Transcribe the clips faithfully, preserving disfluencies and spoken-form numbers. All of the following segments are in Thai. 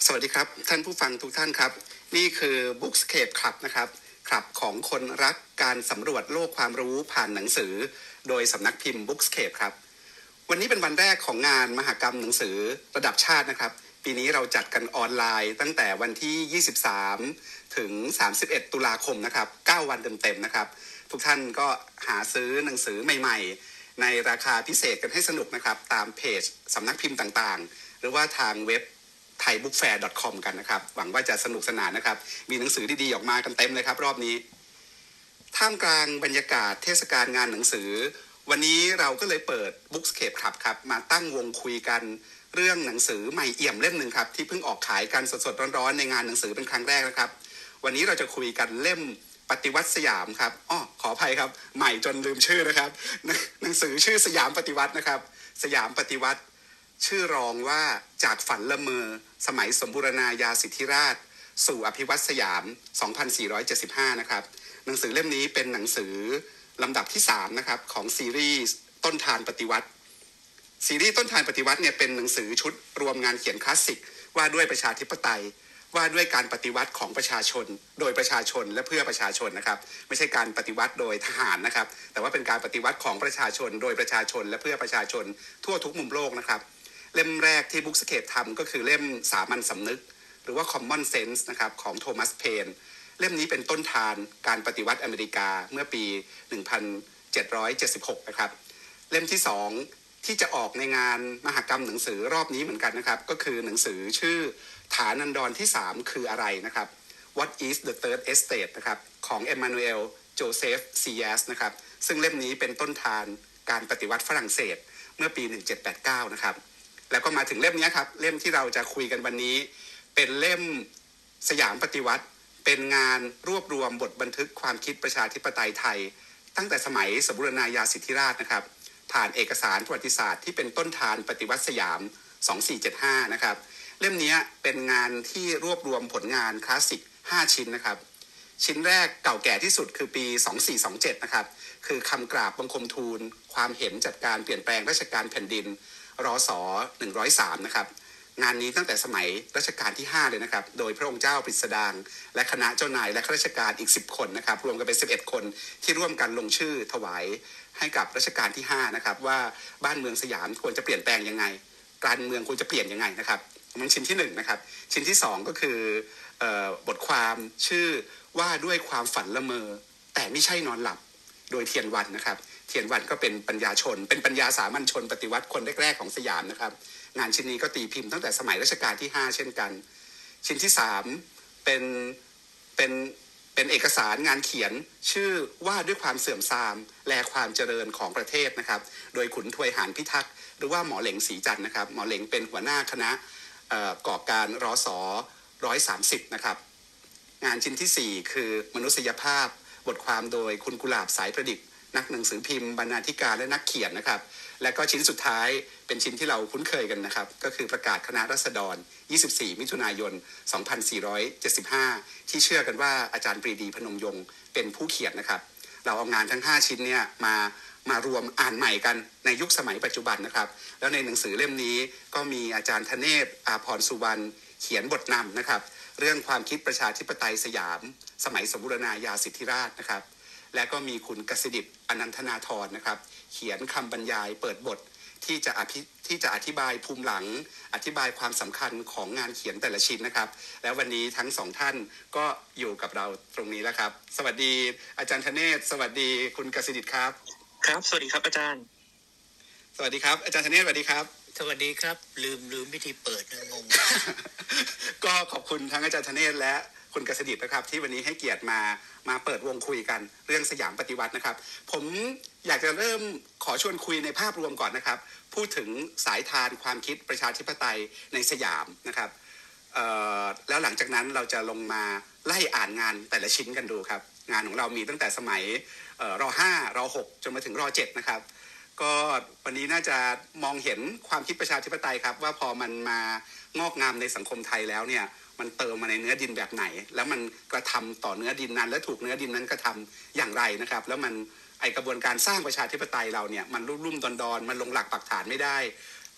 สวัสดีครับท่านผู้ฟังทุกท่านครับนี่คือ Bookscape Club นะครับคลับของคนรักการสำรวจโลกความรู้ผ่านหนังสือโดยสำนักพิมพ์ Bookscape ครับวันนี้เป็นวันแรกของงานมหกรรมหนังสือระดับชาตินะครับปีนี้เราจัดกันออนไลน์ตั้งแต่วันที่ยี่สิบสามถึงสามสิบเอ็ดตุลาคมนะครับเก้าวันเต็มๆนะครับทุกท่านก็หาซื้อหนังสือใหม่ๆในราคาพิเศษกันให้สนุกนะครับตามเพจสำนักพิมพ์ต่างๆหรือว่าทางเว็บไทยบุ๊กแฟร์ ดอท คอม กันนะครับหวังว่าจะสนุกสนานนะครับมีหนังสือดีๆออกมากันเต็มเลยครับรอบนี้ท่ามกลางบรรยากาศเทศกาลงานหนังสือวันนี้เราก็เลยเปิด Bookscape Club ครับมาตั้งวงคุยกันเรื่องหนังสือใหม่เอี่ยมเล่มหนึ่งครับที่เพิ่งออกขายกันสดๆร้อนๆในงานหนังสือเป็นครั้งแรกนะครับวันนี้เราจะคุยกันเล่มปฏิวัติสยามครับอ้อขออภัยครับใหม่จนลืมชื่อนะครับหนังสือชื่อสยามปฏิวัตินะครับสยามปฏิวัติชื่อรองว่าจากฝันละเมอสมัยสมบูรณาญาสิทธิราชสู่อภิวัตสยาม สองพันสี่ร้อยเจ็ดสิบห้า นะครับหนังสือเล่มนี้เป็นหนังสือลำดับที่สามนะครับของซีรีส์ต้นทานปฏิวัติซีรีส์ต้นทานปฏิวัติเนี่ยเป็นหนังสือชุดรวมงานเขียนคลาสสิกว่าด้วยประชาธิปไตยว่าด้วยการปฏิวัติของประชาชนโดยประชาชนและเพื่อประชาชนนะครับไม่ใช่การปฏิวัติโดยทหารนะครับแต่ว่าเป็นการปฏิวัติของประชาชนโดยประชาชนและเพื่อประชาชนทั่วทุกมุมโลกนะครับเล่มแรกที่บุ๊กสเคปทำก็คือเล่มสามัญสำนึกหรือว่า Common Sense นะครับของโทมัสเพนเล่มนี้เป็นต้นทานการปฏิวัติอเมริกาเมื่อปี หนึ่งพันเจ็ดร้อยเจ็ดสิบหก นะครับเล่มที่สองที่จะออกในงานมหกรรมหนังสือรอบนี้เหมือนกันนะครับก็คือหนังสือชื่อฐานันดรที่สามคืออะไรนะครับ What is the Third Estate นะครับของเอมมานูเอลโจเซฟซียัสนะครับซึ่งเล่มนี้เป็นต้นทานการปฏิวัติฝรั่งเศสเมื่อปีหนึ่งพันเจ็ดร้อยแปดสิบเก้านะครับแล้วก็มาถึงเล่มนี้ครับเล่มที่เราจะคุยกันวันนี้เป็นเล่มสยามปฏิวัติเป็นงานรวบรวมบทบันทึกความคิดประชาธิปไตยไทยตั้งแต่สมัยสมบูรณาญาสิทธิราชนะครับผ่านเอกสารประวัติศาสตร์ที่เป็นต้นทานปฏิวัติสยามสองพันสี่ร้อยเจ็ดสิบห้านะครับเล่มนี้เป็นงานที่รวบรวมผลงานคลาสสิกห้าชิ้นนะครับชิ้นแรกเก่าแก่ที่สุดคือปีสองพันสี่ร้อยยี่สิบเจ็ดนะครับคือคำกราบบังคมทูลความเห็นจัดการเปลี่ยนแปลงราชการแผ่นดินรศหนึ่งร้อยสามนะครับงานนี้ตั้งแต่สมัยรัชกาลที่ห้าเลยนะครับโดยพระองค์เจ้าปริศดางและคณะเจ้านายและข้าราชการอีกสิบคนนะครับรวมกันเป็นสิบเอ็ดคนที่ร่วมกันลงชื่อถวายให้กับรัชกาลที่ห้านะครับว่าบ้านเมืองสยามควรจะเปลี่ยนแปลงยังไงการเมืองควรจะเปลี่ยนยังไงนะครับมันชิ้นที่หนึ่งนะครับชิ้นที่สองก็คือบทความชื่อว่าด้วยความฝันละเมอแต่ไม่ใช่นอนหลับโดยเทียนวันนะครับเทียนวันก็เป็นปัญญาชนเป็นปัญญาสามัญชนปฏิวัติคนแรกๆของสยามนะครับงานชิ้นนี้ก็ตีพิมพ์ตั้งแต่สมัยรัชกาลที่ห้าเช่นกันชิ้นที่สามเป็นเป็นเป็นเอกสารงานเขียนชื่อว่าด้วยความเสื่อมทรามและความเจริญของประเทศนะครับโดยขุนทวยหานพิทักษ์หรือว่าหมอเหลงศรีจันทร์นะครับหมอเหลงเป็นหัวหน้าคณะก่อการรศหนึ่งร้อยสามสิบนะครับงานชิ้นที่สี่คือมนุษยภาพบทความโดยคุณกุหลาบสายประดิษฐ์นักหนังสือพิมพ์บรรณาธิการและนักเขียนนะครับและก็ชิ้นสุดท้ายเป็นชิ้นที่เราคุ้นเคยกันนะครับก็คือประกาศคณะราษฎรยี่สิบสี่มิถุนายนสองพันสี่ร้อยเจ็ดสิบห้าที่เชื่อกันว่าอาจารย์ปรีดีพนมยงค์เป็นผู้เขียนนะครับเราเอางานทั้งห้าชิ้นเนี่ยมามารวมอ่านใหม่กันในยุคสมัยปัจจุบันนะครับแล้วในหนังสือเล่มนี้ก็มีอาจารย์ธเนศอาภรณ์สุวรรณเขียนบทนำนะครับเรื่องความคิดประชาธิปไตยสยามสมัยสมบูรณาญาสิทธิราชนะครับและก็มีคุณกสิดิษฐ์อนันทนาธรนะครับเขียนคำบรรยายเปิดบทที่จะอภิที่จะอธิบายภูมิหลังอธิบายความสำคัญของงานเขียนแต่ละชิ้นนะครับแล้ววันนี้ทั้งสองท่านก็อยู่กับเราตรงนี้แล้วครับสวัสดีอาจารย์ธเนศสวัสดีคุณกสิดิษฐ์ครับครับสวัสดีครับอาจารย์สวัสดีครับอาจารย์ธเนศสวัสดีครับสวัสดีครับลืมลืมวิธีเปิดงงก็ขอบคุณทั้งอาจารย์ธเนศและคุณกสิดิษฐ์นะครับที่วันนี้ให้เกียรติมามาเปิดวงคุยกันเรื่องสยามปฏิวัตินะครับผมอยากจะเริ่มขอชวนคุยในภาพรวมก่อนนะครับพูดถึงสายทานความคิดประชาธิปไตยในสยามนะครับแล้วหลังจากนั้นเราจะลงมาไล่อ่านงานแต่ละชิ้นกันดูครับงานของเรามีตั้งแต่สมัยร.ห้าร.หกจนมาถึงร.เจ็ดนะครับก็วันนี้น่าจะมองเห็นความคิดประชาธิปไตยครับว่าพอมันมางอกงามในสังคมไทยแล้วเนี่ยมันเติมมาในเนื้อดินแบบไหนแล้วมันกระทำต่อเนื้อดินนั้นและถูกเนื้อดินนั้นกระทำอย่างไรนะครับแล้วมันไอกระบวนการสร้างประชาธิปไตยเราเนี่ยมันรุ่มรุ่มดอนดอนมันลงหลักปักฐานไม่ได้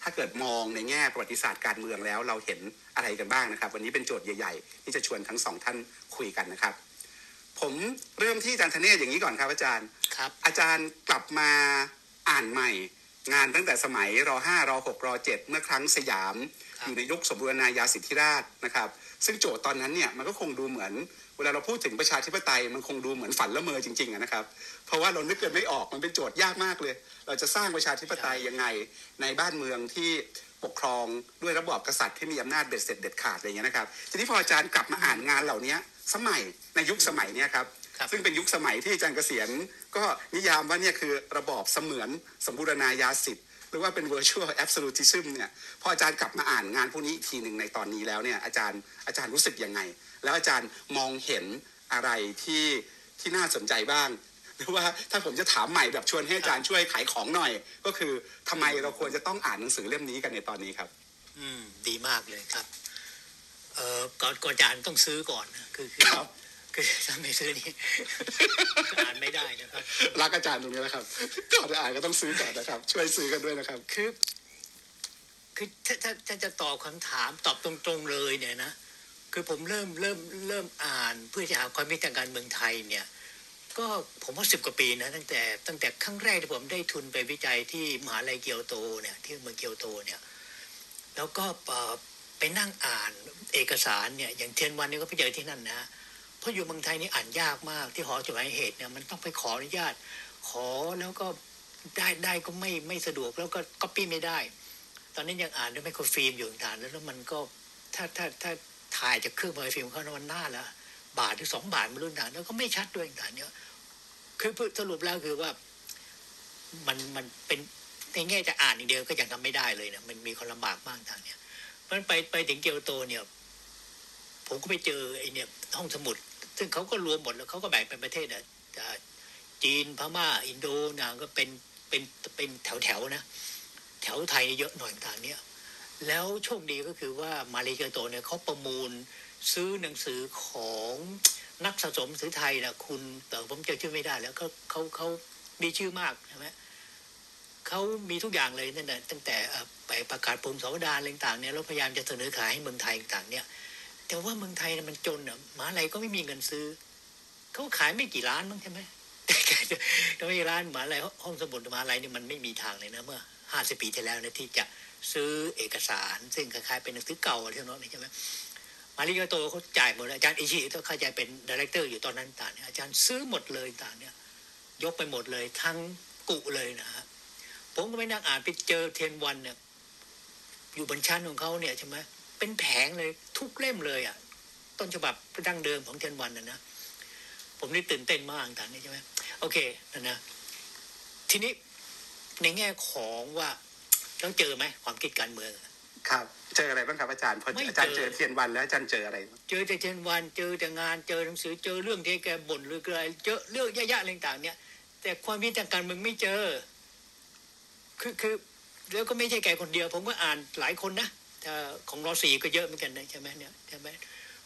ถ้าเกิดมองในแง่ประวัติศาสตร์การเมืองแล้วเราเห็นอะไรกันบ้างนะครับวันนี้เป็นโจทย์ใหญ่ๆที่จะชวนทั้งสองท่านคุยกันนะครับผมเริ่มที่อาจารย์ธเนศอย่างนี้ก่อนครับอาจารย์ครับอาจารย์กลับมาอ่านใหม่งานตั้งแต่สมัยรห้ารหกรเจ็ดเมื่อครั้งสยามอยู่ในยุคสมบูรณาญาสิทธิราชนะครับซึ่งโจทย์ตอนนั้นเนี่ยมันก็คงดูเหมือนเวลาเราพูดถึงประชาธิปไตยมันคงดูเหมือนฝันละเมอจริงๆนะครับเพราะว่าเรานึกเกินไม่ออกมันเป็นโจทย์ยากมากเลยเราจะสร้างประชาธิปไตยยังไงในบ้านเมืองที่ปกครองด้วยระบอบกษัตริย์ที่มีอำนาจเบ็ดเสร็จเด็ดขาดอะไรอย่างเงี้ยนะครับทีนี้พออาจารย์กลับมาอ่านงานเหล่านี้สมัยในยุคสมัยเนี้ยครับซึ่งเป็นยุคสมัยที่อาจารย์เกษียณก็นิยามว่าเนี่ยคือระบอบเสมือนสมบูรณาญาสิทธิ์หรือว่าเป็น virtual absolutism เนี่ยพออาจารย์กลับมาอ่านงานพวกนี้อีกทีหนึ่งในตอนนี้แล้วเนี่ยอาจารย์อาจารย์รู้สึกยังไงแล้วอาจารย์มองเห็นอะไรที่ที่น่าสนใจบ้างหรือว่าถ้าผมจะถามใหม่แบบชวนให้อาจารย์ช่วยขายของหน่อยก็คือทำไมเราควรจะต้องอ่านหนังสือเล่มนี้กันในตอนนี้ครับอืมดีมากเลยครับเอ่อก่อนก่อนจะอ่านต้องซื้อก่อนนะคือคือคือถ้าไม่ซื้อนี่อ่านไม่ได้นะครับรักอาจารย์ตรงนี้แล้วครับก่อนจะอ่านก็ต้องซื้อก่อนนะครับช่วยซื้อกันด้วยนะครับคือคือถ้าถ้าถ้าจะตอบคำถามตอบตรงๆเลยเนี่ยนะคือผมเริ่มเริ่มเริ่มอ่านเพื่อจะหาความคิดทางการเมืองไทยเนี่ยก็ผมว่าสิบกว่าปีนะตั้งแต่ตั้งแต่ครั้งแรกที่ผมได้ทุนไปวิจัยที่มหาลัยเกียวโตเนี่ยที่เมืองเกียวโตเนี่ยแล้วก็ไปนั่งอ่านเอกสารเนี่ยอย่างเทียนวันนี่ก็ไปเจอที่นั่นนะเพราะอยู่เมืองไทยนี่อ่านยากมากที่หอจดหมายเหตุเนี่ยมันต้องไปขออนุญาตขอแล้วก็ได้ได้ก็ไม่ไม่สะดวกแล้วก็ก๊อปปี้ไม่ได้ตอนนี้ยังอ่านด้วยไมโครฟิล์มอยู่ต่างๆแล้วมันก็ถ้าถ้าถ้าถ่ายจากเครื่องไมโครฟิล์มเขามันหน้าละบาทหรือสองบาทไม่รู้ต่างแล้วก็ไม่ชัดด้วยต่างเนี่ยคือสรุปแล้วคือว่ามันมันเป็นในแง่จะอ่านอย่างเดียวก็ยังทำไม่ได้เลยเนี่ยมันมีความลำบากมากต่างเนี่ยเพราะฉะนั้นไปไปถึงเกียวโตเนี่ยผมก็ไปเจอไอ้เนี่ยห้องสมุดซึ่งเขาก็รวมหมดแล้วเขาก็แบ่งเป็นประเทศอ่ะจีนพม่าอินโดนะก็เป็นเป็นเป็นแถวแถวนะแถวไทยเยอะหน่อยต่างเนี่ยแล้วโชคดีก็คือว่ามาเลเซียโตเนี่ยเขาประมูลซื้อหนังสือของนักสะสมหนังสือไทยนะคุณแต่ผมจำชื่อไม่ได้แล้วเขาเขาเขามีชื่อมากใช่ไหมเขามีทุกอย่างเลยนั่นแหละตั้งแต่ไปประกาศภูมิสาวดารอะไรต่างเนี่ยแล้วพยายามจะเสนอขายให้เมืองไทยต่างเนี่ยแต่ว่าเมืองไทยมันจนอ่ะมหาลัยก็ไม่มีเงินซื้อเขาขายไม่กี่ล้านมั้งใช่ไหมแต่ไม่กี่ล้านมหาลัยห้องสมุดมหาลัยนี่มันไม่มีทางเลยนะเมื่อห้าสิบปีที่แล้วนะที่จะซื้อเอกสารซึ่งคล้ายๆเป็นหนังสือเก่าอะไรทั้งนั้นใช่ไหมมาริโกโตเขาจ่ายหมดอาจารย์อิชิต้องเข้าใจเป็นดีเรคเตอร์อยู่ตอนนั้นต่างเนี่ยอาจารย์ซื้อหมดเลยต่างเนี่ยยกไปหมดเลยทั้งกุเลยนะฮะผมก็ไปนั่งอ่านไปเจอเทียนวันเนี่ยอยู่บนชั้นของเขาเนี่ยใช่ไหมเป็นแผงเลยทุกเล่มเลยอ่ะต้นฉบับดั้งเดิมของเทียนวันนะนะผมนี่ตื่นเต้นมากต่างนี่ใช่ไหมโอเคนะนะทีนี้ในแง่ของว่าต้องเจอไหมความคิดการเมืองครับเจออะไรบ้างครับอาจารย์พออาจารย์เจอเทียนวันแล้วอาจารย์เจออะไรเจอแต่เทียนวันเจอแต่งานเจอหนังสือเจอเรื่องที่แกบ่นหรืออะไรเจอเรื่องยะๆอะไรต่างเนี่ยแต่ความคิดทางการเมืองไม่เจอคือคือแล้วก็ไม่ใช่แกคนเดียวผมก็อ่านหลายคนนะของรอสีก็เยอะเหมือนกันนะใช่ไหมเนี่ยใช่ไหม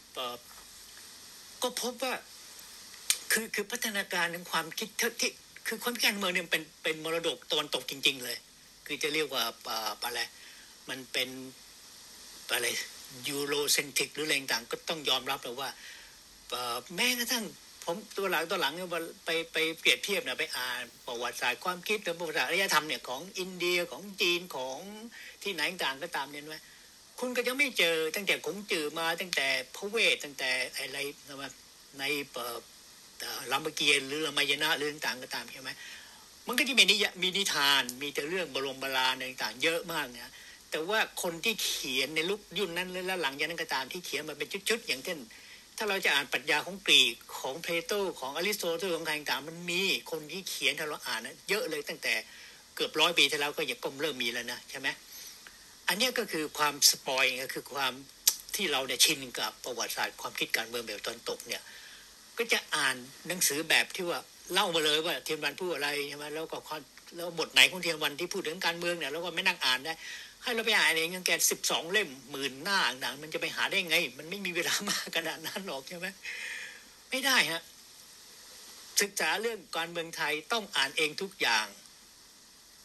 ก็พบว่าคือคือพัฒนาการของความคิดที่คือความคิดการเมืองเนี่ยเป็นเป็นมรดกตะวันตกจริงๆเลยคือจะเรียกว่าอะไรมันเป็นอะไรยูโรเซนทริกหรืออะไรต่างก็ต้องยอมรับเลยว่าแม้กระทั่งผมตัวหลังตัวหลังเนี่ยไปไปเปรียบเทียบนะไปอ่านประวัติศาสตร์ความคิดหรือประวัติศาสตร์อารยธรรมเนี่ยของอินเดียของจีนของที่ไหนต่างก็ตามเนี่ยว่าคุณก็ยังไม่เจอตั้งแต่คงจือมาตั้งแต่พระเวทตั้งแต่อะไรนะในรามเกียรติ์หรือรามายณะเรื่องต่างก็ตามใช่ไหมมันก็จะมีนิยมีนิทานมีแต่เรื่องบรมบาลาอะไรต่างเยอะมากนะแต่ว่าคนที่เขียนในยุคยุ่นนั้นและหลังจากนั้นก็ตามที่เขียนมาเป็นชุดๆอย่างเช่นถ้าเราจะอ่านปรัชญาของกรีกของเพลโตของอริสโตเติลของใครต่างมันมีคนที่เขียนถ้าเราอ่านนะเยอะเลยตั้งแต่เกือบร้อยปีที่แล้วก็ยังก็เริ่มมีแล้วนะใช่ไหมอันนี้ก็คือความสปอยก็คือความที่เราเนี่ยชินกับประวัติศาสตร์ความคิดการเมืองแบบตอนตกเนี่ยก็จะอ่านหนังสือแบบที่ว่าเล่ามาเลยว่าเทียนวันพูดอะไรใช่ไหมแล้วก็แล้วบทไหนของเทียนวันที่พูดถึงการเมืองเนี่ยแล้วก็ไม่นั่งอ่านได้ให้เราไปอ่านเองยังแกสิบสองเล่มหมื่นหน้าหนังมันจะไปหาได้ไงมันไม่มีเวลามากขนาดนั้นหรอกใช่ไหมไม่ได้ฮะศึกษาเรื่องการเมืองไทยต้องอ่านเองทุกอย่าง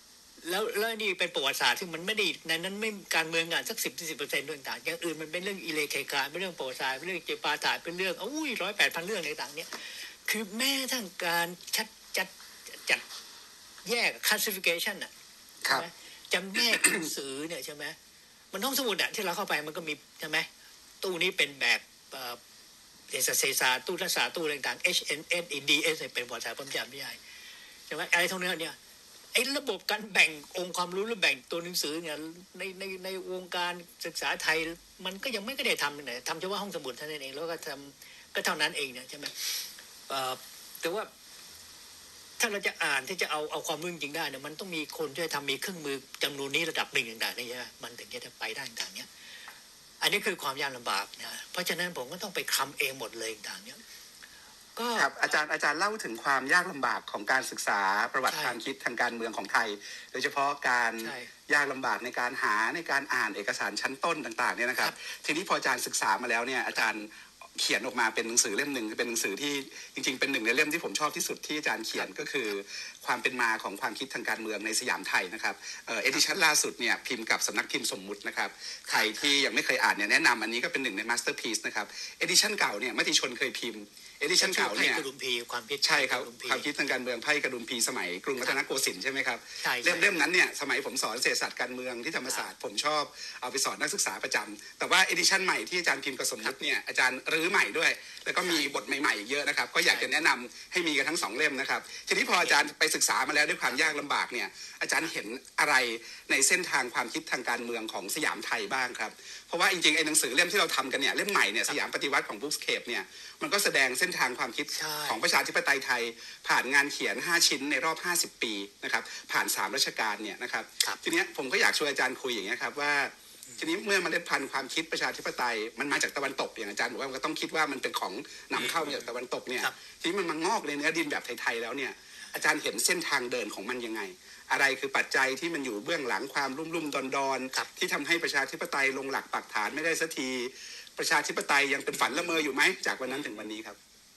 แล้วแล้วนี่เป็นประวัติศาสตร์ซึ่งมันไม่ได้ในนั้นไม่การเมืองงานสักสิบสิบเปอร์เซ็นต์ต่างๆอย่างอื่นมันเป็นเรื่องอิเลเคกาเป็นเรื่องประวัติศาสตร์เป็นเรื่องเจปาถาเป็นเรื่องอุ้ยร้อยแปดพันเรื่องต่างๆเนี่ยคือแม้ทั้งการชัดจัดจัดแยก classification อ่ะใช่ไหมจำแนกหนังสือเนี่ยใช่ไหมมันห้องสมุดอ่ะที่เราเข้าไปมันก็มีใช่ไหมตู้นี้เป็นแบบเอ่อเอสเซซาตู้รักษาตู้ต่างๆ H N S D S เป็นประวัติศาสตร์ผมจำไม่ได้ใช่ไหมอะไรทั้งนั้นเนี่ยไอ้ระบบการแบ่งองค์ความรู้หรือแบ่งตัวหนังสือเนี่ยในในในวงการศึกษาไทยมันก็ยังไม่ได้ทำเลยทำเฉพาะห้องสมุดเท่านั้นเองแล้วก็ทำก็เท่านั้นเองเนี่ยใช่ไหมแต่ว่าถ้าเราจะอ่านที่จะเอาเอาความรู้จริงได้เนี่ยมันต้องมีคนช่วยทำมีเครื่องมือจำนวนนี้ระดับหนึ่งต่างๆนี่ใช่ไหมมันถึงจะไปได้ต่างๆเนี่ยอันนี้คือความยากลำบากนะเพราะฉะนั้นผมก็ต้องไปคำเองหมดเลยต่างๆเนี่ยก็ครับอาจารย์อาจารย์เล่าถึงความยากลำบากของการศึกษาประวัติความคิดทางการเมืองของไทยโดยเฉพาะการยากลำบากในการหาในการอ่านเอกสารชั้นต้นต่างๆเนี่ยนะครับทีนี้พออาจารย์ศึกษามาแล้วเนี่ยอาจารย์เขียนออกมาเป็นหนังสือเล่มหนึ่งเป็นหนังสือที่จริงๆเป็นหนึ่งในเล่มที่ผมชอบที่สุดที่อาจารย์เขียนก็คือความเป็นมาของความคิดทางการเมืองในสยามไทยนะครับเอ่อเอดิชั่นล่าสุดเนี่ยพิมพ์กับสำนักพิมพ์สมมุตินะครับใครที่ยังไม่เคยอ่านเนี่ยแนะนำอันนี้ก็เป็นหนึ่งในมาสเตอร์พีซนะครับเอดิชั่นเก่าเนี่ยมติชนเคยพิมพ์เอดิชั่นเก่าเนี่ยความคิดใช่ครับความคิดทางการเมืองไพ่กระดุมพีสมัยกรุงรัตนโกสินทร์ใช่ไหมครับเล่มเล่มนั้นเนี่ยสมัยผมสอนเศรษฐศาสตร์การเมืองที่ธรรมศาสตร์ผมชอบเอาไปสอนนักศึกษาประจำแต่ว่าเอดิชั่นใหม่ที่อาจารย์พิมพ์กับสมมุติเนี่ยอาจารย์รื้อใหม่ด้วยแล้วก็มีบทใหม่ๆเยอะนะครับก็อยากจะแนะนำให้มีกันทั้งสองเล่มนะครับทีนี้พออาจารย์ไปศึกษามาแล้วด้วยความยากลำบากเนี่ยอาจารย์เห็นอะไรในเส้นทางความคิดทางการเมืองของสยามไทยบ้างครับเพราะว่าจริงๆไอ้หนังสือเล่มที่เราทำกันเนี่ยเล่มใหม่เนี่ยสยามปฏิวัติของ Bookscape เนี่ยมันก็แสดงเส้นทางความคิดของประชาธิปไตยไทยผ่านงานเขียนห้าชิ้นในรอบห้าสิบปีนะครับผ่านสามรัชกาลเนี่ยนะครับทีนี้ผมก็อยากชวนอาจารย์คุยอย่างนี้ครับว่าทีนี้เมื่อเมล็ดพันธุ์ความคิดประชาธิปไตยมันมาจากตะวันตกอย่างอาจารย์บอกว่ามันก็ต้องคิดว่ามันเป็นของนำเข้ามาจากตะวันตกเนี่ยทีนี้มันมางอกในเนื้อดินแบบไทยๆแล้วเนี่ยอาจารย์เห็นเส้นทางเดินของมันยังไงอะไรคือปัจจัยที่มันอยู่เบื้องหลังความรุ่มรุ่มดอนดอนที่ทำให้ประชาธิปไตยลงหลักปักฐานไม่ได้สักทีประชาธิปไตยยังเป็นฝันละเมออยู่ไหมจากวันนั้นถึงวันนี้ครับ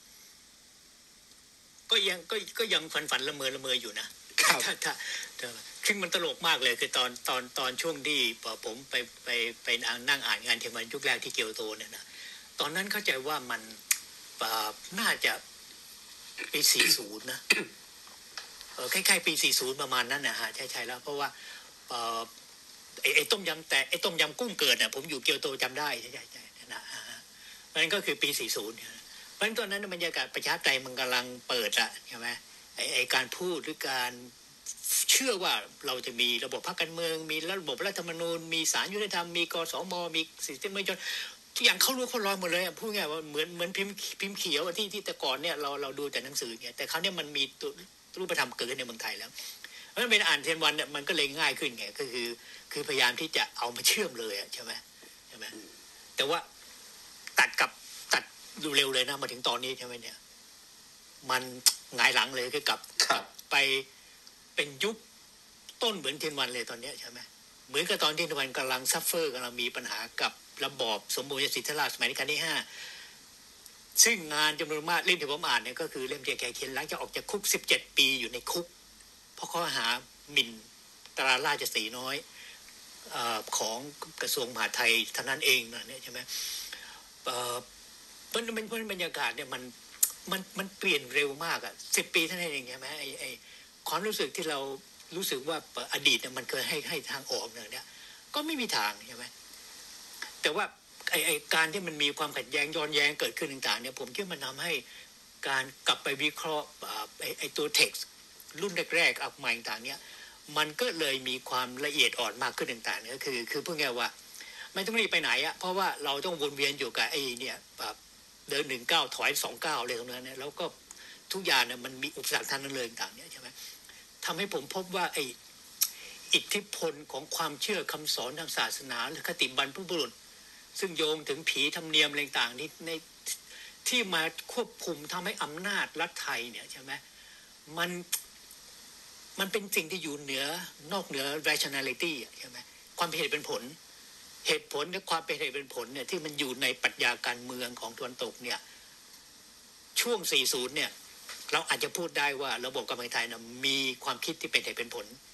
ก็ยังก็ก็ยังฝันฝันละเมอละเมออยู่นะถ้าถ้าซึ่งมันตลกมากเลยคือตอนตอนตอนช่วงที่ผมไปไปไปนั่งอ่านงานเทมันยุคแรกที่เกียวโตเนี่ยนะตอนนั้นเข้าใจว่ามันน่าจะปีสี่สิบนะเออคล้ายๆปีสี่สิบประมาณนั้นนะฮะใช่ๆแล้วเพราะว่าเออไอ้ไอ้ต้มยำแต่ไอ้ต้มยำกุ้งเกิดน่ะผมอยู่เกียวโตจำได้ใช่ๆๆนะเพราะนั้นก็คือปีสี่สิบเนี่ยเพราะฉะนั้นตอนนั้นบรรยากาศประชาธิปไตยมันกำลังเปิดละใช่ไหมไอ้ไอ้การพูดหรือการเชื่อว่าเราจะมีระบบพรรคการเมืองมีระบบรัฐธรรมนูญมีศาลยุติธรรมมีกสมมีสิทธิมนุษยชนทุกอย่างเข้ารู้เข้ารอยหมดเลยพูดง่ายว่าเหมือนเหมือนพิมพ์พิมพ์เขียวที่ที่แต่ก่อนเนี่ยเราเราดูแต่หนังสือเนี่ยแต่คราวนี้มันมีตัวรูปธรรมเกิดขึ้นในเมืองไทยแล้วเพราะฉะนั้นเป็นอ่านเทนวันเนี่ยมันก็เลยง่ายขึ้นไงก็คือคือพยายามที่จะเอามาเชื่อมเลยใช่ไหมใช่ไหมแต่ว่าตัดกับตัดดูเร็วเลยนะมาถึงตอนนี้ใช่ไหมเนี่ยมันหงายหลังเลยคือกลับไปเป็นยุคต้นเหมือนเทนวันเลยตอนนี้ใช่ไหมเหมือนกับตอนที่เทนวันกำลังซัฟเฟอร์กำลังมีปัญหากับระบอบสมบูรณสิทธิราชย์สมัยรัชกาลที่ห้าซึ่งงานจำนวนมากเล่มที่ผมอ่านเนี่ยก็คือเล่มที่แกเขียนหลังจากออกจากคุกสิบเจ็ดปีอยู่ในคุกเพราะข้อหาหมิ่นตราราชสีห์น้อยเอ่อของกระทรวงมหาดไทยเท่านั้นเองนะเนี่ยใช่ไหมเอ่อมันเป็นบรรยากาศเนี่ยมันมันมันเปลี่ยนเร็วมากอ่ะสิบปีเท่านั้นเองใช่ไหมไอ้ไอ้ความรู้สึกที่เรารู้สึกว่าอดีตเนี่ยมันเคยให้ให้ทางออกเนี่ยก็ไม่มีทางใช่ไหมแต่ว่าไอ้ไอ้การที่มันมีความขัดแย้งย้อนแย้งเกิดขึ้นต่างๆเนี่ยผมคิดมันทำให้การกลับไปวิเคราะห์ไอ้ไอ้ตัวเท็กซ์รุ่นแรกๆอัพใหม่ต่างๆเนี่ยมันก็เลยมีความละเอียดอ่อนมากขึ้นต่างๆเนี่ยคือคือพูดง่ายว่าไม่ต้องรีบไปไหนอ่ะเพราะว่าเราต้องวนเวียนอยู่กับไอ้เนี่ยแบบเดินหนึ่งเก้าถอยสองเก้าอะไรตรงนั้นเนี่ยแล้วก็ทุกอย่างเนี่ยมันมีอุปสรรคทางนั้นเลยต่างๆเนี่ยใช่ไหมทำให้ผมพบว่าไอ้อิทธิพลของความเชื่อคำสอนทางศาสนาหรือคติบรรพบุรุษซึ่งโยงถึงผีธรรมเนียมอะไรต่างๆที่ในที่มาควบคุมทำให้อำนาจรัฐไทยเนี่ยใช่ไหมมันมันเป็นสิ่งที่อยู่เหนือนอกเหนือ rationality ใช่ไหมความเป็นเหตุเป็นผลเหตุผลและความเป็นเหตุเป็นผลเนี่ยที่มันอยู่ในปรัชญาการเมืองของตะวันตกเนี่ยช่วงสี่สิบเนี่ยเราอาจจะพูดได้ว่าระบบการเมืองไทยนะมีความคิดที่เป็นเหตุเป็นผล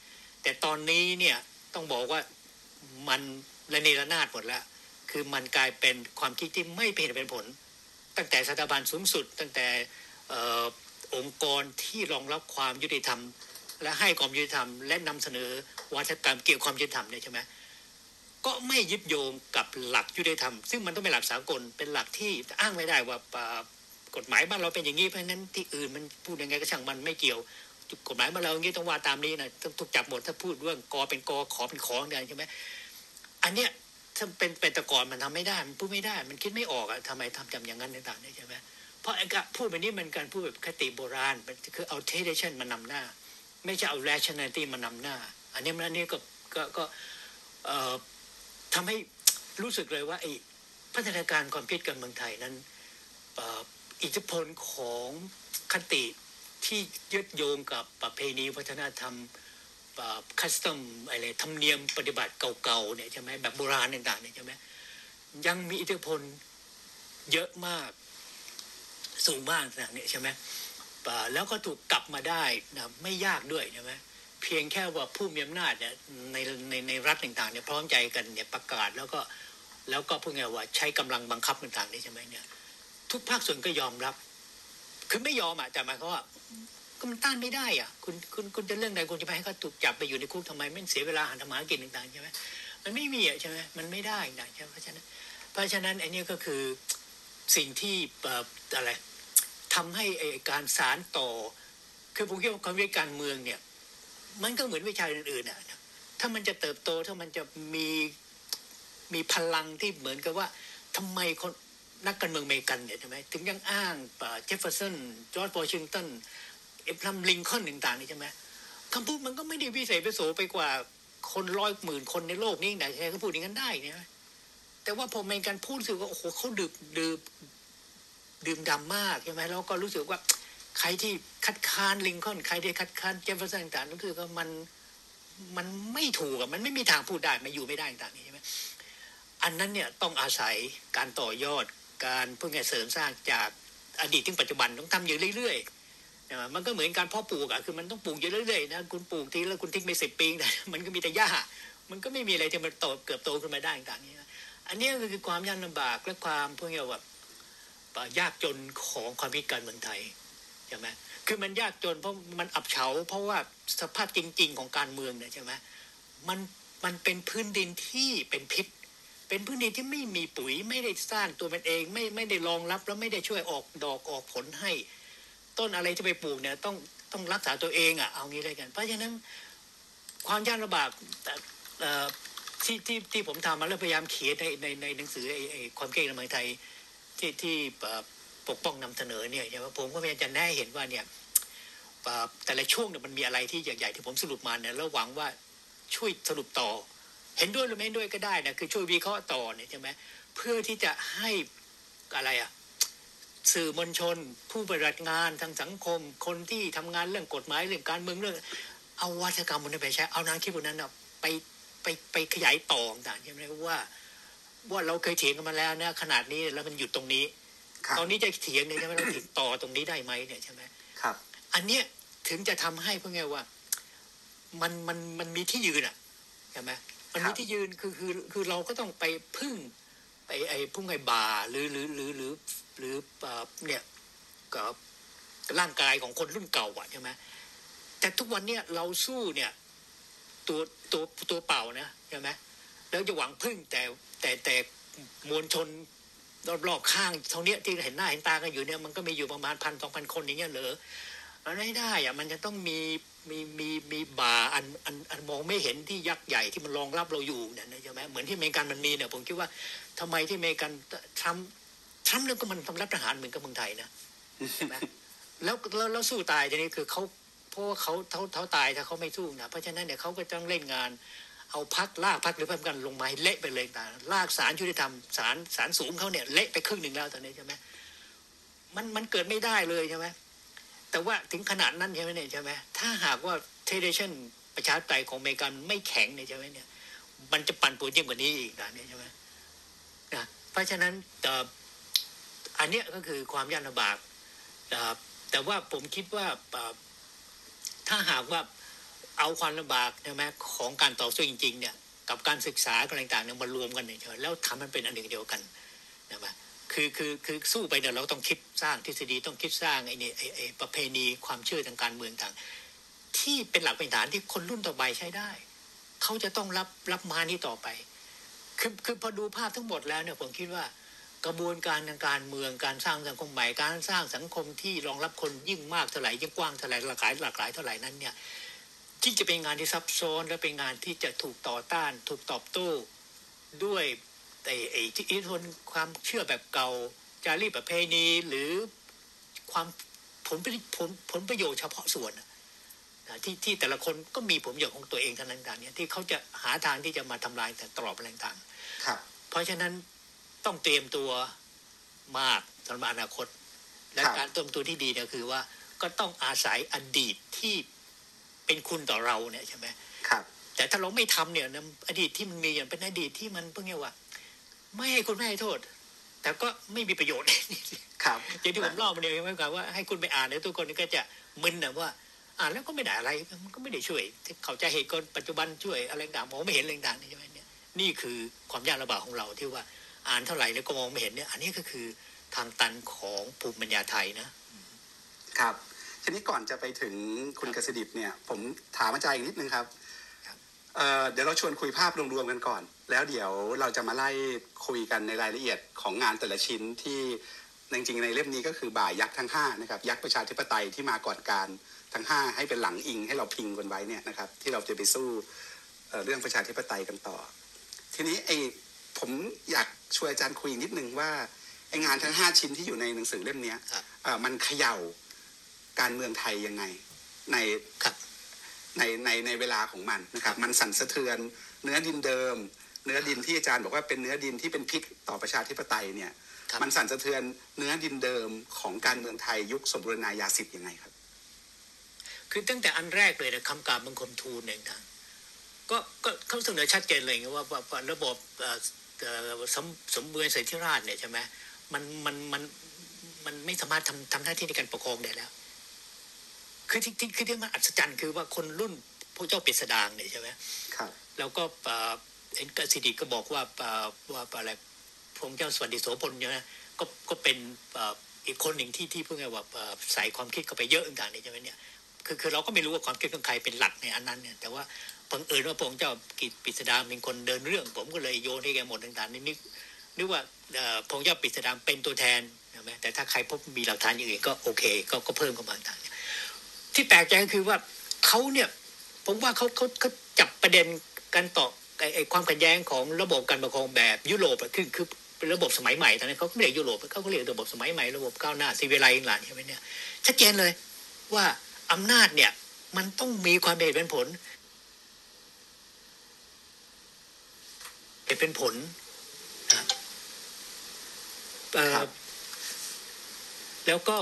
แต่ตอนนี้เนี่ยต้องบอกว่ามันระเนระนาดหมดแล้วคือมันกลายเป็นความคิดที่ไม่เป็นเหตุเป็นผลตั้งแต่สถาบันสูงสุดตั้งแต่องค์กรที่รองรับความยุติธรรมและให้ความยุติธรรมและนำเสนอวัฒกรรมเกี่ยวกับความยุติธรรมเนี่ยใช่ไหมก็ไม่ยึดโยงกับหลักยุติธรรมซึ่งมันต้องเป็นหลักสากลเป็นหลักที่อ้างไม่ได้ว่ากฎหมายบ้านเราเป็นอย่างนี้เพราะฉะนั้นที่อื่นมันพูดยังไงก็ช่างมันไม่เกี่ยวกฎหมายบ้านเราอย่างนี้ต้องว่าตามนี้นะต้องถูกจับหมดถ้าพูดเรื่องกอเป็นกอขอเป็นขอใช่ไหมอันเนี้ยถ้าเป็นเป็นตะกอนมันทำไม่ได้มันพูดไม่ได้มันคิดไม่ออกอะทำไมทำจำอย่างนั้นต่างๆใช่ไหมเพราะไอ้การพูดแบบนี้มันการพูดแบบคติโบราณคือเอา tradition มานำหน้าไม่ใช่เอา rationality มานำหน้าอันนี้มันอันนี้ก็ก็ก็เอ่อทำให้รู้สึกเลยว่าไอ้พัฒนาการความคิดการเมืองไทยนั้นอิทธิพลของคติที่ยึดโยงกับประเพณีวัฒนธรรมคัสตอมอะไรธรรมเนียมปฏิบัติเก่าๆเนี่ยใช่ไหมแบบโบราณต่างๆเนี่ยใช่ไหมยังมีอิทธิพลเยอะมากสูงมากนะเนี่ยใช่ไหมแล้วก็ถูกกลับมาได้นะไม่ยากด้วยใช่ไหมเพียงแค่ว่าผู้มีอำนาจเนี่ยในในในรัฐต่างๆเนี่ยพร้อมใจกันเนี่ยประกาศแล้วก็แล้วก็พูดง่ายว่าใช้กำลังบังคับต่างๆนี่ใช่ไหมเนี่ยทุกภาคส่วนก็ยอมรับคือไม่ยอมอ่ะแต่หมายความว่าก็มันต้านไม่ได้อ่ะคุณคุณคุณจะเรื่องใดคุณจะไปให้เขาถูกจับไปอยู่ในคุกทำไมไม่เสียเวลาหาทำมาหากินต่างๆใช่ไหมมันไม่มีอ่ะใช่ไหมมันไม่ได้นะใช่ไหมเพราะฉะนั้นเพราะฉะนั้นไอ้นี่ก็คือสิ่งที่อะไรทำให้การสารต่อคือผมคิดว่าความวิการเมืองเนี่ยมันก็เหมือนวิชาอื่นๆอ่ะถ้ามันจะเติบโตถ้ามันจะมีมีพลังที่เหมือนกับว่าทำไมคนนักการเมืองอเมริกันเนี่ยใช่ไหมถึงยังอ้างเจฟเฟอร์สันจอร์จวอชิงตันเอ็บรัมลิงคอล์นต่างๆนี่ใช่ไหมคำพูดมันก็ไม่ได้วิเศษวิโสไปกว่าคนร้อยหมื่นคนในโลกนี้ไหนใครก็พูดอย่างนั้นได้เนี่ยแต่ว่าพออเมริกันพูดรู้สึกว่าโอ้โหเขาดื่มดื่มดื่มดำมากใช่ไหมแล้วก็รู้สึกว่าใครที่คัดค้านลิงคอล์นใครที่คัดค้านเจฟเฟอร์สันต่างๆนั่นคือว่ามันมันไม่ถูกอะมันไม่มีทางพูดได้มันอยู่ไม่ได้ต่างๆนี่ใช่ไหมอันนั้นเนี่ยต้องอาศัยการต่อยอดการเพื่อเสริมสร้างจากอดีตถึงปัจจุบันต้องทำอยู่เรื่อยๆมันก็เหมือนการเพาะปลูกอะคือมันต้องปลูกอยู่เรื่อยๆนะคุณปลูกทีแล้วคุณทิ้งไปสิบปีแต่มันก็มีแต่หญ้ามันก็ไม่มีอะไรที่มันโตเกือบโตขึ้นมาได้ต่างๆนี้อันนี้ก็คือความยากลำบากและความพวกนี้ว่ายากจนของความคิดการเมืองไทยใช่ไหมคือมันยากจนเพราะมันอับเฉาเพราะว่าสภาพจริงๆของการเมืองเนี่ยใช่ไหมมันมันเป็นพื้นดินที่เป็นพิษเป็นพื้นดินที่ไม่มีปุ๋ยไม่ได้สร้างตัวมันเองไม่ไม่ได้รองรับแล้วไม่ได้ช่วยออกดอกออกผลให้ต้นอะไรที่ไปปลูกเนี่ยต้องต้องรักษาตัวเองอ่ะเอางี้เลยกันเพราะฉะนั้นความยากลำบากที่ที่ที่ผมทำมาแล้วพยายามเขียนในในในหนังสือไอ้ไอ้ความเก่งในเมืองไทยที่ที่ปกป้องนำเสนอเนี่ยใช่ไหมผมก็พยายามจะแน่เห็นว่าเนี่ยแต่ละช่วงเนี่ยมันมีอะไรที่ใหญ่ๆที่ผมสรุปมาเนี่ยแล้วหวังว่าช่วยสรุปต่อเห็นด้วยหรือไม่ด้วยก็ได้นะคือช่วยวิเคราะห์ต่อเนี่ยใช่ไหมเพื่อที่จะให้อะไรอ่ะสื่อมวลชนผู้ปฏิบัติงานทางสังคมคนที่ทำงานเรื่องกฎหมายเรื่องการเมืองเรื่องเอาวัฒกรรมมันไปใช้เอาแนวคิดพวกนั้นไปไปไปขยายต่อต่างๆใช่ไหมว่าว่าเราเคยเถียงกันมาแล้วนะขนาดนี้แล้วมันหยุดตรงนี้ตอนนี้จะเถียงเนี่ยใช่ไหมเราติดต่อตรงนี้ได้ไหมเนี่ยใช่ไหมครับอันเนี้ยถึงจะทำให้พวกไงว่ามันมันมันมีที่ยืนอ่ะใช่ไหมมันมีที่ยืนคือคือคือเราก็ต้องไปพึ่งไปไอ้พุ่งไอ้บ่าหรือหรือหรือหรือหรือเนี่ยกับร่างกายของคนรุ่นเก่าอ่ะใช่ไหมแต่ทุกวันเนี้ยเราสู้เนี่ยตัวตัวตัวเปล่านะใช่ไหมแล้วจะหวังพึ่งแต่แต่แต่มวลชนรอบๆข้างเท่านี้ที่เห็นหน้าเห็นตากันอยู่เนี่ยมันก็มีอยู่ประมาณพันสองพันคนอย่างเงี้ยเหรอมันไม่ได้อ่ะมันจะต้องมีมีมีมีบ่าอันอันอันมองไม่เห็นที่ยักษ์ใหญ่ที่มันรองรับเราอยู่เนี่ยใช่ไหมเหมือนที่อเมริกันมันมีเนี่ยผมคิดว่าทำไมที่อเมริกันทำทำเรื่องก็มันทำรัฐประหารเหมือนกับเมืองไทยนะใช่ไหมแล้วแล้วแล้วสู้ตายทีนี้คือเขาเพราะว่าเขาเขาเขาตายถ้าเขาไม่สู้นะเพราะฉะนั้นเนี่ยเขาก็ต้องเล่นงานเอาพักลากพักหรือพักกันลงมาเละไปเลยต่างลากศาลยุติธรรมศาลศาลสูงเขาเนี่ยเละไปครึ่งหนึ่งแล้วตอนนี้ใช่ไหมมันมันเกิดไม่ได้เลยใช่ไหมแต่ว่าถึงขนาดนั้นใช่ไหมเนี่ยใช่ไหมถ้าหากว่าเทเดชันประชาธิปไตยของอเมริกันไม่แข็งเนี่ยใช่ไหมเนี่ยมันจะปั่นป่วนยิ่งกว่านี้อีกนะเนี่ยใช่ไหมนะเพราะฉะนั้นอันเนี้ยก็คือความยากลำบากแต่ว่าผมคิดว่าถ้าหากว่าเอาความลำบากใช่ไหมของการต่อสู้จริงๆเนี่ยกับการศึกษาอะไรต่างๆเนี่ยมารวมกันเฉยๆแล้วทำมันเป็นอันหนึ่งเดียวกันนะมั้ยคือคือคือสู้ไปเนี่ยเราต้องคิดสร้างทฤษฎีต้องคิดสร้างไอ้นี่ไอ้ไอ้ประเพณีความเชื่อทางการเมืองต่างที่เป็นหลักเป็นฐานที่คนรุ่นต่อไปใช้ได้เขาจะต้องรับรับมานี้ต่อไปคือคือพอดูภาพทั้งหมดแล้วเนี่ยผมคิดว่ากระบวนการทางการเมืองการสร้างสังคมใหม่การสร้างสังคมที่รองรับคนยิ่งมากเท่าไหร่ยิ่งกว้างเท่าไหร่หลากหลายหลากหลายเท่าไหร่นั้นเนี่ยที่จะเป็นงานที่ซับซ้อนและเป็นงานที่จะถูกต่อต้านถูกตอบโต้ด้วยไอ้ไอ้ที่อิทธิพลความเชื่อแบบเก่าจารีตประเพณีหรือความผลผลผลประโยชน์เฉพาะส่วนที่ที่แต่ละคนก็มีผลประโยชน์ของตัวเองทั้งนั้นเนี่ยที่เขาจะหาทางที่จะมาทำลายแต่ตลอดอะไรต่างๆครับเพราะฉะนั้นต้องเตรียมตัวมากสำหรับอนาคตและการเตรียมตัวที่ดีเนี่ยคือว่าก็ต้องอาศัยอดีตที่เป็นคุณต่อเราเนี่ยใช่ไหมครับแต่ถ้าเราไม่ทำเนี่ยอดีตที่มันมีอย่างเป็นอดีตที่มันเพิ่งเรียกว่าไม่ให้คุณไม่ให้โทษแต่ก็ไม่มีประโยชน์ครับอย่างที่ผมเล่ามาเนี่ยหมายความว่าให้คุณไปอ่านแล้วทุกคนก็จะมึนนะว่าอ่านแล้วก็ไม่ได้อะไรมันก็ไม่ได้ช่วยเข้าใจเหตุการณ์ปัจจุบันช่วยอะไรต่างๆมองไม่เห็นอะไรต่างๆนี่ใช่ไหมเนี่ยนี่คือความยากลำบากของเราที่ว่าอ่านเท่าไหร่แล้วก็มองไม่เห็นเนี่ยอันนี้ก็คือทางตันของภูมิปัญญาไทยนะครับทีนี้ก่อนจะไปถึงคุณกสิดิษฐ์เนี่ยผมถามอาจารย์อีกนิดนึงครับเอ่อเดี๋ยวเราชวนคุยภาพรวมๆกันก่อนแล้วเดี๋ยวเราจะมาไล่คุยกันในรายละเอียดของงานแต่ละชิ้นที่จริงๆในเล่มนี้ก็คือบ่ายยักษ์ทั้งห้านะครับยักษ์ประชาธิปไตยที่มาก่อนการทั้งห้าให้เป็นหลังอิงให้เราพิงกันไว้เนี่ยนะครับที่เราจะไปสู้ เอ่อ เรื่องประชาธิปไตยกันต่อทีนี้ไอ้ผมอยากชวนอาจารย์คุยนิดนึงว่าไอ้งานทั้งห้าชิ้นที่อยู่ในหนังสือเล่มนี้เอ่อมันเขย่าการเมืองไทยยังไงในในในในเวลาของมันนะครับมันสั่นสะเทือนเนื้อดินเดิมเนื้อดินที่อาจารย์บอกว่าเป็นเนื้อดินที่เป็นพิษต่อประชาธิปไตยเนี่ยมันสั่นสะเทือนเนื้อดินเดิมของการเมืองไทยยุคสมบูรณาญาสิทธิ์ยังไงครับคือตั้งแต่อันแรกเลยนะคำกราบบังคมทูลเนี่ยนะก็ก็เขาเสนอชัดเจนเลยว่าว่าระบบสมสมบูรณ์เสถียรราชเนี่ยใช่ไหมมันมันมันมันไม่สามารถทำทำหน้าที่ในการปกครองได้แล้วคือที่ที่คือที่มันอัศจรรย์คือว่าคนรุ่นพวกเจ้าปริศดางเนี่ยใช่ไหมครับแล้วก็เอ็นกสิดิษฐ์ก็บอกว่าว่าอะไรพระองค์เจ้าสวัสดิโสพลเนี่ยนะก็ก็เป็นอีกคนหนึ่งที่ที่เพิ่งไงว่าใส่ความคิดเข้าไปเยอะต่างๆเนี่ยใช่ไหมเนี่ยคือคือเราก็ไม่รู้ว่าความคิดของใครเป็นหลักในอันนั้นเนี่ยแต่ว่าบังเอิญว่าพระองค์เจ้ากิจปริศดางเป็นคนเดินเรื่องผมก็เลยโยนให้แกหมดต่างๆนี่นึกนึกว่าพระองค์เจ้าปริศดางเป็นตัวแทนใช่ไหมแต่ถ้าใครพบมีหลักฐานอย่างอื่นก็โอเคก็ก็เพิ่มเข้ามาต่างๆที่แปลกใจก็คือว่าเขาเนี่ยผมว่าเขาเขาเขาจับประเด็นการต่อไอ้ความขัดแย้งของระบบการปกครองแบบยุโรปคือคือเป็นระบบสมัยใหม่ตอนนี้เขาไม่เรียกยุโรปเขาก็เรียกระบบสมัยใหม่ระบบก้าวหน้าซีวิไลซ์หลานใช่ไหมเนี่ยชัดเจนเลยว่าอำนาจเนี่ยมันต้องมีความเป็นเหตุเป็นผลเป็นผลนะแล้วก็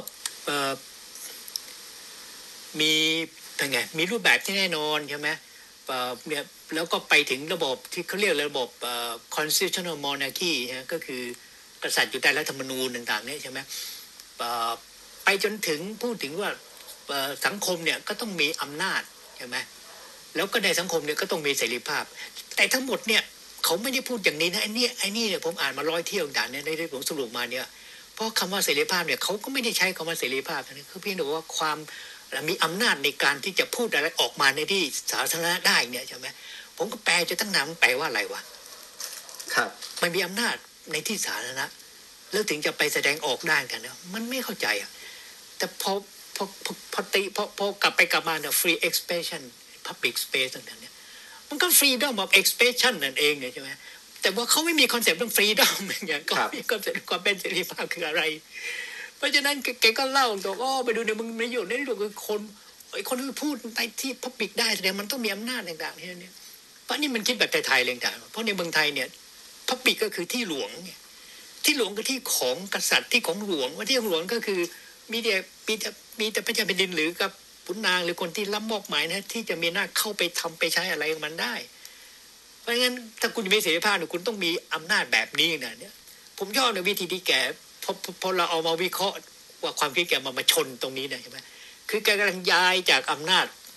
มีเป็นไงมีรูปแบบที่แน่นอนใช่ไหมเนี่ยแล้วก็ไปถึงระบบที่เขาเรียกระบบ constitutional monarchy นะก็คือกษัตริย์อยู่ใต้รัฐธรรมนูญต่างๆเนี่ยใช่ไหมไปจนถึงพูดถึงว่าสังคมเนี่ยก็ต้องมีอำนาจใช่ไหมแล้วก็ในสังคมเนี่ยก็ต้องมีเสรีภาพแต่ทั้งหมดเนี่ยเขาไม่ได้พูดอย่างนี้นะไอ้นี่ไอ้นี่เนี่ยผมอ่านมาร้อยเที่ยวต่างๆเนี่ยได้ผมสรุปมาเนี่ยเพราะคำว่าเสรีภาพเนี่ยเขาก็ไม่ได้ใช้คำว่าเสรีภาพนะคือเพียงแต่ว่าความมีอำนาจในการที่จะพูดอะไรออกมาในที่สาธารณะได้เนี่ยใช่ไหมผมก็แปลจะตั้งนานมันแปลว่าอะไรวะครับมันมีอำนาจในที่สาธารณะแล้วถึงจะไปแสดงออกได้กันนะมันไม่เข้าใจอ่ะแต่พอพอพอพอตีพอพอกลับไปกลับมาเนี่ย free expression public space ต่างๆเนี่ยมันก็ freedom of expression นั่นเองเนี่ยใช่ไหมแต่ว่าเขาไม่มีคอนเซ็ปต์เรื่อง freedom อย่างเงี้ยก็มีคอนเซ็ปต์ความเป็นเสรีภาพคืออะไรเพราะฉะนั้นแกก็เล่าตัวก็ไปดูในมึงในอยู่ในดูคือคนไอ้คนที่พูดในที่พับบิกได้แสดงมันต้องมีอำนาจต่างๆเนี่ยเพราะนี่มันคิดแบบไทยๆเลยต่างเพราะในเมืองไทยเนี่ยพับบิกก็คือที่หลวงที่หลวงก็ที่ของกษัตริย์ที่ของหลวงว่าที่ของหลวงก็คือมีแต่มีแต่มีแต่พระเจ้าแผ่นดินหรือกับขุนนางหรือคนที่รับมอบหมายนะที่จะมีหน้าเข้าไปทำไปใช้อะไรมันได้เพราะงั้นถ้าคุณมีเสรีภาพเนี่ยคุณต้องมีอำนาจแบบนี้นะเนี่ยผมชอบในวิธีที่แกพอพอเราเอามาวิเคราะห์ว่าความคิดแกมามาชนตรงนี้นะใช่ไหมคือแกกำลังย้ายจากอำนาจ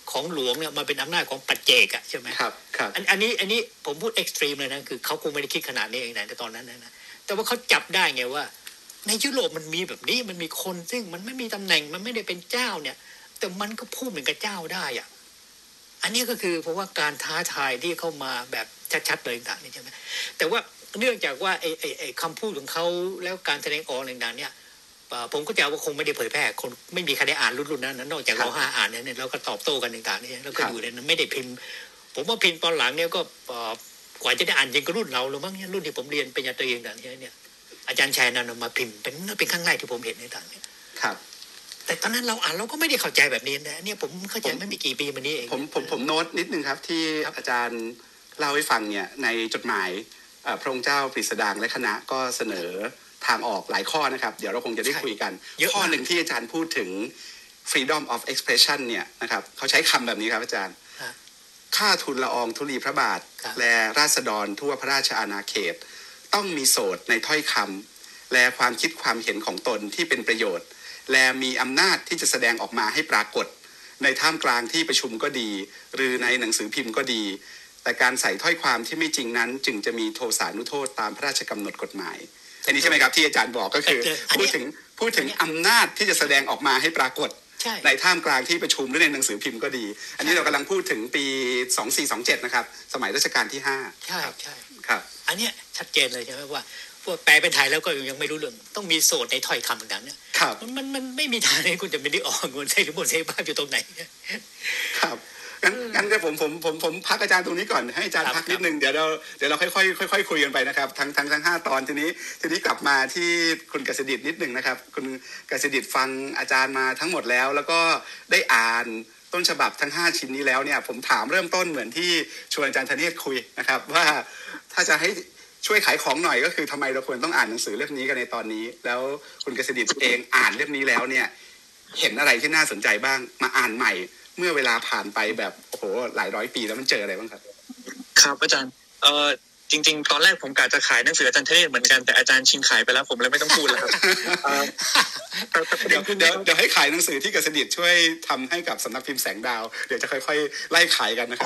ของหลวงเนี่ยมาเป็นอำนาจของปัจเจกอะใช่ไหมครับครับอันอันนี้อันนี้ผมพูดเอ็กซ์ตรีมเลยนะคือเขาคงไม่ได้คิดขนาดนี้เองนะในตอนนั้นนะแต่ว่าเขาจับได้ไงว่าในยุโรปมันมีแบบนี้มันมีคนซึ่งมันไม่มีตำแหน่งมันไม่ได้เป็นเจ้าเนี่ยแต่มันก็พูดเหมือนกับเจ้าได้อะอันนี้ก็คือเพราะว่าการท้าทายที่เข้ามาแบบชัดๆเลยต่างๆนี่ใช่ไหมแต่ว่าเนื่องจากว่าไอ้ไอ้ไอ้คำพูดของเขาแล้วการแสดงออกต่างๆเนี่ยผมก็จะว่าคงไม่ได้เผยแพร่คนไม่มีใครได้อ่านรุ่นๆนั้นนอกจากเราห้าอ่านเนี่ยเราก็ตอบโต้กันต่างๆนี่แล้วก็อยู่ในนั้นไม่ได้พิมพ์ผมว่าพิมพ์ตอนหลังเนี่ยก็กว่าจะได้อ่านจริงก็รุ่นเราหรือมั้งเนี่ยรุ่นที่ผมเรียนปริญญาตรีต่างๆเนี่ยอาจารย์ชัยนันท์มาพิมพ์เป็นเป็นครั้งแรกที่ผมเห็นในต่างเนี่ยครับแต่ตอนนั้นเราอ่านเราก็ไม่ได้เข้าใจแบบนี้นะเนี่ยผมเข้าใจไม่มีกี่ปีมานี้เองผมผมผมโน้ตนิดนึงครับที่อาจารย์เล่าให้ฟังเนี่ยในจดหมายพระองค์เจ้าปริศดางและคณะก็เสนอทางออกหลายข้อนะครับเดี๋ยวเราคงจะได้คุยกันข้อหนึ่งที่อาจารย์พูดถึง freedom of expression เนี่ยนะครับเขาใช้คำแบบนี้ครับอาจารย์ข้าทูลละอองธุลีพระบาทและราษฎรทั่วพระราชอาณาเขตต้องมีโสตในถ้อยคำและความคิดความเห็นของตนที่เป็นประโยชน์และมีอำนาจที่จะแสดงออกมาให้ปรากฏในท่ามกลางที่ประชุมก็ดีหรือในหนังสือพิมพ์ก็ดีแต่การใส่ถ้อยความที่ไม่จริงนั้นจึงจะมีโทสานุโทษตามพระราชกำหนดกฎหมายอันนี้ใช่ไหมครับที่อาจารย์บอกก็คือพูดถึงพูดถึงอำนาจที่จะแสดงออกมาให้ปรากฏในท่ามกลางที่ประชุมหรือในหนังสือพิมพ์ก็ดีอันนี้เรากำลังพูดถึงปีสองสี่สองเจ็ดนะครับสมัยรัชกาลที่ห้าใช่ใช่ครับอันนี้ชัดเจนเลยใช่ไหมว่าพวกแปลเป็นไทยแล้วก็ยังไม่รู้เรื่องต้องมีโสตในถ้อยคำต่างๆเนี่ยมันมันไม่มีทางเลยคุณจะไม่ได้ออกเงินใช่หรือบนเซบ้าอยู่ตรงไหนครับงั้นงั้นก็ผมผมผมผมพักอาจารย์ตรงนี้ก่อนให้อาจารย์พักนิดนึงเดี๋ยวเราเดี๋ยวเราค่อยๆค่อยๆคุยกันไปนะครับทั้งทั้งทั้งห้าตอนทีนี้ทีนี้กลับมาที่คุณกฤษดิษฐ์นิดนึงนะครับคุณกฤษดิษฐ์ฟังอาจารย์มาทั้งหมดแล้วแล้วก็ได้อ่านต้นฉบับทั้งห้าชิ้นนี้แล้วเนี่ยผมถามเริ่มต้นเหมือนที่ชวนอาจารย์ธเนศคุยนะครับว่าถ้าจะให้ช่วยขายของหน่อยก็คือทำไมเราควรต้องอ่านหนังสือเล่มนี้กันในตอนนี้แล้วคุณกฤษดิษฐ์เองอ่านเล่มนี้แล้วเนี่ยเห็นอะไรที่น่าสนใจบ้างมาอ่านใหม่เมื่อเวลาผ่านไปแบบโอ้โหหลายร้อยปีแล้วมันเจออะไรบ้างครับครับอาจารย์เอ่อจริงๆตอนแรกผมกะจะขายหนังสืออาจารย์เทศเหมือนกันแต่อาจารย์ชิงขายไปแล้วผมเลยไม่ต้องพูดแล้วครับเดี๋ยวเดี๋ยวเดี๋ยวให้ขายหนังสือที่กฤษดิษฐ์ช่วยทำให้กับสำนักพิมพ์แสงดาวเดี๋ยวจะค่อยๆไล่ขายกันนะครับ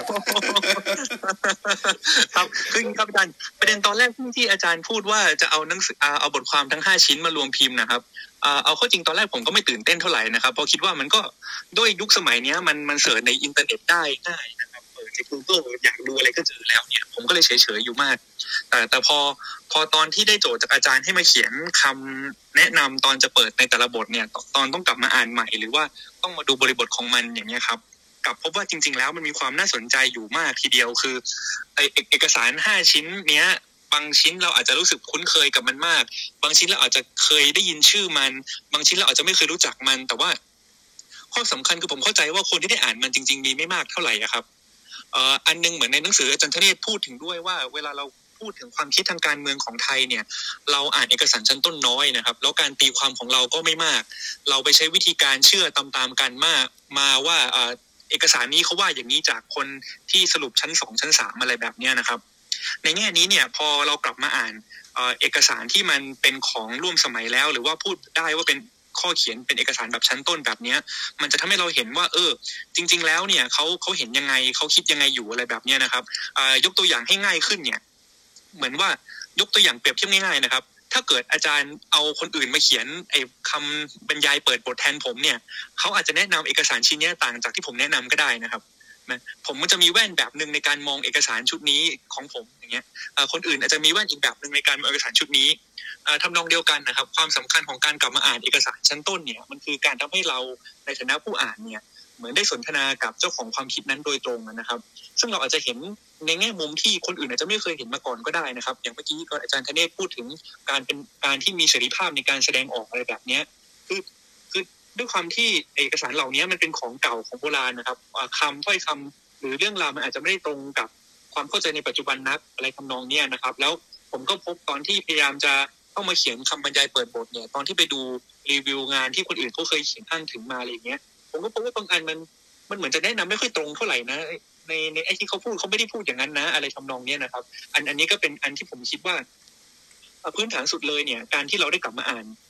ครับคือครับอาจารย์ประเด็นตอนแรกที่อาจารย์พูดว่าจะเอาหนังสือเอาบทความทั้งห้าชิ้นมารวมพิมพ์นะครับเอาเข้าจริงตอนแรกผมก็ไม่ตื่นเต้นเท่าไหร่นะครับเพราะคิดว่ามันก็ด้วยยุคสมัยนี้มันมันเสิร์ชในอินเทอร์เน็ตได้ง่ายนะครับเปิดใน Google อยากดูอะไรก็เจอแล้วเนี่ยผมก็เลยเฉยๆอยู่มากแต่แต่พอพอตอนที่ได้โจทย์จากอาจารย์ให้มาเขียนคำแนะนำตอนจะเปิดในแต่ละบทเนี่ยตอนต้องกลับมาอ่านใหม่หรือว่าต้องมาดูบริบทของมันอย่างเงี้ยครับกลับพบว่าจริงๆแล้วมันมีความน่าสนใจอยู่มากทีเดียวคือไอเอกสารห้าชิ้นเนี้ยบางชิ้นเราอาจจะรู้สึกคุ้นเคยกับมันมากบางชิ้นเราอาจจะเคยได้ยินชื่อมันบางชิ้นเราอาจจะไม่เคยรู้จักมันแต่ว่าข้อสำคัญคือผมเข้าใจว่าคนที่ได้อ่านมันจริงๆมีไม่มากเท่าไหร่อะครับเอ่ออันนึงเหมือนในหนังสืออาจารย์ธเนศพูดถึงด้วยว่าเวลาเราพูดถึงความคิดทางการเมืองของไทยเนี่ยเราอ่านเอกสารชั้นต้นน้อยนะครับแล้วการตีความของเราก็ไม่มากเราไปใช้วิธีการเชื่อตามๆกันมากมาว่าเอ่อเอกสารนี้เขาว่าอย่างนี้จากคนที่สรุปชั้นสองชั้นสามอะไรแบบนี้นะครับในแง่นี้เนี่ยพอเรากลับมาอ่านเอ่อเอกสารที่มันเป็นของร่วมสมัยแล้วหรือว่าพูดได้ว่าเป็นข้อเขียนเป็นเอกสารแบบชั้นต้นแบบนี้มันจะทำให้เราเห็นว่าเออจริงๆแล้วเนี่ยเขาเขาเห็นยังไงเขาคิดยังไงอยู่อะไรแบบนี้นะครับเอ่อยกตัวอย่างให้ง่ายขึ้นเนี่ยเหมือนว่ายกตัวอย่างเปรียบเทียบง่ายๆนะครับถ้าเกิดอาจารย์เอาคนอื่นมาเขียนไอ้คำบรรยายเปิดบทแทนผมเนี่ยเขาอาจจะแนะนำเอกสารชิ้นนี้ต่างจากที่ผมแนะนำก็ได้นะครับนะผมมันจะมีแว่นแบบนึงในการมองเอกสารชุดนี้ของผมอย่างเงี้ยคนอื่นอาจจะมีแว่นอีกแบบนึงในการมองเอกสารชุดนี้ทำนองเดียวกันนะครับความสำคัญของการกลับมาอ่านเอกสารชั้นต้นเนี่ยมันคือการทำให้เราในฐานะผู้อ่านเนี่ยเหมือนได้สนทนากับเจ้าของความคิดนั้นโดยตรงนะครับซึ่งเราอาจจะเห็นในแง่มุมที่คนอื่นอาจจะไม่เคยเห็นมาก่อนก็ได้นะครับอย่างเมื่อกี้ก็อาจารย์ธเนศพูดถึงการเป็นการที่มีเสรีภาพในการแสดงออกอะไรแบบนี้คือคือด้วยความที่เอกสารเหล่านี้มันเป็นของเก่าของโบราณนะครับคำถ้อยคำหรือเรื่องราวมันอาจจะไม่ได้ตรงกับความเข้าใจในปัจจุบันนักอะไรทำนองนี้นะครับแล้วผมก็พบตอนที่พยายามจะต้องมาเขียนคำบรรยายเปิดบทเนี่ยตอนที่ไปดูรีวิวงานที่คนอื่นเขาเคยเขียนอ้างถึงมาอะไรอย่างเงี้ยผมก็พบว่าบางอันมันมันเหมือนจะแนะนำไม่ค่อยตรงเท่าไหร่นะในในไอ้ที่เขาพูดเขาไม่ได้พูดอย่างนั้นนะอะไรทำนองนี้นะครับอันอันนี้ก็เป็นอันที่ผมคิดว่าพื้นฐานสุดเลยเนี่ยการที่เราได้กลับมาอ่าน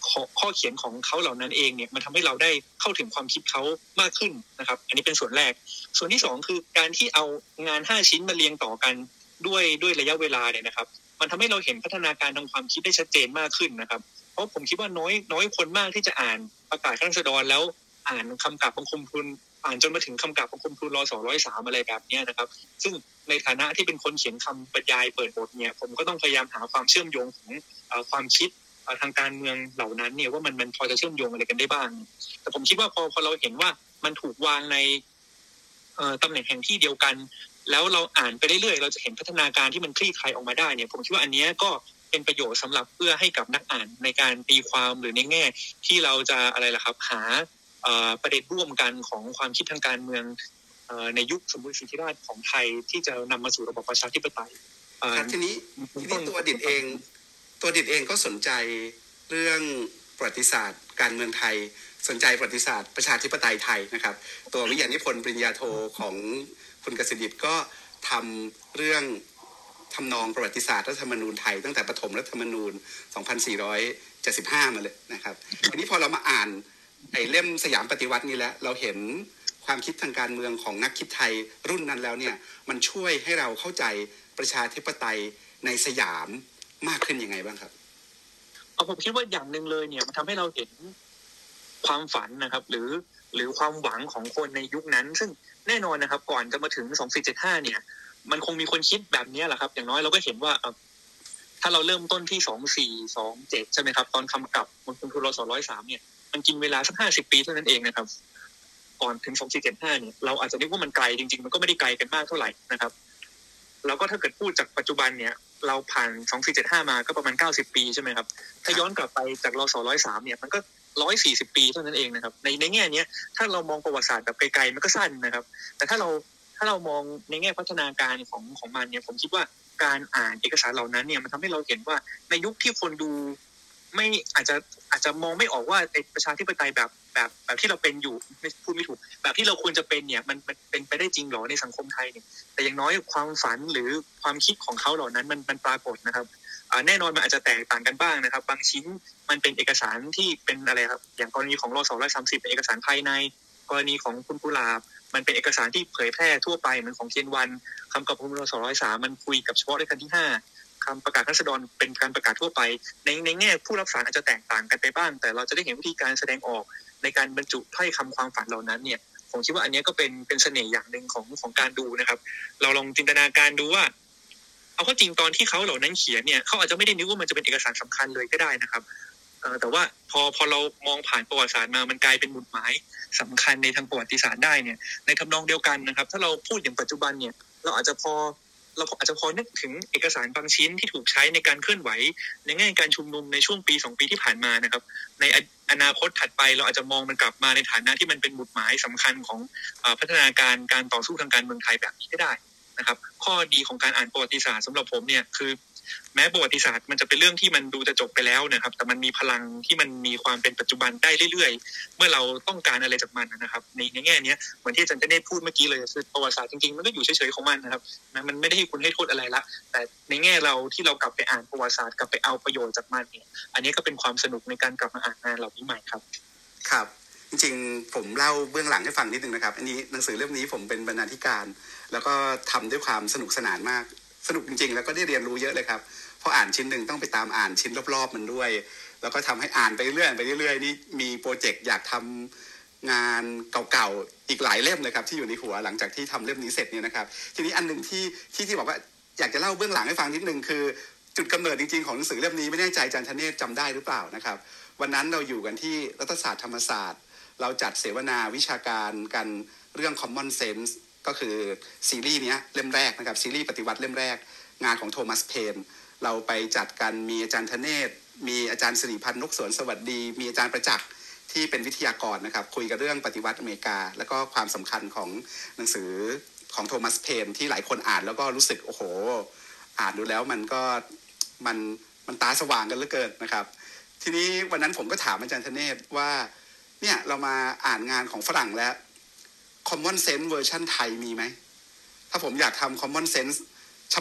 ข้อเขียนของเขาเหล่านั้นเองเนี่ยมันทำให้เราได้เข้าถึงความคิดเขามากขึ้นนะครับอันนี้เป็นส่วนแรกส่วนที่สองคือการที่เอางานห้าชิ้นมาเรียงต่อกันด้วยด้วยระยะเวลาเนี่ยนะครับมันทำให้เราเห็นพัฒนาการทางความคิดได้ชัดเจนมากขึ้นนะครับเพราะผมคิดว่าน้อยน้อยคนมากที่จะอ่านประกาศราษฎรแล้วอ่านคำกราบบังคมทูลอ่านจนมาถึงคำกราบบังคมทูลร.สองร้อยสามอะไรแบบนี้นะครับซึ่งในฐานะที่เป็นคนเขียนคำบรรยายเปิดบทเนี่ยผมก็ต้องพยายามหาความเชื่อมโยงของความคิดทางการเมืองเหล่านั้นเนี่ยว่ามันมันพอจะเชื่อมโยงอะไรกันได้บ้างแต่ผมคิดว่าพอพอเราเห็นว่ามันถูกวางในตำแหน่งแห่งที่เดียวกันแล้วเราอ่านไปเรื่อยๆเราจะเห็นพัฒนาการที่มันคลี่คลายออกมาได้เนี่ยผมคิดว่าอันนี้ก็เป็นประโยชน์สำหรับเพื่อให้กับนักอ่านในการตีความหรือในแง่ที่เราจะอะไรล่ะครับหาประเด็นร่วมกันของความคิดทางการเมืองในยุคสมบูรณ์สิทธิราชย์ของไทยที่จะนำมาสู่ระบอบประชาธิปไตยทีนี้ทีนี้ตัวดิษฐ์เองตัวดิษฐ์เองก็สนใจเรื่องประวัติศาสตร์การเมืองไทยสนใจประวัติศาสตร์ประชาธิปไตยไทยนะครับตัววิทยานิพนธ์ปริญญาโทของคุณกสิทธิ์ก็ทำเรื่องทำนองประวัติศาสตร์รัฐธรรมนูญไทยตั้งแต่ปฐมรัฐธรรมนูญสองพันสี่ร้อยเจ็ดสิบห้ามาเลยนะครับทีนี้พอเรามาอ่านไอ้เล่มสยามปฏิวัตินี่แล้วเราเห็นความคิดทางการเมืองของนักคิดไทยรุ่นนั้นแล้วเนี่ยมันช่วยให้เราเข้าใจประชาธิปไตยในสยามมากขึ้นยังไงบ้างครับเอาผมคิดว่าอย่างหนึ่งเลยเนี่ยมันทำให้เราเห็นความฝันนะครับหรือหรือความหวังของคนในยุคนั้นซึ่งแน่นอนนะครับก่อนจะมาถึงสองสี่เจ็ดห้าเนี่ยมันคงมีคนคิดแบบนี้แหละครับอย่างน้อยเราก็เห็นว่าถ้าเราเริ่มต้นที่สองสี่ สองเจ็ดใช่ไหมครับตอนคำกลับมณฑลทุนร.สองร้อยสามเนี่ยมันกินเวลาสักห้าสิบปีเท่านั้นเองนะครับก่อนถึงสองสี่เจ็ดห้าเนี่ยเราอาจจะนึกว่ามันไกลจริงๆมันก็ไม่ได้ไกลกันมากเท่าไหร่นะครับแล้วก็ถ้าเกิดพูดจากปัจจุบันเนี่ยเราผ่านสองสี่เจ็ดห้ามาก็ประมาณเก้าสิบปีใช่ไหมครับถ้าย้อนกลับไปจากร.สองร้อยสามเนี่ยมันก็หนึ่งร้อยสี่สิบปีเท่านั้นเองนะครับในในแง่นี้ถ้าเรามองประวัติศาสตร์แบบไกลๆมันก็สั้นนะครับแต่ถ้าเราถ้าเรามองในแง่พัฒนาการของของมันเนี่ยผมคิดว่าการอ่านเอกสารเหล่านั้นเนี่ยมันทำให้เราเห็นว่าในยุคที่คนดูไม่อาจจะอาจจะมองไม่ออกว่าไอ้ประชาธิปไตยแบบแบบแบบที่เราเป็นอยู่ไม่พูดไม่ถูกแบบที่เราควรจะเป็นเนี่ยมันมันเป็นไปได้จริงหรอในสังคมไทยเนี่ยแต่อย่างน้อยความฝันหรือความคิดของเขาเหล่านั้นมันมันปรากฏนะครับแน่นอนมันอาจจะแตกต่างกันบ้างนะครับบางชิ้นมันเป็นเอกสารที่เป็นอะไรครับอย่างกรณีของร.สองร้อยสามสิบเป็นเอกสารภายในกรณีของคุณกุหลาบมันเป็นเอกสารที่เผยแพร่ทั่วไปเหมือนของเทียนวันคำกลับของร.สองร้อยสามมันคุยกับเฉพาะรัชกาลที่ห้าคำประกาศราษฎรเป็นการประกาศทั่วไปในในแง่ผู้รับสารอาจจะแตกต่างกันไปบ้างแต่เราจะได้เห็นวิธีการแสดงออกในการบรรจุถ้อยคำความฝันเหล่านั้นเนี่ยผมคิดว่าอันนี้ก็เป็นเป็นเสน่ห์อย่างหนึ่งของของการดูนะครับเราลองจินตนาการดูว่าเอาเข้าจริงตอนที่เขาเหล่านั้นเขียนเนี่ยเขาอาจจะไม่ได้นึกว่ามันจะเป็นเอกสารสำคัญเลยก็ได้นะครับแต่ว่าพอพอเรามองผ่านประวัติศาสตร์มามันกลายเป็นหมุดหมายสำคัญในทางประวัติศาสตร์ได้เนี่ยในทำนองเดียวกันนะครับถ้าเราพูดอย่างปัจจุบันเนี่ยเราอาจจะพอเราอาจจะพอนึกถึงเอกสารบางชิ้นที่ถูกใช้ในการเคลื่อนไหวในแง่การชุมนุมในช่วงปีสองปีที่ผ่านมานะครับในอนาคตถัดไปเราอาจจะมองมันกลับมาในฐานะที่มันเป็นหมุดหมายสำคัญของพัฒนาการการต่อสู้ทางการเมืองไทยแบบนี้ก็ได้นะครับข้อดีของการอ่านประวัติศาสตร์สำหรับผมเนี่ยคือแม้ประวัติศาสตร์มันจะเป็นเรื่องที่มันดูจะจบไปแล้วนะครับแต่มันมีพลังที่มันมีความเป็นปัจจุบันได้เรื่อยๆเมื่อเราต้องการอะไรจากมันนะครับในในแง่นี้เหมือนที่อาจารย์เนตรพูดเมื่อกี้เลยคือประวัติศาสตร์จริงๆมันก็อยู่เฉยๆของมันนะครับนะมันไม่ได้ให้คุณให้โทษอะไรละแต่ในแง่เราที่เรากลับไปอ่านประวัติศาสตร์กลับไปเอาประโยชน์จากมันเนี่ยอันนี้ก็เป็นความสนุกในการกลับมาอ่านงานเหล่านี้ใหม่ครับครับจริงๆผมเล่าเบื้องหลังให้ฟังนิดนึงนะครับอันนี้หนังสือเล่มนี้ผมเป็นบรรณาธิการแล้วก็ทำด้วยความสนุกสนานมากสนุกจริงๆแล้วก็ได้เรียนรู้เยอะเลยครับเพราะอ่านชิ้นหนึ่งต้องไปตามอ่านชิ้นรอบๆมันด้วยแล้วก็ทำให้อ่านไปเรื่อยๆไปเรื่อยๆนี่มีโปรเจกต์อยากทำงานเก่าๆอีกหลายเล่มเลยครับที่อยู่ในหัวหลังจากที่ทำเล่มนี้เสร็จเนี่ยนะครับทีนี้อันนึงที่ที่ที่บอกว่าอยากจะเล่าเบื้องหลังให้ฟังนิดนึงคือจุดกำเนิดจริงๆของหนังสือเล่มนี้ไม่แน่ใจอาจารย์ธเนศจำได้หรือเปล่านะครับวันนั้นเราอยู่กันที่รัฐศาสตร์ธรรมศาสตร์เราจัดเสวนาวิชาการกันเรื่อง common sense ก็คือซีรีส์นี้เล่มแรกนะครับซีรีส์ปฏิวัติเล่มแรกงานของโทมัสเพนเราไปจัดกันมีอาจารย์ธเนศมีอาจารย์สิริพันธ์นกสวนสวัสดีมีอาจารย์ประจักษ์ที่เป็นวิทยากรนะครับคุยกันเรื่องปฏิวัติอเมริกาแล้วก็ความสำคัญของหนังสือของโทมัสเพนที่หลายคนอ่านแล้วก็รู้สึกโอ้โหอ่านดูแล้วมันก็มันมันตาสว่างกันเหลือเกินนะครับทีนี้วันนั้นผมก็ถามอาจารย์ธเนศว่าเนี่ยเรามาอ่านงานของฝรั่งแล้ว common sense เวอร์ชันไทยมีไหมถ้าผมอยากทำ common sense ฉบับ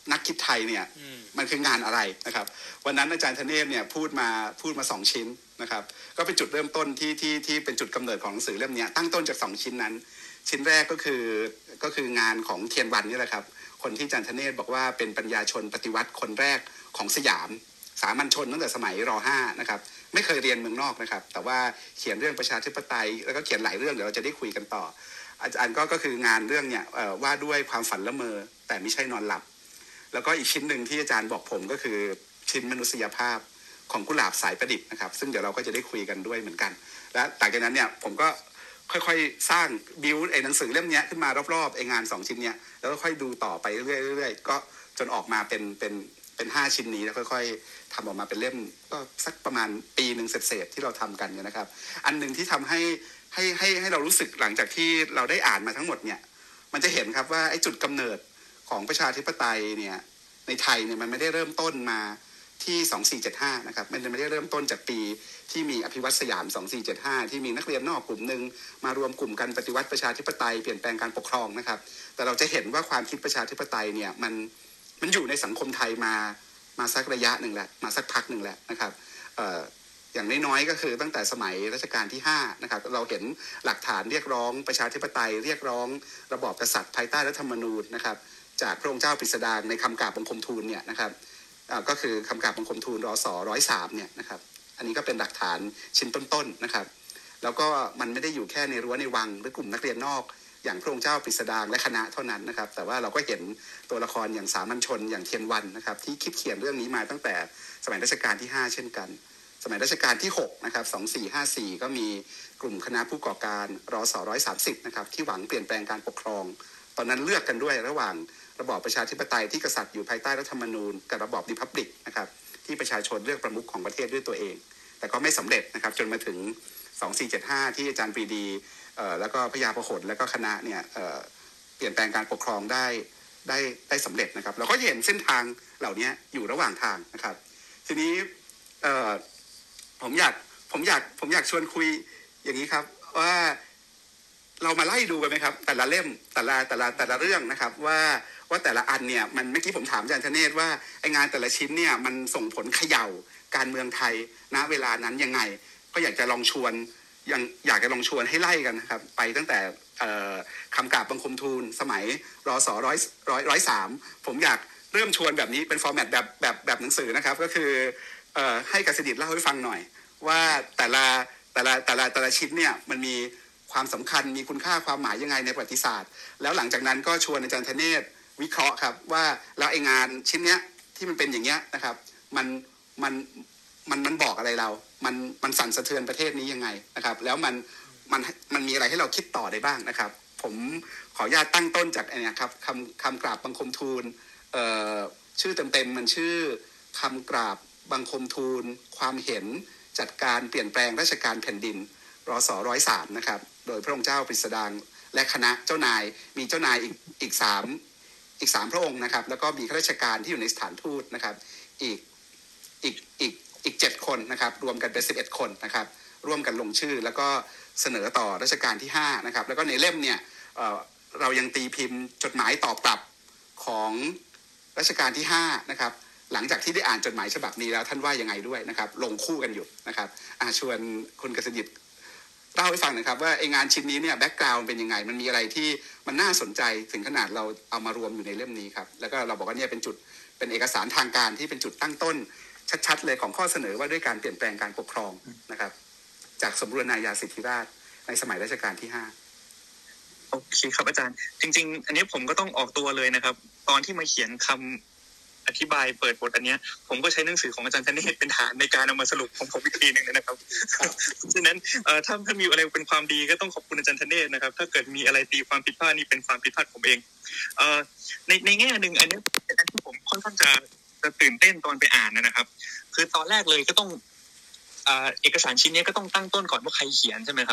นักคิดไทยเนี่ยมันคืองานอะไรนะครับวันนั้นอาจารย์ธเนศเนี่ยพูดมาพูดมาสองชิ้นนะครับก็เป็นจุดเริ่มต้นที่ที่ที่เป็นจุดกำเนิดของหนังสือเล่มนี้ตั้งต้นจากสองชิ้นนั้นชิ้นแรกก็คือก็คืองานของเทียนวันนี่แหละครับคนที่อาจารย์ธเนศบอกว่าเป็นปัญญาชนปฏิวัติคนแรกของสยามสามัญชนตั้งแต่สมัยร.ห้า นะครับไม่เคยเรียนเมืองนอกนะครับแต่ว่าเขียนเรื่องประชาธิปไตยแล้วก็เขียนหลายเรื่องเดี๋ยวเราจะได้คุยกันต่ออาจารย์ก็ก็คืองานเรื่องเนี่ยว่าด้วยความฝันละเมอแต่ไม่ใช่นอนหลับแล้วก็อีกชิ้นหนึ่งที่อาจารย์บอกผมก็คือชิ้นมนุษยภาพของกุหลาบสายประดิษฐ์นะครับซึ่งเดี๋ยวเราก็จะได้คุยกันด้วยเหมือนกันและหลังจากนั้นเนี่ยผมก็ค่อยๆสร้างบิวไอ้หนังสือเล่มนี้ขึ้นมารอบๆไอ้งานสองชิ้นเนี้ยแล้วก็ค่อยดูต่อไปเรื่อยๆก็จนออกมาเป็นเป็นเป็นห้าชิ้นนี้แล้วค่อยๆทำออกมาเป็นเล่มก็สักประมาณปีหนึ่งเศษๆที่เราทำกันนะครับอันหนึ่งที่ทำให้ให้ให้ให้เรารู้สึกหลังจากที่เราได้อ่านมาทั้งหมดเนี่ยมันจะเห็นครับว่าไอ้จุดกำเนิดของประชาธิปไตยเนี่ยในไทยเนี่ยมันไม่ได้เริ่มต้นมาที่สองสี่เจ็ดห้านะครับมันไม่ได้เริ่มต้นจากปีที่มีอภิวัตสยามสองสี่เจ็ดห้าที่มีนักเรียนนอกกลุ่มนึงมารวมกลุ่มกันปฏิวัติประชาธิปไตยเปลี่ยนแปลงการปกครองนะครับแต่เราจะเห็นว่าความคิดประชาธิปไตยเนี่ยมันมันอยู่ในสังคมไทยมามาสักระยะหนึ่งแหละมาสักพักหนึ่งแหละนะครับเอ่ออย่างน้อยๆก็คือตั้งแต่สมัยรัชกาลที่ห้านะครับเราเห็นหลักฐานเรียกร้องประชาธิปไตยเรียกร้องระบอบกษัตริย์ภายใต้รัฐธรรมนูญนะครับจากพระองค์เจ้าปริสดางในคำกราบบังคมทูลเนี่ยนะครับก็คือคำกราบบังคมทูลรศร้อยสามเนี่ยนะครับอันนี้ก็เป็นหลักฐานชิ้นต้นๆนะครับแล้วก็มันไม่ได้อยู่แค่ในรั้วในวังหรือกลุ่มนักเรียนนอกอย่างพระองค์เจ้าปริสดางและคณะเท่านั้นนะครับแต่ว่าเราก็เห็นตัวละครอย่างสามัญชนอย่างเทียนวันนะครับที่คิดเขียนเรื่องนี้มาตั้งแต่สมัยรัชกาลที่ห้าเช่นกันสมัยรัชกาลที่หกนะครับสองสี่ห้าสี่ก็มีกลุ่มคณะผู้ก่อการรศร้อยสามสิบนะครับที่หวังเปลี่ยนแปลงการปกครองตอนนั้นเลือกกันด้วยระหว่างระบอบประชาธิปไตยที่กษัตริย์อยู่ภายใต้รัฐธรรมนูญกับระบอบริพับลิกนะครับที่ประชาชนเลือกประมุขของประเทศด้วยตัวเองแต่ก็ไม่สำเร็จนะครับจนมาถึงสองสี่เจ็ดห้าที่อาจารย์ปรีดีเอ่อแล้วก็พญาพหลแล้วก็คณะเนี่ยเอ่อเปลี่ยนแปลงการปกครองได้ได้ได้สำเร็จนะครับเราก็เห็นเส้นทางเหล่านี้อยู่ระหว่างทางนะครับทีนี้เอ่อผมอยากผมอยากผมอยากชวนคุยอย่างนี้ครับว่าเรามาไล่ดูกันไหมครับแต่ละเล่มแต่ละแต่ละแต่ละเรื่องนะครับว่าว่าแต่ละอันเนี่ยมันเมื่อกี้ผมถามอาจารย์ธเนศว่าไองานแต่ละชิ้นเนี่ยมันส่งผลเขย่าการเมืองไทยณเวลานั้นยังไงก็อยากจะลองชวนยังอยากจะลองชวนให้ไล่กันนะครับไปตั้งแต่คำกราบบังคมทูลสมัยรศร้อยร้อยร้อยสามผมอยากเริ่มชวนแบบนี้เป็นฟอร์แมตแบบแบบแบบหนังสือนะครับก็คือให้กฤษฎิตเล่าให้ฟังหน่อยว่าแต่ละแต่ละแต่ละแต่ละชิ้นเนี่ยมันมีความสำคัญมีคุณค่าความหมายยังไงในประวัติศาสตร์แล้วหลังจากนั้นก็ชวนอาจารย์ธเนศวิเคราะห์ครับว่าแล้วไอ้งานชิ้นเนี้ยที่มันเป็นอย่างเงี้ยนะครับมันมันมันมันบอกอะไรเรามันมันสั่นสะเทือนประเทศนี้ยังไงนะครับแล้วมันมันมันมีอะไรให้เราคิดต่อได้บ้างนะครับผมขออนุญาตตั้งต้นจากเนี่ยครับคำคำกราบบังคมทูลเอ่อชื่อเต็มๆมันชื่อคำกราบบังคมทูลความเห็นจัดการเปลี่ยนแปลงราชการแผ่นดินรศร้อยสามนะครับโดยพระองค์เจ้าปริสดางและคณะเจ้านายมีเจ้านายอีกอีกสามอีกสามพระองค์นะครับแล้วก็มีข้าราชการที่อยู่ในสถานทูตนะครับอีกอีกอีกอีกเจ็ดคนนะครับรวมกันเป็นสิบเอ็ดคนนะครับร่วมกันลงชื่อแล้วก็เสนอต่อรัชกาลที่ห้านะครับแล้วก็ในเล่มเนี่ย เอ่อ เรายังตีพิมพ์จดหมายตอบกลับของรัชกาลที่ห้านะครับหลังจากที่ได้อ่านจดหมายฉบับนี้แล้วท่านว่ายังไงด้วยนะครับลงคู่กันอยู่นะครับอ่าชวนคุณกฤษฎิตเล่าให้ฟังหน่อยครับว่าไอ้งานชิ้นนี้เนี่ยแบ็กกราวด์เป็นยังไงมันมีอะไรที่มันน่าสนใจถึงขนาดเราเอามารวมอยู่ในเล่มนี้ครับแล้วก็เราบอกว่าเนี่ยเป็นจุดเป็นเอกสารทางการที่เป็นจุดตั้งต้นชัดๆเลยของข้อเสนอว่าด้วยการเปลี่ยนแปลงการปกครองนะครับจากสมบูรณาญาสิทธิราชย์ในสมัยรัชกาลที่ห้าโอเคครับอาจารย์จริงๆอันนี้ผมก็ต้องออกตัวเลยนะครับตอนที่มาเขียนคำอธิบายเปิดบทอันนี้ผมก็ใช้หนังสือของอาจารย์ธเนศเป็นฐานในการเอามาสรุปของผมอีกทีนึงนะครับฉะนั้นถ้าถ้ามีอะไรเป็นความดีก็ต้องขอบคุณอาจารย์ธเนศนะครับถ้าเกิดมีอะไรตีความผิดพลาดนี่เป็นความผิดพลาดผมเองในในแง่นึงอันนี้เป็นอันที่ผมค่อนข้างจะจะตื่นเต้นตอนไปอ่านนะครับคือตอนแรกเลยก็ต้องเอกสารชิ้นนี้ก็ต้องตั้งต้นก่อนว่าใครเขียนใช่ไหมครับ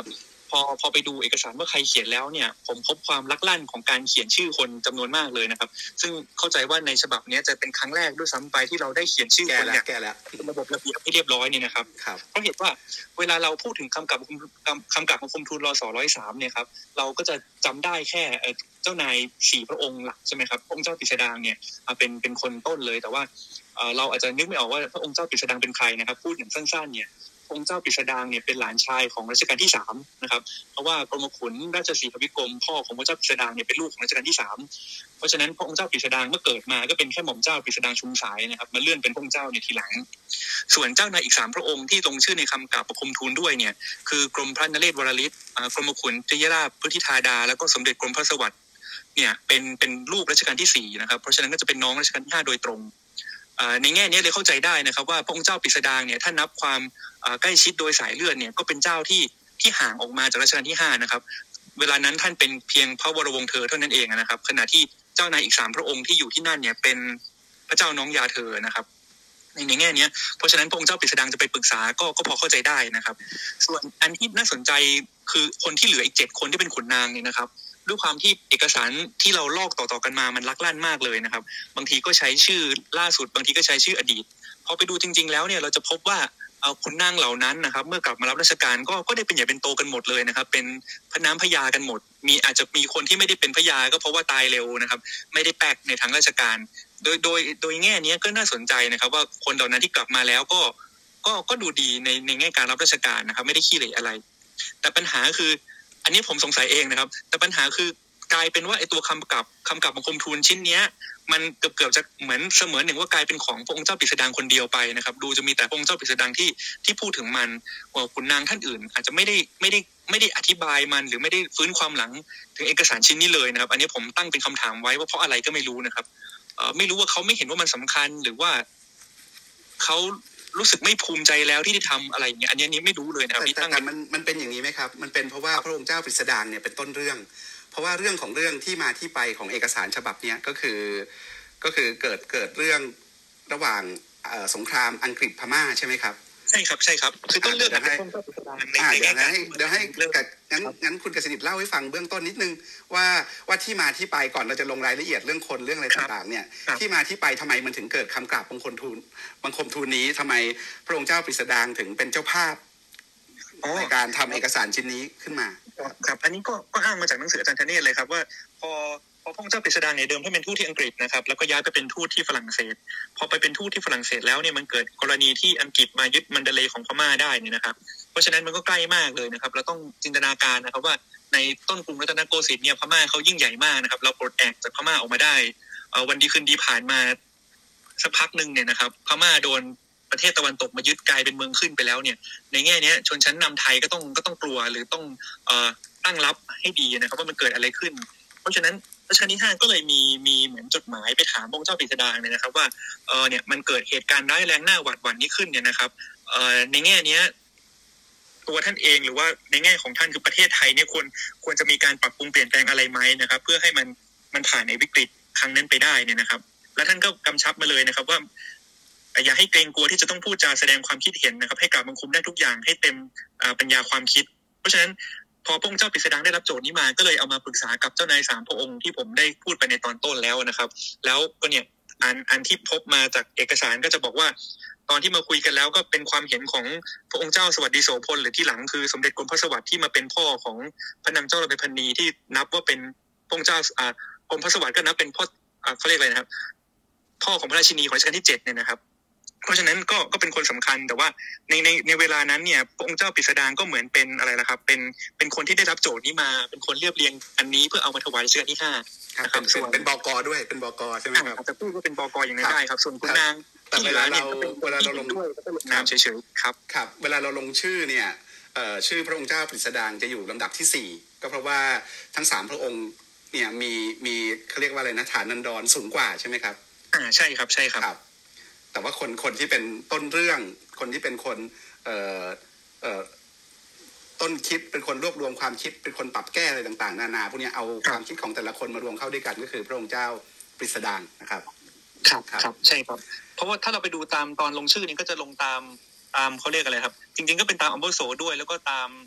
พอพอไปดูเอกสารว่าใครเขียนแล้วเนี่ยผมพบความลักลั่นของการเขียนชื่อคนจำนวนมากเลยนะครับซึ่งเข้าใจว่าในฉบับนี้จะเป็นครั้งแรกด้วยซ้ำไปที่เราได้เขียนชื่อคนเนี่ยเป็นระบบระเบียบที่เรียบร้อยนี่นะครับเพราะเหตุว่าเวลาเราพูดถึงคำกลับคำกลับของคุมทูลรสร้อยสามเนี่ยครับเราก็จะจำได้แค่เจ้านายสี่พระองค์หลักใช่ไหมครับองค์เจ้าปิสดางเนี่ยเป็นเป็นคนต้นเลยแต่ว่าเราอาจจะนึกไม่ออกว่าพระองค์เจ้าปิสดางเป็นใครนะครับพูดอย่างสั้นๆเนี่ยองค์เจ้าปิสดางเนี่ยเป็นหลานชายของรัชกาลที่สามนะครับเพราะว่ากรมขุนราชสีหวิกรมพ่อของพระเจ้าปิสดางเนี่ยเป็นลูกของรัชกาลที่สามเพราะฉะนั้นพระองค์เจ้าปิสดางเมื่อเกิดมาก็เป็นแค่หม่อมเจ้าปิสดางชุมสายนะครับมาเลื่อนเป็นพระองค์เจ้าในทีหลังส่วนเจ้านายอีกสามพระองค์ที่ลงชื่อในคำกล่าวประคมทูลด้วยเนี่ยคือกรมพระนเรศวรลิศกรมขุนจยราชพุทธิธาดาแล้วก็สมเด็จกรมพระสวัสดิ์เนี่ยเป็นเป็นลูกรัชกาลที่สี่นะครับเพราะฉะนั้นก็จะเป็นน้องรัชกาลที่ห้าโดยตรงในแง่นี้เลยเข้าใจได้นะครับว่าพระองค์เจ้าปิสดางเนี่ยถ้านับความใกล้ชิดโดยสายเลือดเนี่ยก็เป็นเจ้าที่ที่ห่างออกมาจากรัชกาลที่ห้านะครับเวลานั้นท่านเป็นเพียงพระวรวงศ์เธอเท่านั้นเองนะครับขณะที่เจ้านายอีกสามพระองค์ที่อยู่ที่นั่นเนี่ยเป็นพระเจ้าน้องยาเธอนะครับในในแง่นี้เพราะฉะนั้นพระองค์เจ้าปิสดางจะไปปรึกษาก็ก็พอเข้าใจได้นะครับส่วนอันที่น่าสนใจคือคนที่เหลืออีกเจ็ดคนที่เป็นขุนนางเนี่ยนะครับด้วยความที่เอกสารที่เราลอกต่อๆกันมามันลักลั่นมากเลยนะครับบางทีก็ใช้ชื่อล่าสุดบางทีก็ใช้ชื่ออดีตพอไปดูจริงๆแล้วเนี่ยเราจะพบว่าเอาขุนนางเหล่านั้นนะครับเมื่อกลับมารับราชการก็ก็ได้เป็นใหญ่เป็นโตกันหมดเลยนะครับเป็นพระน้ำพระยากันหมดมีอาจจะมีคนที่ไม่ได้เป็นพระยาก็เพราะว่าตายเร็วนะครับไม่ได้แปกในทางราชการโดยโดยโดยแง่นี้ก็น่าสนใจนะครับว่าคนเหล่านั้นที่กลับมาแล้วก็ก็ก็ดูดีในในแง่การรับราชการนะครับไม่ได้ขี้เหร่อะไรแต่ปัญหาคืออันนี้ผมสงสัยเองนะครับแต่ปัญหาคือกลายเป็นว่าไอ้ตัวคำกลับคำกลับบังคมทูลชิ้นเนี้ยมันเกือบเกือบจะเหมือนเสมือนหนึ่งว่ากลายเป็นของพระองค์เจ้าปิสดางคนเดียวไปนะครับดูจะมีแต่พระองค์เจ้าปิสดางที่ที่พูดถึงมันว่าขุนนางท่านอื่นอาจจะไม่ได้ไม่ได้ไม่ได้อธิบายมันหรือไม่ได้ฟื้นความหลังถึงเอกสารชิ้นนี้เลยนะครับอันนี้ผมตั้งเป็นคำถามไว้ว่าเพราะอะไรก็ไม่รู้นะครับเอ่อไม่รู้ว่าเขาไม่เห็นว่ามันสำคัญหรือว่าเขารู้สึกไม่ภูมิใจแล้วที่ได้ทำอะไรอย่างเงี้ยอันนี้นี้ไม่รู้เลยนะครับแต่แต่มันมันเป็นอย่างนี้ไหมครับมันเป็นเพราะว่าพระองค์เจ้าปิสดางเนี่ยเป็นต้นเรื่องเพราะว่าเรื่องของเรื่องที่มาที่ไปของเอกสารฉบับนี้ก็คือก็คือเกิดเกิดเรื่องระหว่างสงครามอังกฤษพม่าใช่ไหมครับใช่ครับใช่ครับคือต้นเรื่องให้เดี๋ยวให้เดี๋ยวให้งั้นงั้นคุณกฤษณิตเล่าให้ฟังเบื้องต้นนิดนึงว่าว่าที่มาที่ไปก่อนเราจะลงรายละเอียดเรื่องคนเรื่องอะไรต่างๆเนี่ยที่มาที่ไปทำไมมันถึงเกิดคำกราบบังคมทูลบังคมทูลนี้ทำไมพระองค์เจ้าปิสดางถึงเป็นเจ้าภาพในการทำเอกสารชิ้นนี้ขึ้นมาครับอันนี้ก็ก็อ้างมาจากหนังสืออาจารย์ธเนศเลยครับว่าพอพอพระองค์เจ้าปิสดางเนี่ยเดิมท่านเป็นทูตที่อังกฤษนะครับแล้วก็ย้ายไปเป็นทูตที่ฝรั่งเศสพอไปเป็นทูตที่ฝรั่งเศสแล้วเนี่ยมันเกิดกรณีที่อังกฤษมายึดมันเดเลย์ของพม่าได้เนี่ยนะครับเพราะฉะนั้นมันก็ใกล้มากเลยนะครับเราต้องจินตนาการนะครับว่าในต้นกรุงรัตนโกสินทร์เนี่ยพม่าเขายิ่งใหญ่มากนะครับเราปลดแอกจากพม่าออกมาได้วันดีคืนดีผ่านมาสักพักนึงเนี่ยนะครับพม่าโดนประเทศตะวันตกมายึดกลายเป็นเมืองขึ้นไปแล้วเนี่ยในแง่นี้ชนชั้นนำไทยก็ต้องก็ต้องกลัวหรือต้องเอ่อตั้งรับให้ดีนะครับว่ามันเกิดอะไรขึ้นเพราะฉะนั้นรัชกาลที่ห้าก็เลยมีมีเหมือนจดหมายไปถามพระองค์เจ้าปิสดางเนี่ยนะครับว่าเออเนี่ยมันเกิดเหตุการณ์ร้ายแรงหน้าหวาดหวั่นนี้ขึ้นเนี่ยนะครับเอ่อในแง่นี้ตัวท่านเองหรือว่าในแง่ของท่านคือประเทศไทยเนี่ยควรควรจะมีการปรับปรุงเปลี่ยนแปลงอะไรไหมนะครับเพื่อให้มันมันผ่านในวิกฤตครั้งนั้นไปได้เนี่ยนะครับแล้วท่านก็กำชับมาเลยนะครับว่าอย่าให้เกรงกลัวที่จะต้องพูดจาแสดงความคิดเห็นนะครับให้กราบบังคมได้ทุกอย่างให้เต็มปัญญาความคิดเพราะฉะนั้นพอพระองค์เจ้าปิสดางได้รับโจทย์นี้มาก็เลยเอามาปรึกษากับเจ้านายสามพระองค์ที่ผมได้พูดไปในตอนต้นแล้วนะครับแล้วก็เนี่ยอันอันที่พบมาจากเอกสารก็จะบอกว่าตอนที่มาคุยกันแล้วก็เป็นความเห็นของพระองค์เจ้าสวัสดิโสพลหรือที่หลังคือสมเด็จกรมพระสวัสดิ์ที่มาเป็นพ่อของพระนางเจ้าลำไพพรรณีที่นับว่าเป็นพระองค์เจ้าอ่ากรมพระสวัสดิ์ก็นับเป็นพ่ออ่าเขาเรียกอะไรนะครับพ่อของพระราชินีของรัชกาลที่เจ็ดเนี่ยนะครับเพราะฉะนั้นก็ก็เป็นคนสำคัญแต่ว่าในในในเวลานั้นเนี่ยพระองค์เจ้าปิสดางก็เหมือนเป็นอะไรล่ะครับเป็นเป็นคนที่ได้รับโจทย์นี้มาเป็นคนเรียบเรียงอันนี้เพื่อเอามาถวายรัชกาลที่ห้านะครับส่วนเป็นบก.ด้วยเป็นบก.ใช่ไหมครับอาจจะพูดว่าเป็นบก.อย่างนั้นได้ครับส่วนคุณนางที่เวลาเราเวลาเราลงด้วยก็เป็นนามเฉยๆครับครับเวลาเราลงชื่อเนี่ยเอ่อชื่อพระองค์เจ้าปิสดางจะอยู่ลำดับที่สี่ก็เพราะว่าทั้งสามพระองค์เนี่ยมีมีเขาเรียกว่าอะไรนะฐานันดรสูงกว่าใช่ไหมครับอ่าใช่ครับใช่ครับแต่ว่าคนคนที่เป็นต้นเรื่องคนที่เป็นคนเอ่อเอ่อต้นคิดเป็นคนรวบรวมความคิดเป็นคนปรับแก้อะไรต่างๆนานาพวกนี้เอาความคิดของแต่ละคนมารวมเข้าด้วยกันก็คือพระองค์เจ้าปิสดางนะครับครับครับใช่ครับเพราะว่าถ้าเราไปดูตามตอนลงชื่อนี้ก็จะลงตามตามเขาเรียกอะไรครับจริงๆก็เป็นตามอัมโบโสด้วยแล้วก็ตามต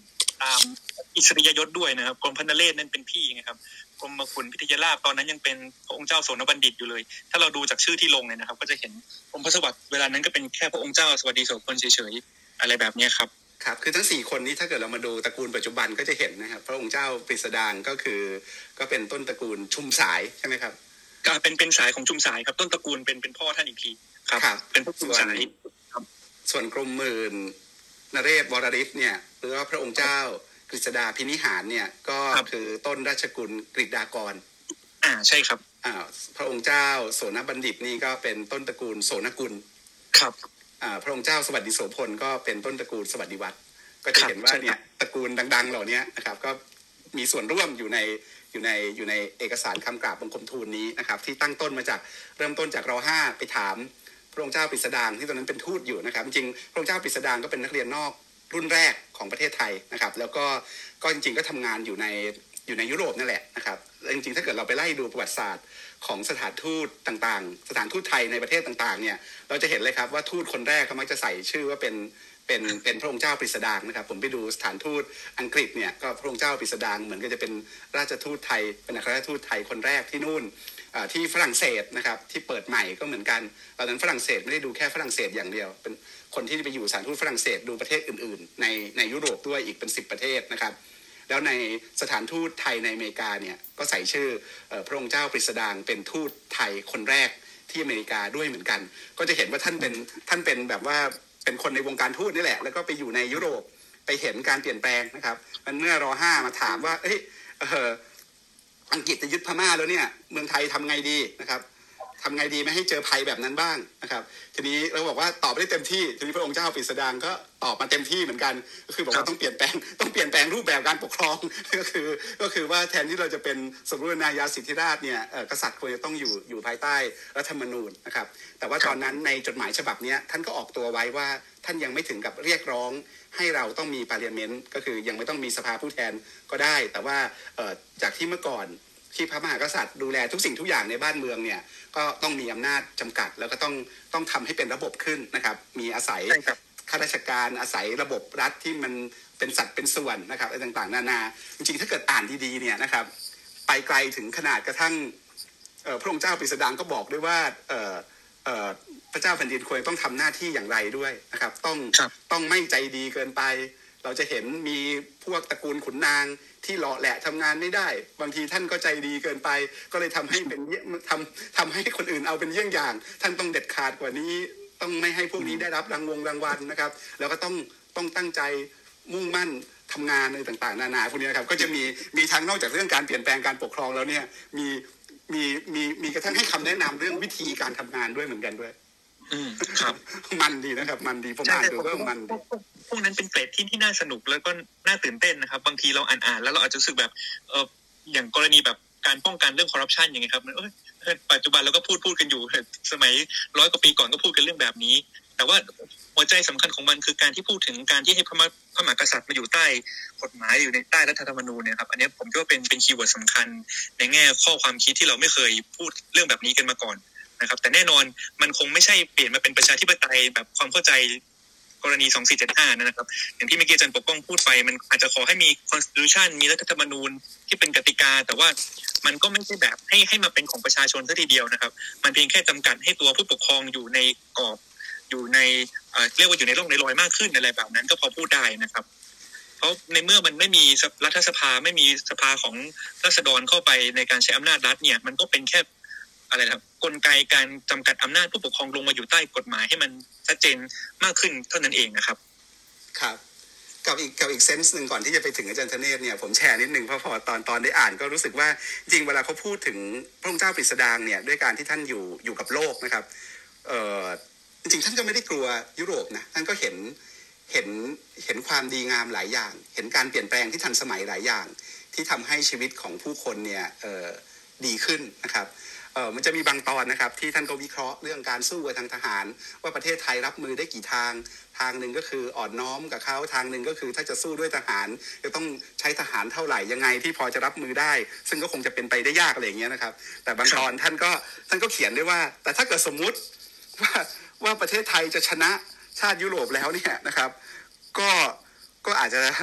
ตามอิสริยยศด้วยนะครับกรมพระนเรศนั่นเป็นพี่นะครับกรมคุณพิทยาลาภตอนนั้นยังเป็นพระองค์เจ้าโสนบัณฑิตอยู่เลยถ้าเราดูจากชื่อที่ลงเนี่ยนะครับก็จะเห็นกรมพระสวัสดิ์เวลานั้นก็เป็นแค่พระองค์เจ้าสวัสดีโสพลเฉยๆอะไรแบบนี้ครับครับคือทั้งสี่คนนี้ถ้าเกิดเรามาดูตระกูลปัจจุบันก็จะเห็นนะครับพระองค์เจ้าปริสดางก็คือก็เป็นต้นตระกูลชุมสายใช่ไหมครับก็เป็นเป็นสายของชุมสายครับต้นตระกูลเป็นเป็นพ่อท่านอีกทีครับเป็นพวกชุมสายครับส่วนกรมหมื่นนเรศวรริศเนี่ยหรือว่าพระองค์เจ้ากฤษดาพินิหารเนี่ยก็คือต้นราชกุลกฤษดากรอ่าใช่ครับอ่าพระองค์เจ้าโสนบัณฑิตนี่ก็เป็นต้นตระกูลโสนกุลครับอ่าพระองค์เจ้าสวัสดิโสพลก็เป็นต้นตระกูลสวัสดิวัฒน์ก็จะเห็นว่าเนี่ยตระกูลดังๆเหล่านี้นะครับก็มีส่วนร่วมอยู่ในอยู่ในอยู่ในเอกสารคำกราบบังคมทูลนี้นะครับที่ตั้งต้นมาจากเริ่มต้นจากร.ห้าไปถามพระองค์เจ้าปริสดางที่ตอนนั้นเป็นทูตอยู่นะครับจริงๆพระองค์เจ้าปริสดางก็เป็นนักเรียนนอกรุ่นแรกของประเทศไทยนะครับแล้วก็ก็จริงๆก็ทำงานอยู่ในอยู่ในยุโรปนั่นแหละนะครับจริงๆถ้าเกิดเราไปไล่ดูประวัติศาสตร์ของสถานทูตต่างๆสถานทูตไทยในประเทศต่างๆเนี่ยเราจะเห็นเลยครับว่าทูตคนแรกเขามักจะใส่ชื่อว่าเป็นเป็นเป็นพระองค์เจ้าปริสดางนะครับผมไปดูสถานทูตอังกฤษเนี่ยก็พระองค์เจ้าปริสดางเหมือนก็จะเป็นราชทูตไทยเป็นอัครราชทูตไทยคนแรกที่นู่นที่ฝรั่งเศสนะครับที่เปิดใหม่ก็เหมือนกันตอนนั้นฝรั่งเศสไม่ได้ดูแค่ฝรั่งเศสอย่างเดียวเป็นคนที่ไปอยู่สถานทูตฝรั่งเศสดูประเทศอื่นๆในในยุโรปด้วยอีกเป็นสิบประเทศนะครับแล้วในสถานทูตไทยในอเมริกาเนี่ยก็ใส่ชื่อพระองค์เจ้าปริสดางเป็นทูตไทยคนแรกที่อเมริกาด้วยเหมือนกันก็จะเห็นว่าท่านเป็นท่านเป็นแบบว่าเป็นคนในวงการทูตนี่แหละแล้วก็ไปอยู่ในยุโรปไปเห็นการเปลี่ยนแปลงนะครับมันเมื่อร.ห้ามาถามว่าเอ้ยเอออังกฤษจะยึดพม่าแล้วเนี่ยเมืองไทยทำไงดีนะครับทำไงดีไม่ให้เจอภัยแบบนั้นบ้างนะครับทีนี้เราบอกว่าตอบได้เต็มที่ทีนี้พระองค์เจ้าปริสดางก็ตอบมาเต็มที่เหมือนกันก็คือบอกว่าต้องเปลี่ยนแปลงต้องเปลี่ยนแปลงรูปแบบการปกครองก็คือก็คือว่าแทนที่เราจะเป็นสมบูรณาญาสิทธิราชเนี่ยกษัตริย์ควรจะต้องอยู่อยู่ภายใต้รัฐธรรมนูญนะครับแต่ว่าตอนนั้นในจดหมายฉบับนี้ท่านก็ออกตัวไว้ว่าท่านยังไม่ถึงกับเรียกร้องให้เราต้องมีปาร์ลิเมนต์ก็คือยังไม่ต้องมีสภาผู้แทนก็ได้แต่ว่าจากที่เมื่อก่อนที่พระมหากษัตริย์ดูแลทุกสิ่งทุกอย่างในบ้านเมืองเนี่ยก็ต้องมีอำนาจจำกัดแล้วก็ต้องต้องทำให้เป็นระบบขึ้นนะครับมีอาศัยข้าราชการอาศัยระบบรัฐที่มันเป็นสัดเป็นส่วนนะครับอะไรต่างๆนานาจริงๆถ้าเกิดอ่านดีๆเนี่ยนะครับไปไกลถึงขนาดกระทั่งพระองค์เจ้าปริสดางก็บอกด้วยว่าพระเจ้าแผ่นดินควรต้องทำหน้าที่อย่างไรด้วยนะครับต้องต้องไม่ใจดีเกินไปเราจะเห็นมีพวกตระกูลขุนนางที่หล่อแหละทำงานไม่ได้บางทีท่านก็ใจดีเกินไปก็เลยทำให้เป็นทำทำให้คนอื่นเอาเป็นเยี่ยงอย่างท่านต้องเด็ดขาดกว่านี้ต้องไม่ให้พวกนี้ได้รับรางวงรางวัลนะครับแล้วก็ต้องต้องตั้งใจมุ่งมั่นทำงานในต่างๆนานาพวกนี้นะครับก็จะมีมีทั้งนอกจากเรื่องการเปลี่ยนแปลงการปกครองแล้วเนี่ยมีมีมีมีกระทั่งให้คำแนะนำเรื่องวิธีการทำงานด้วยเหมือนกันด้วยอืมครับมันดีนะครับมันดีผมอ่านดูก็มันดีพวกนั้นเป็นเกรดที่ที่น่าสนุกแล้วก็น่าตื่นเต้นนะครับบางทีเราอ่านๆแล้วเราอาจจะรู้สึกแบบเอออย่างกรณีแบบการป้องกันเรื่องคอร์รัปชันอย่างเงี้ยครับเออปัจจุบันเราก็พูดพูดกันอยู่สมัยร้อยกว่าปีก่อนก็พูดกันเรื่องแบบนี้แต่ว่าหัวใจสำคัญของมันคือการที่พูดถึงการที่ให้พระพระมหากษัตริย์มาอยู่ใต้กฎหมายอยู่ในใต้รัฐธรรมนูญเนี่ยครับอันนี้ผมคิดว่าเป็นเป็นคีย์เวิร์ดสำคัญในแง่ข้อความคิดที่เราไม่เคยพูดเรื่องแบบนี้กันมาก่อนนะครับแต่แน่นอนมันคงไม่ใช่เปลี่ยนมาเป็นประชาธิปไตยแบบความเข้าใจกรณีสองสี่เจ็ดห้านะครับอย่างที่เมื่อกี้อาจารย์ปกป้องพูดไปมันอาจจะขอให้มี constitution มีรัฐธรรมนูญที่เป็นกติกาแต่ว่ามันก็ไม่ใช่แบบให้ให้มาเป็นของประชาชนซะทีเดียวนะครับมันเพียงแค่จำกัดให้ตัวผู้ปกครองอยู่ในกรอบอยู่ในเอ่อเรียกว่าอยู่ในร่องในรอยมากขึ้นอะไรแบบนั้นก็พอพูดได้นะครับเพราะในเมื่อมันไม่มีรัฐสภาไม่มีสภาของราษฎรเข้าไปในการใช้อำนาจรัฐเนี่ยมันก็เป็นแค่อะไรครับกลไกการจำกัดอำนาจผู้ปกครองลงมาอยู่ใต้กฎหมายให้มันชัดเจนมากขึ้นเท่านั้นเองนะครับครับกับอีกกับอีกเซนส์หนึ่งก่อนที่จะไปถึงอาจารย์ธเนศเนี่ยผมแชร์นิดนึงเพราะพอตอนตอนได้อ่านก็รู้สึกว่าจริงเวลาเขาพูดถึงพระองค์เจ้าปริสดางเนี่ยด้วยการที่ท่านอยู่อยู่กับโลกนะครับเอ่อจริงๆท่านก็ไม่ได้กลัวยุโรปนะท่านก็เห็นเห็นเห็นความดีงามหลายอย่างเห็นการเปลี่ยนแปลงที่ทันสมัยหลายอย่างที่ทำให้ชีวิตของผู้คนเนี่ยเอ่อดีขึ้นนะครับเออมันจะมีบางตอนนะครับที่ท่านก็วิเคราะห์เรื่องการสู้กับทางทหารว่าประเทศไทยรับมือได้กี่ทางทางหนึ่งก็คืออ่อนน้อมกับเขาทางหนึ่งก็คือถ้าจะสู้ด้วยทหารจะต้องใช้ทหารเท่าไหร่ยังไงที่พอจะรับมือได้ซึ่งก็คงจะเป็นไปได้ยากอะไรอย่างเงี้ยนะครับแต่บางตอนท่านก็ท่านก็เขียนด้วยว่าแต่ถ้าเกิดสมมุติว่าว่าประเทศไทยจะชนะชาติยุโรปแล้วเนี่ยนะครับก็ก็อาจจะ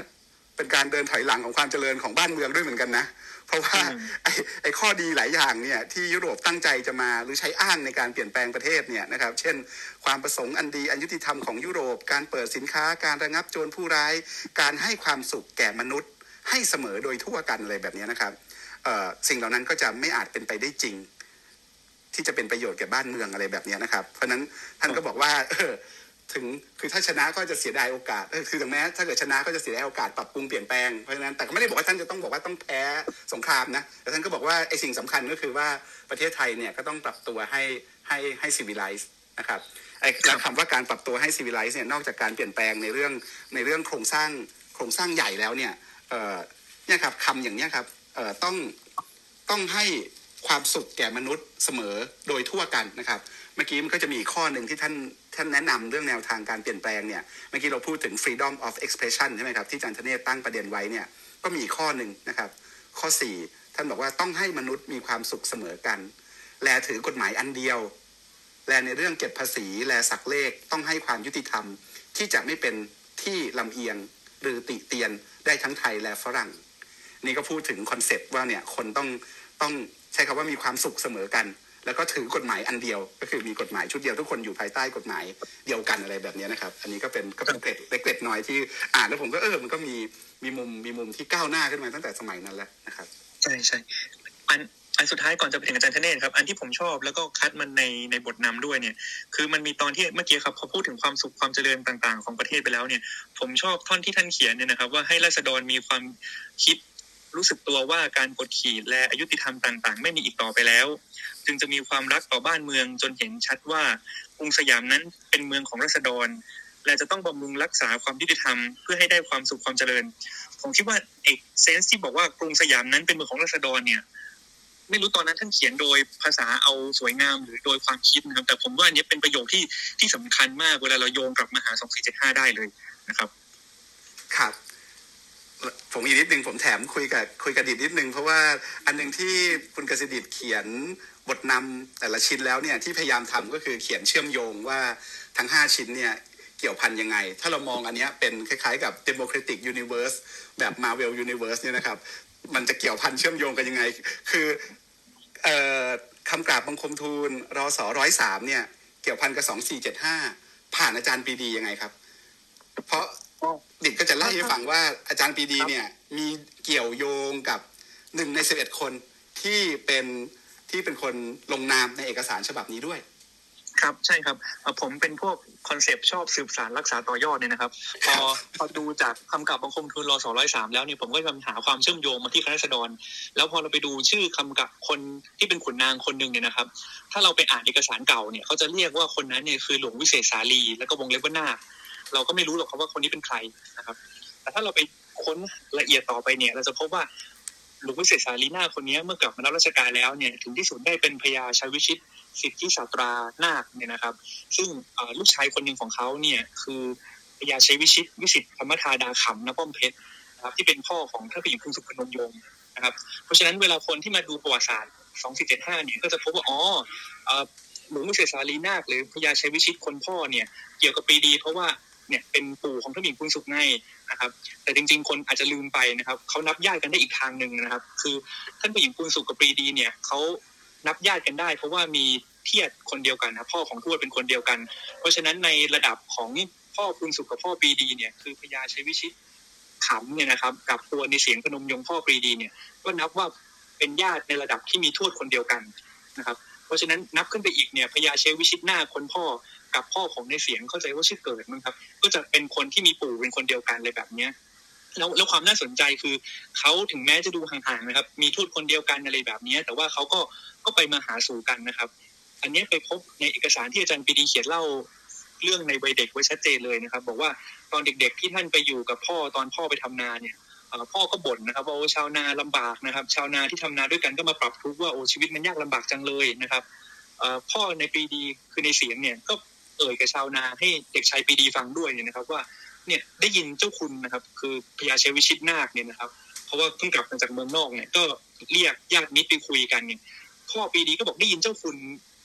เป็นการเดินถอยหลังของความเจริญของบ้านเมืองด้วยเหมือนกันนะเพราะว่าไอ้ไอ้ข้อดีหลายอย่างเนี่ยที่ยุโรปตั้งใจจะมาหรือใช้อ้างในการเปลี่ยนแปลงประเทศเนี่ยนะครับเช่นความประสงค์อันดีอันยุติธรรมของยุโรปการเปิดสินค้าการระงับโจรผู้ร้ายการให้ความสุขแก่มนุษย์ให้เสมอโดยทั่วกันอะไรแบบนี้นะครับเอ่อสิ่งเหล่านั้นก็จะไม่อาจเป็นไปได้จริงที่จะเป็นประโยชน์แก่บ้านเมืองอะไรแบบนี้นะครับเพราะฉะนั้นท่านก็บอกว่าเออถึงคือถ้าชนะก็จะเสียดายโอกาสคือถึงแม้ถ้าเกิดชนะก็จะเสียดายโอกาสปรับปรุงเปลี่ยนแปลงเพราะฉะนั้นแต่ก็ไม่ได้บอกว่าท่านจะต้องบอกว่าต้องแพ้สงครามนะแต่ท่านก็บอกว่าไอ้สิ่งสำคัญก็คือว่าประเทศไทยเนี่ยก็ต้องปรับตัวให้ให้ให้ซีวิไลซ์นะครับไอ้คำว่าการปรับตัวให้ซีวิไลซ์เนี่ยนอกจากการเปลี่ยนแปลงในเรื่องในเรื่องโครงสร้างโครงสร้างใหญ่แล้วเนี่ยเอ่อเนี่ยครับคำอย่างเนี้ยครับเอ่อต้องต้องให้ความสุขแก่มนุษย์เสมอโดยทั่วกันนะครับเมื่อกี้มันก็จะมีข้อหนึ่งที่ท่านท่านแนะนำเรื่องแนวทางการเปลี่ยนแปลงเนี่ยเมื่อกี้เราพูดถึง freedom of expression ใช่ไหมครับที่อาจารย์ธเนศตั้งประเด็นไว้เนี่ยก็มีข้อหนึ่งนะครับข้อสี่ท่านบอกว่าต้องให้มนุษย์มีความสุขเสมอกันแลถือกฎหมายอันเดียวแลในเรื่องเก็บภาษีแลสักเลขต้องให้ความยุติธรรมที่จะไม่เป็นที่ลำเอียงหรือติเตียนได้ทั้งไทยและฝรั่งนี่ก็พูดถึงคอนเซปต์ว่าเนี่ยคนต้องต้องใช้คำว่ามีความสุขเสมอกันแล้วก็ถือกฎหมายอันเดียวก็คือมีกฎหมายชุดเดียวทุกคนอยู่ภายใต้กฎหมายเดียวกันอะไรแบบนี้นะครับอันนี้ก็เป็นก็เป็นเกร็ดเล็กๆน้อยที่อ่านแล้วผมก็เออมันก็มีมีมุมมีมุมที่ก้าวหน้าขึ้นมาตั้งแต่สมัยนั้นแล้วนะครับใช่ใช่อันอันสุดท้ายก่อนจะไปถึงอาจารย์ธเนศครับอันที่ผมชอบแล้วก็คัดมันในในบทนำด้วยเนี่ยคือมันมีตอนที่เมื่อกี้ครับเขาพูดถึงความสุขความเจริญต่างๆของประเทศไปแล้วเนี่ยผมชอบท่อนที่ท่านเขียนเนี่ยนะครับว่าให้ราษฎรมีความคิดรู้สึกตัวว่าการกดขี่และอยุติธรรมต่างๆไม่มีอีกต่อไปแล้วจึงจะมีความรักต่อบ้านเมืองจนเห็นชัดว่ากรุงสยามนั้นเป็นเมืองของราษฎรและจะต้องบำรุงรักษาความยุติธรรมเพื่อให้ได้ความสุขความเจริญผมคิดว่าเอกเซนส์ที่บอกว่ากรุงสยามนั้นเป็นเมืองของราษฎรเนี่ยไม่รู้ตอนนั้นท่านเขียนโดยภาษาเอาสวยงามหรือโดยความคิดนะครับแต่ผมว่าอันนี้เป็นประโยคที่ที่สำคัญมากเวลาเราโยงกลับมาหาสองสี่เจ็ดห้าได้เลยนะครับครับผมอีกนิดนึงผมแถมคุยกับคุยกับดิดนิดนึงเพราะว่าอันนึงที่คุณกฤษดิษฐ์เขียนบทนำแต่ละชิ้นแล้วเนี่ยที่พยายามทำก็คือเขียนเชื่อมโยงว่าทั้งห้าชิ้นเนี่ยเกี่ยวพันยังไงถ้าเรามองอันนี้เป็นคล้ายๆกับ Democratic Universe แบบ Marvel Universe เนี่ยนะครับมันจะเกี่ยวพันเชื่อมโยงกันยังไงคือเอ่อคำกราบบังคมทูลรศหนึ่งร้อยสามเนี่ยเกี่ยวพันกับสองสี่เจ็ดห้าผ่านอาจารย์ปรีดียังไงครับเพราะดิดก็จะเล่าให้ฟังว่าอาจารย์ปรีดีเนี่ยมีเกี่ยวโยงกับหนึ่งในสิบเอ็ดคนที่เป็นที่เป็นคนลงนามในเอกสารฉบับนี้ด้วยครับใช่ครับผมเป็นพวกคอนเซปต์ชอบสืบสานรักษาต่อยอดเนี่ยนะครับพอพอดูจากคำกราบบังคมทูลรศหนึ่งร้อยสามแล้วเนี่ยผมก็จะหาความเชื่อมโยงมาที่คณะราษฎรแล้วพอเราไปดูชื่อคำกราบคนที่เป็นขุนนางคนนึงเนี่ยนะครับถ้าเราไปอ่านเอกสารเก่าเนี่ยเขาจะเรียกว่าคนนั้นเนี่ยคือหลวงวิเศษสาลีแล้วก็วงเล็บว่านาคเราก็ไม่รู้หรอกครับว่าคนนี้เป็นใครนะครับแต่ถ้าเราไปค้นละเอียดต่อไปเนี่ยเราจะพบว่าหลวงวิเศษสาลีนาคคนนี้เมื่อกลับมารับราชการแล้วเนี่ยถึงที่สุดได้เป็นพญาชัยวิชิตสิทธิศาสตรานาคเนี่ยนะครับซึ่งลูกชายคนหนึ่งของเขาเนี่ยคือพญาชัยวิชิตวิสิทธิธรรมธาดาขำณป้อมเพชรนะครับที่เป็นพ่อของท่านผู้หญิงกรุงสุพนมยงค์นะครับเพราะฉะนั้นเวลาคนที่มาดูประวัติศาสตร์สองสี่เจ็ดห้าเนี่ยก็จะพบว่าอ๋อหลวงวิเศษสาลีนาคหรือพญาชัยวิชิตคนพ่อเนี่ยเกี่ยวกับปรีดีเพราะว่าเนี่ยเป็นปู่ของท่านผู้หญิงกรุงสุขไงนะครับแต่จริงๆคนอาจจะลืมไปนะครับเขานับญาติกันได้อีกทางนึงนะครับคือท่านผู้หญิงกรุงสุขกับปรีดีเนี่ยเขานับญาติกันได้เพราะว่ามีเทียดคนเดียวกันนะพ่อของทวดเป็นคนเดียวกันเพราะฉะนั้นในระดับของพ่อกรุงสุขกับพ่อปรีดีเนี่ยคือพญาชัยวิชิตขำเนี่ยนะครับกับตัวในเสียงพนมยงค์พ่อปรีดีเนี่ยก็นับว่าเป็นญาติในระดับที่มีทวดคนเดียวกันนะครับเพราะฉะนั้นนับขึ้นไปอีกเนี่ยพญาชัยวิชิตนาคคนพ่อกับพ่อของในเสียงเข้าใจว่าชื่อเกิดมั้งครับก็จะเป็นคนที่มีปู่เป็นคนเดียวกันเลยแบบเนี้ยแล้วแล้วความน่าสนใจคือเขาถึงแม้จะดูห่างๆนะครับมีทูตคนเดียวกันอะไรแบบนี้แต่ว่าเขาก็ก็ไปมาหาสู่กันนะครับอันนี้ไปพบในเอกสารที่อาจารย์ปรีดีเขียนเล่าเรื่องในวัยเด็กไว้ชัดเจนเลยนะครับบอกว่าตอนเด็กๆที่ท่านไปอยู่กับพ่อตอนพ่อไปทำนาเนี่ยพ่อก็บ่นนะครับว่าโอ้ชาวนาลำบากนะครับชาวนาที่ทำนาด้วยกันก็มาปรับทุกข์ว่าโอ้ชีวิตมันยากลำบากจังเลยนะครับพ่อในปรีดีคือในเสียงเนี่ยก็เอ่ยกับชาวนาให้เด็กชายปรีดีฟังด้วยเนี่ยนะครับว่าเนี่ยได้ยินเจ้าคุณนะครับคือพญาชัยวิชิตนาคเนี่ยนะครับเพราะว่าเพิ่งกลับมาจากเมืองนอกเนี่ยก็เรียกญาติมิตรไปคุยกันเนี่ยพ่อปรีดีก็บอกได้ยินเจ้าคุณ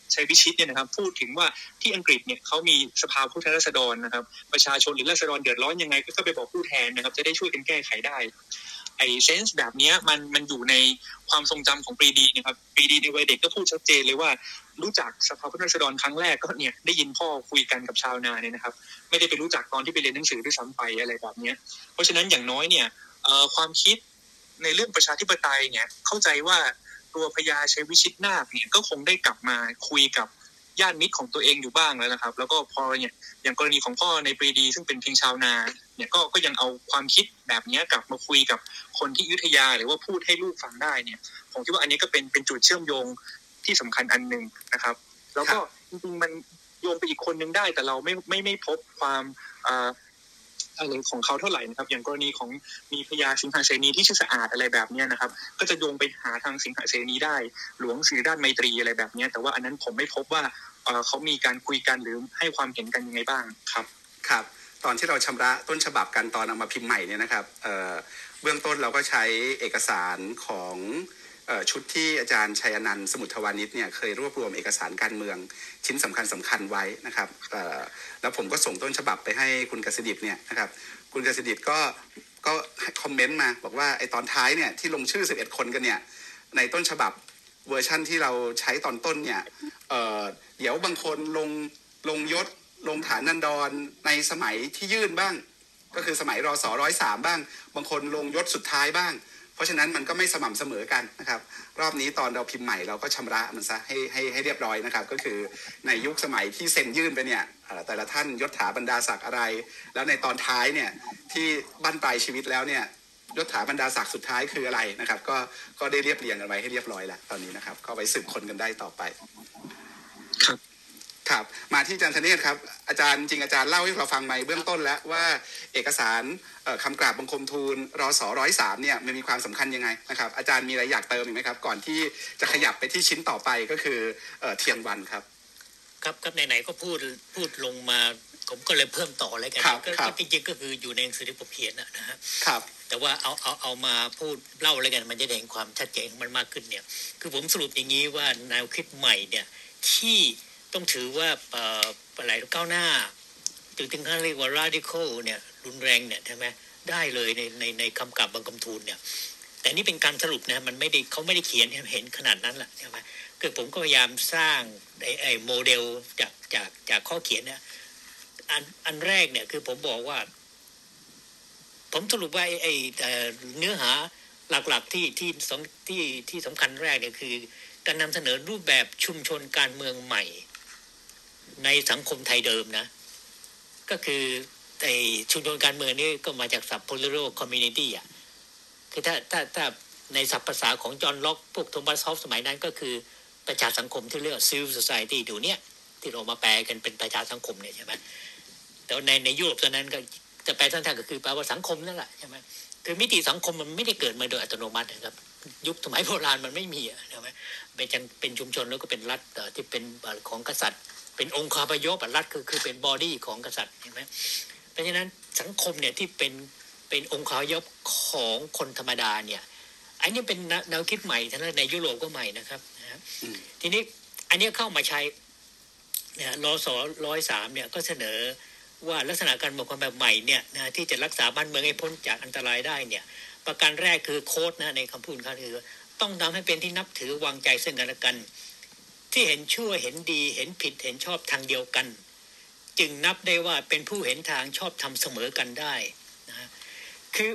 ชัยวิชิตเนี่ยนะครับพูดถึงว่าที่อังกฤษเนี่ยเขามีสภาผู้แทนราษฎรนะครับประชาชนหรือราษฎรเดือดร้อนยังไงก็ไปบอกผู้แทนนะครับจะได้ช่วยกันแก้ไขได้ไอ้เซนส์แบบนี้มันมันอยู่ในความทรงจำของปรีดีนะครับปรีดีในวัยเด็กก็พูดชัดเจนเลยว่ารู้จักสภาผู้แทนราษฎรครั้งแรกก็เนี่ยได้ยินพ่อคุยกันกับชาวนาเนี่ยนะครับไม่ได้ไปรู้จักตอนที่ไปเรียนหนังสือด้วยซ้ำไปอะไรแบบนี้เพราะฉะนั้นอย่างน้อยเนี่ยความคิดในเรื่องประชาธิปไตยเนี่ยเข้าใจว่าตัวพญาชัยวิชิตนาคเนี่ยก็คงได้กลับมาคุยกับญาติมิตรของตัวเองอยู่บ้างแล้วนะครับแล้วก็พอเนี่ยอย่างกรณีของพ่อในปรีดีซึ่งเป็นเพียงชาวนาเนี่ยก็ก็ยังเอาความคิดแบบนี้กลับมาคุยกับคนที่อยุธยาหรือว่าพูดให้ลูกฟังได้เนี่ยผมคิดว่าอันนี้ก็เป็นเป็นจุดเชื่อมโยงที่สำคัญอันนึงนะครับแล้วก็จริงๆมันโยงไปอีกคนนึงได้แต่เราไม่ไม่ไม่พบความอ่าอะไรของเขาเท่าไหร่นะครับอย่างกรณีของมีพญาสิงหเสนีที่ชื่อสะอาดอะไรแบบนี้นะครับก็จะโยงไปหาทางสิงหเสนีได้หลวงศิริราชไมตรีอะไรแบบนี้แต่ว่าอันนั้นผมไม่พบว่าเอ่อเขามีการคุยกันหรือให้ความเห็นกันยังไงบ้างครับครับตอนที่เราชำระต้นฉบับกันตอนเอามาพิมพ์ใหม่เนี่ยนะครับเอ่อเบื้องต้นเราก็ใช้เอกสารของชุดที่อาจารย์ชัยอนันต์สมุทรวานิชเนี่ยเคยรวบรวมเอกสารการเมืองชิ้นสำคัญสำคัญไว้นะครับแล้วผมก็ส่งต้นฉบับไปให้คุณกฤษดิษฐ์เนี่ยนะครับคุณกฤษดิษฐ์ก็ก็คอมเมนต์มาบอกว่าไอ้ตอนท้ายเนี่ยที่ลงชื่อสิบเอ็ดคนกันเนี่ยในต้นฉบับเวอร์ชั่นที่เราใช้ตอนต้นเนี่ย เ, เดี๋ยวบางคนลงลงยศลงฐานันดรในสมัยที่ยื่นบ้างก็คือสมัยรศร้อยสามบ้างบางคนลงยศสุดท้ายบ้างเพราะฉะนั้นมันก็ไม่สม่ำเสมอกันนะครับรอบนี้ตอนเราพิมพ์ใหม่เราก็ชำระมันซะให้ให้ให้เรียบร้อยนะครับก็คือในยุคสมัยที่เซ็นยื่นไปเนี่ยแต่ละท่านยศถาบรรดาศักดิ์อะไรแล้วในตอนท้ายเนี่ยที่บั้นปลายชีวิตแล้วเนี่ยยศถาบรรดาศักดิ์สุดท้ายคืออะไรนะครับก็ก็ได้เรียบเรียงกันไว้ให้เรียบร้อยแล้วตอนนี้นะครับก็ไว้สืบค้นกันได้ต่อไปครับครับมาที่อาจารย์ธเนศครับอาจารย์จริงอาจารย์เล่าให้เราฟังในเบื้องต้นแล้วว่าเอกสารคำกราบบังคมทูลรศร้อยสามเนี่ยมันมีความสำคัญยังไงนะครับอาจารย์มีอะไรอยากเติมอีกไหมครับก่อนที่จะขยับไปที่ชิ้นต่อไปก็คือเทียนวันครับครับครับไหนๆก็พูดพูดลงมาผมก็เลยเพิ่มต่อเลยกันก็จริงๆก็คืออยู่ในหนังสือที่ผมเขียนนะฮะครับแต่ว่าเอาเอาเอามาพูดเล่าเลยกันมันจะเห็นความชัดเจนมันมากขึ้นเนี่ยคือผมสรุปอย่างนี้ว่าแนวคิดใหม่เนี่ยที่ต้องถือว่าอะไรก้าวหน้าถึงถึงขั้นเรียกว่า radical เนี่ยรุนแรงเนี่ยใช่ไหมได้เลยในในในคำกราบบังคมทูลเนี่ยแต่นี่เป็นการสรุปนะมันไม่ได้เขาไม่ได้เขียนเห็นขนาดนั้นแหละใช่ไหมคือผมก็พยายามสร้างไอ้ไอ้โมเดลจากจากจากข้อเขียนเนี่ยอันอันแรกเนี่ยคือผมบอกว่าผมสรุปว่าไอ้ไอ้เนื้อหาหลักๆที่ที่ที่ที่สำคัญแรกเนี่ยคือการนำเสนอรูปแบบชุมชนการเมืองใหม่ในสังคมไทยเดิมนะก็คือไอ้ชุมชนการเมืองนี่ก็มาจากศัพท์ political community อ่ะคือถ้าถ้าถ้าในศัพท์ภาษาของจอห์นล็อกพวกโทมัสฮอฟสมัยนั้นก็คือประชาสังคมที่เรียกว่า civil society เดี๋ยวนี้ที่เรามาแปลกันเป็นประชาสังคมเนี่ยใช่ไหมแต่ในในยุโรปตอนนั้นก็จะแปลสั้นๆก็คือแปลว่าสังคมนั่นแหละใช่ไหมคือมิติสังคมมันไม่ได้เกิดมาโดยอัตโนมัตินะครับยุคสมัยโบราณมันไม่มีใช่ไหมเป็นเป็นชุมชนแล้วก็เป็นรัฐที่เป็นของกษัตริย์เป็นองค์คาพยพรัฐคือคือเป็นบอดี้ของกษัตริย์เห็นไหมเพราะฉะนั้นสังคมเนี่ยที่เป็นเป็นองค์คาพยพของคนธรรมดาเนี่ยอันนี้เป็นแนวคิดใหม่ทั้งในยุโรปก็ใหม่นะครับนะทีนี้อันนี้เข้ามาใช้เนี่ยรศร้อยสามเนี่ยก็เสนอว่าลักษณะการเมืองแบบใหม่เนี่ยนะที่จะรักษาบ้านเมืองให้พ้นจากอันตรายได้เนี่ยประการแรกคือโค้ดนะในคำพูดเขาคือต้องทำให้เป็นที่นับถือวางใจซึ่งกันและกันที่เห็นชั่วเห็นดีเห็นผิดเห็นชอบทางเดียวกันจึงนับได้ว่าเป็นผู้เห็นทางชอบทำเสมอกันได้นะคือ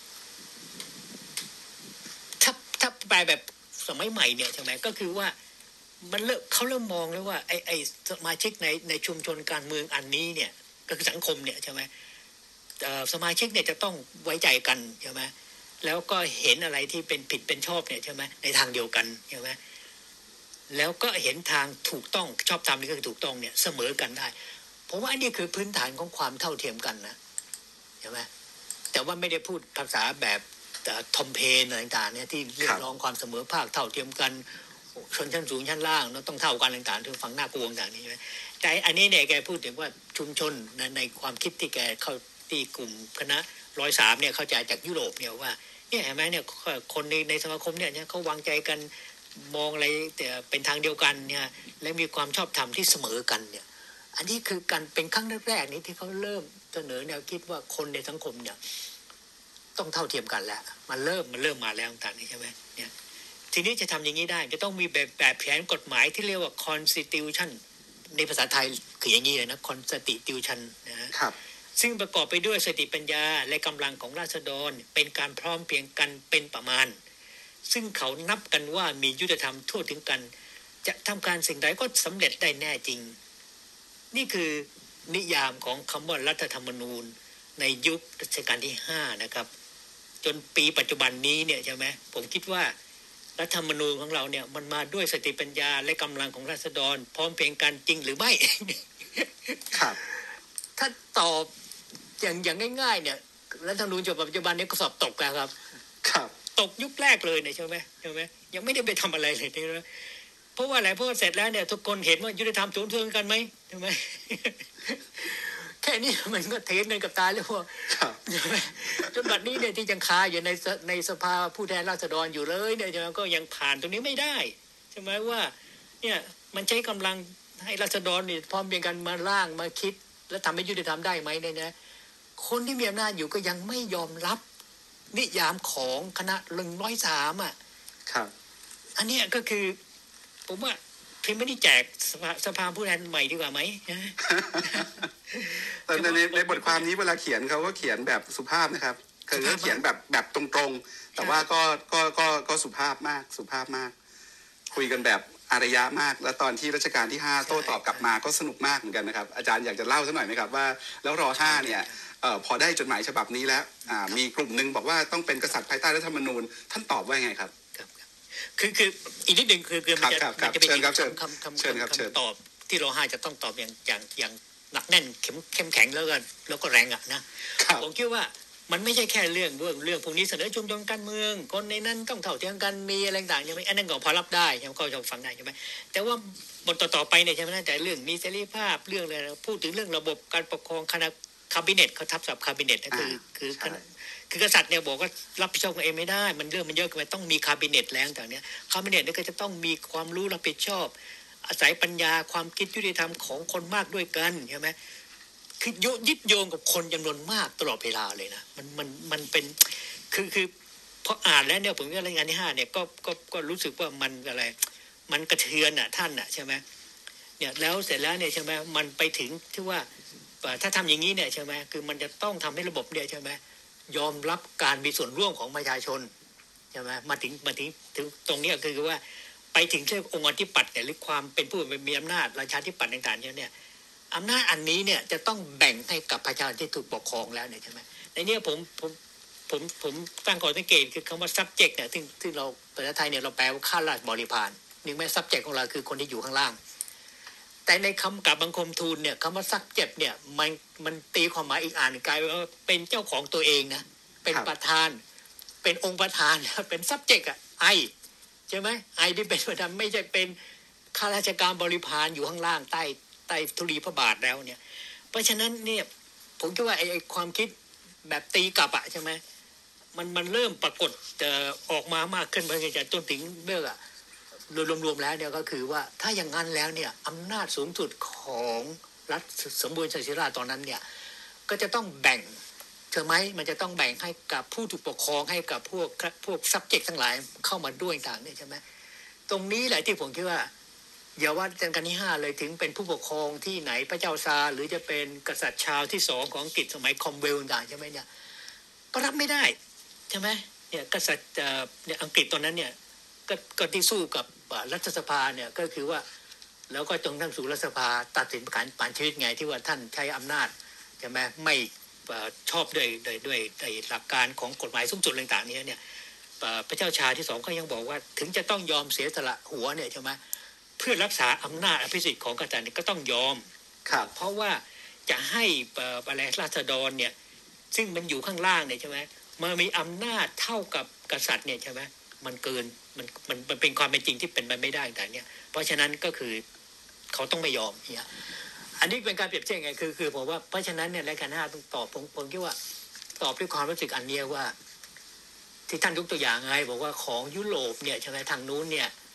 ถ้าถ้าแปลแบบสมัยใหม่เนี่ยใช่ไหมก็คือว่ามันเริ่มเขาเริ่มมองแล้วว่าไอ้ไอ้สมาชิกในในชุมชนการเมืองอันนี้เนี่ยก็คือสังคมเนี่ยใช่ไหมสมาชิกเนี่ยจะต้องไว้ใจกันใช่ไหมแล้วก็เห็นอะไรที่เป็นผิดเป็นชอบเนี่ยใช่ไหมในทางเดียวกันใช่ไหมแล้วก็เห็นทางถูกต้องชอบธรรมนี่ก็คือถูกต้องเนี่ยเสมอกันได้เพราะว่าอันนี้คือพื้นฐานของความเท่าเทียมกันนะใช่ไหมแต่ว่าไม่ได้พูดภาษาแบบทอมเพนอะไรต่างๆเนี่ยที่เรียกร้องความเสมอภาคเท่าเทียมกันชนชั้นสูงชั้นล่างต้องเท่ากันต่างๆที่ฟังน่ากลัวต่างๆนี่ใช่ไหมแต่อันนี้เนี่ยแกพูดถึงว่าชุมชนในความคิดที่แกเข้าที่กลุ่มคณะร้อยสามเนี่ยเข้าใจจากยุโรปเนี่ยว่าเนี่ยเห็นไหมเนี่ยคนในในสมาคมเนี่ยเขาวางใจกันมองอะไรแต่เป็นทางเดียวกันเนี่ยและมีความชอบธรรมที่เสมอกันเนี่ยอันนี้คือการเป็นครั้งแรกๆนี้ที่เขาเริ่มเสนอแนวคิดว่าคนในสังคมเนี่ยต้องเท่าเทียมกันแล้วมันเริ่มมันเริ่มมาแล้วต่างๆนี่ใช่ไหมเนี่ยทีนี้จะทำอย่างนี้ได้จะต้องมีแบบแบบแผนกฎหมายที่เรียกว่า constitution ในภาษาไทยคืออย่างนี้เลยนะ constitution นะครับซึ่งประกอบไปด้วยสติปัญญาและกำลังของราษฎรเป็นการพร้อมเพียงกันเป็นประมาณซึ่งเขานับกันว่ามียุติธรรมทั่วถึงกันจะทำการสิ่งใดก็สำเร็จได้แน่จริงนี่คือนิยามของคำว่ารัฐธรรมนูญในยุครัชกาลที่ห้านะครับจนปีปัจจุบันนี้เนี่ยใช่ไหมผมคิดว่ารัฐธรรมนูญของเราเนี่ยมันมาด้วยสติปัญญาและกำลังของราษฎรพร้อมเพียงกันจริงหรือไม่ครับถ้าตอบอย่างอย่างง่ายๆเนี่ยรัฐธรรมนูญฉบับปัจจุบันนี้ก็สอบตกกันครับครับตกยุคแรกเลยเนี่ยใช่ไหมใช่ไหมยังไม่ได้ไปทำอะไรเลยนะเพราะว่าอะไรเพราะว่าเสร็จแล้วเนี่ยทุกคนเห็นว่ายุติธรรมสูงเท่ากันไหมใช่ไหม แค่นี้มันก็เทนกันกับตาแล้วว่าจนบัดนี้เนี่ยที่ยังคาอยู่ในในสภาผู้แทนราษฎรอยู่เลยเนี่ยก็ยังผ่านตรงนี้ไม่ได้ใช่ไหมว่าเนี่ยมันใช้กำลังให้ราษฎรเนี่ยพร้อมเพียงกันมาร่างมาคิดแล้วทำให้ยุติธรรมได้ไหมเนี่ยนะคนที่มีอำนาจอยู่ก็ยังไม่ยอมรับนิยามของคณะหนึ่งร้อยสามอ่ะครับอันนี้ก็คือผมว่าเพียงไม่ได้แจกสภาสภาผู้แทนใหม่ดีกว่าไหมแต่ในในบทความนี้เวลาเขียนเขาก็เขียนแบบสุภาพนะครับคือเขาเขียนแบบแบบตรงๆแต่ว่าก็ก็ก็ก็สุภาพมากสุภาพมากคุยกันแบบอารยะมากแล้วตอนที่รัชกาลที่ห้าโต้ตอบกลับมาก็สนุกมากเหมือนกันนะครับอาจารย์อยากจะเล่าสักหน่อยไหมครับว่าแล้วรอห้าเนี่ยเอ่อพอได้จดหมายฉบับนี้แล้วอ่ามีกลุ่มนึงบอกว่าต้องเป็นกษัตริย์ภายใต้รัฐธรรมนูญท่านตอบว่าไงครับคือคืออีกนิดหนึ่งคือคือมันจะมันจะเป็นคำคำคำคำตอบที่เราห้าจะต้องตอบอย่างอย่างอย่างหนักแน่นเข้มเข้มแข็งแล้วก็แล้วก็แรงอ่ะนะผมคิดว่ามันไม่ใช่แค่เรื่องเรื่องเรื่องพวกนี้เสนอชุมชนการเมืองคนในนั้นต้องเท่าเทียมกันมีอะไรต่างๆใช่ไหมอันนั้นก็พอรับได้ใช่ไหมก็จะฟังได้ใช่ไหมแต่ว่าบทต่อๆไปเนี่ยใช่ไหมแต่เรื่องมีเสรีภาพเรื่องอะไรพูดถึงเรื่องระบบการปกครองคณะคาบิเนตเขาทับศัพท์คาบิเนตก็คือคือคือกษัตริย์เนี่ยบอกว่ารับผิดชอบเองไม่ได้มันเรื่องมันเยอะเกินไปต้องมีคาบิเนตแล้วต่างเนี้ยคาบิเนตนี่ก็จะต้องมีความรู้รับผิดชอบอาศัยปัญญาความคิดยุติธรรมของคนมากด้วยกันใช่ไหมคือยึดโยงกับคนจำนวนมากตลอดเวลาเลยนะมันมันมันเป็นคือคือพออ่านแล้วเนี่ยผมว่ารายงานที่ห้าเนี่ยก็ก็ก็รู้สึกว่ามันอะไรมันกระเทือนอ่ะท่านอ่ะใช่ไหมเนี่ยแล้วเสร็จแล้วเนี่ยใช่ไหมมันไปถึงที่ว่าถ้าทำอย่างนี้เนี่ยใช่ไหมคือมันจะต้องทำให้ระบบเนี่ยใช่ไหมยอมรับการมีส่วนร่วมของประชาชนใช่ไหมมาถึงมาถึงถึงตรงนี้ก็คือว่าไปถึงเรื่ององค์กรที่ปัดเนี่ยหรือความเป็นผู้มีอำนาจราชาธิปัตย์ต่างๆเนี่ยอำนาจอันนี้เนี่ยจะต้องแบ่งให้กับประชาชนที่ถูกปกครองแล้วเนี่ยใช่ไหมในนี้ผมผมผมผมตั้งข้อสังเกตคือคำว่า subject เนี่ยที่ที่เราภาษาไทยเนี่ยเราแปลว่าข้าราชบริพารนึกไหม subject ของเราคือคนที่อยู่ข้างล่างแต่ในคำกราบบังคมทูลเนี่ยคำว่า subject เนี่ยมันมันตีความหมายอีกอ่านกลายว่าเป็นเจ้าของตัวเองนะเป็นประธานเป็นองค์ประธานเป็น subject อ่ะไอใช่ไหมไอที่เป็นประธานไม่ใช่เป็นข้าราชการบริพารอยู่ข้างล่างใต้ใต้ธุลีพระบาทแล้วเนี่ยเพราะฉะนั้นเนี่ยผมคิดว่าไอ้ความคิดแบบตีกลับอะใช่ไหมมันมันเริ่มปรากฏจะออกมามากขึ้นไปจนถึงเรื่องอะโดยรวมๆแล้วเนี่ยก็คือว่าถ้าอย่างนั้นแล้วเนี่ยอำนาจสูงสุดของรัฐสมบูรณ์ชัยชราตอนนั้นเนี่ยก็จะต้องแบ่งใช่ไหมมันจะต้องแบ่งให้กับผู้ถูกปกครองให้กับพวกพวก subject ทั้งหลายเข้ามาด้วยต่างเนี่ยใช่ไหมตรงนี้แหละที่ผมคิดว่าอย่าว่ารัชกาลที่ห้าเลยถึงเป็นผู้ปกครองที่ไหนพระเจ้าซาร์หรือจะเป็นกษัตริย์ชาวที่สองของอังกฤษสมัยคอมเวลต่างใช่ไหมเนี่ยก็รับไม่ได้ใช่ไหมเนี่ยกษัตริย์เนี่ยอังกฤษตอนนั้นเนี่ยก็ก็ที่สู้กับรัฐสภาเนี่ยก็คือว่าแล้วก็จงทั้งสู่รัฐสภาตัดสินการผ่านชีวิตไงที่ว่าท่านใช้อำนาจใช่ไหมไม่ชอบด้วยด้วยด้วยหลักการของกฎหมายสูงสุดต่างๆนี้เนี่ยพระเจ้าชาที่สองก็ยังบอกว่าถึงจะต้องยอมเสียสละหัวเนี่ยใช่ไหมเพื่อรักษาอำนาจอภิสิทธิ์ของกษัตริย์ก็ต้องยอมเพราะว่าจะให้อะไรราษฎรเนี่ยซึ่งมันอยู่ข้างล่างเนี่ยใช่ไหมมันมีอำนาจเท่ากับกษัตริย์เนี่ยใช่ไหมมันเกินมันมันมันเป็นความเป็นจริงที่เป็นไปไม่ได้แต่เนี่ยเพราะฉะนั้นก็คือเขาต้องไม่ยอมเนี่ยอันนี้เป็นการเปรียบเทียบไงคือคือผมว่าเพราะฉะนั้นเนี่ยรายการห้าต้องตอบผมผมคิดว่าตอบด้วยความรู้สึกอันเนี้ยว่าที่ท่านยกตัวอย่างไงบอกว่าของยุโรปเนี่ยใช่ไหมทางนู้นเนี่ย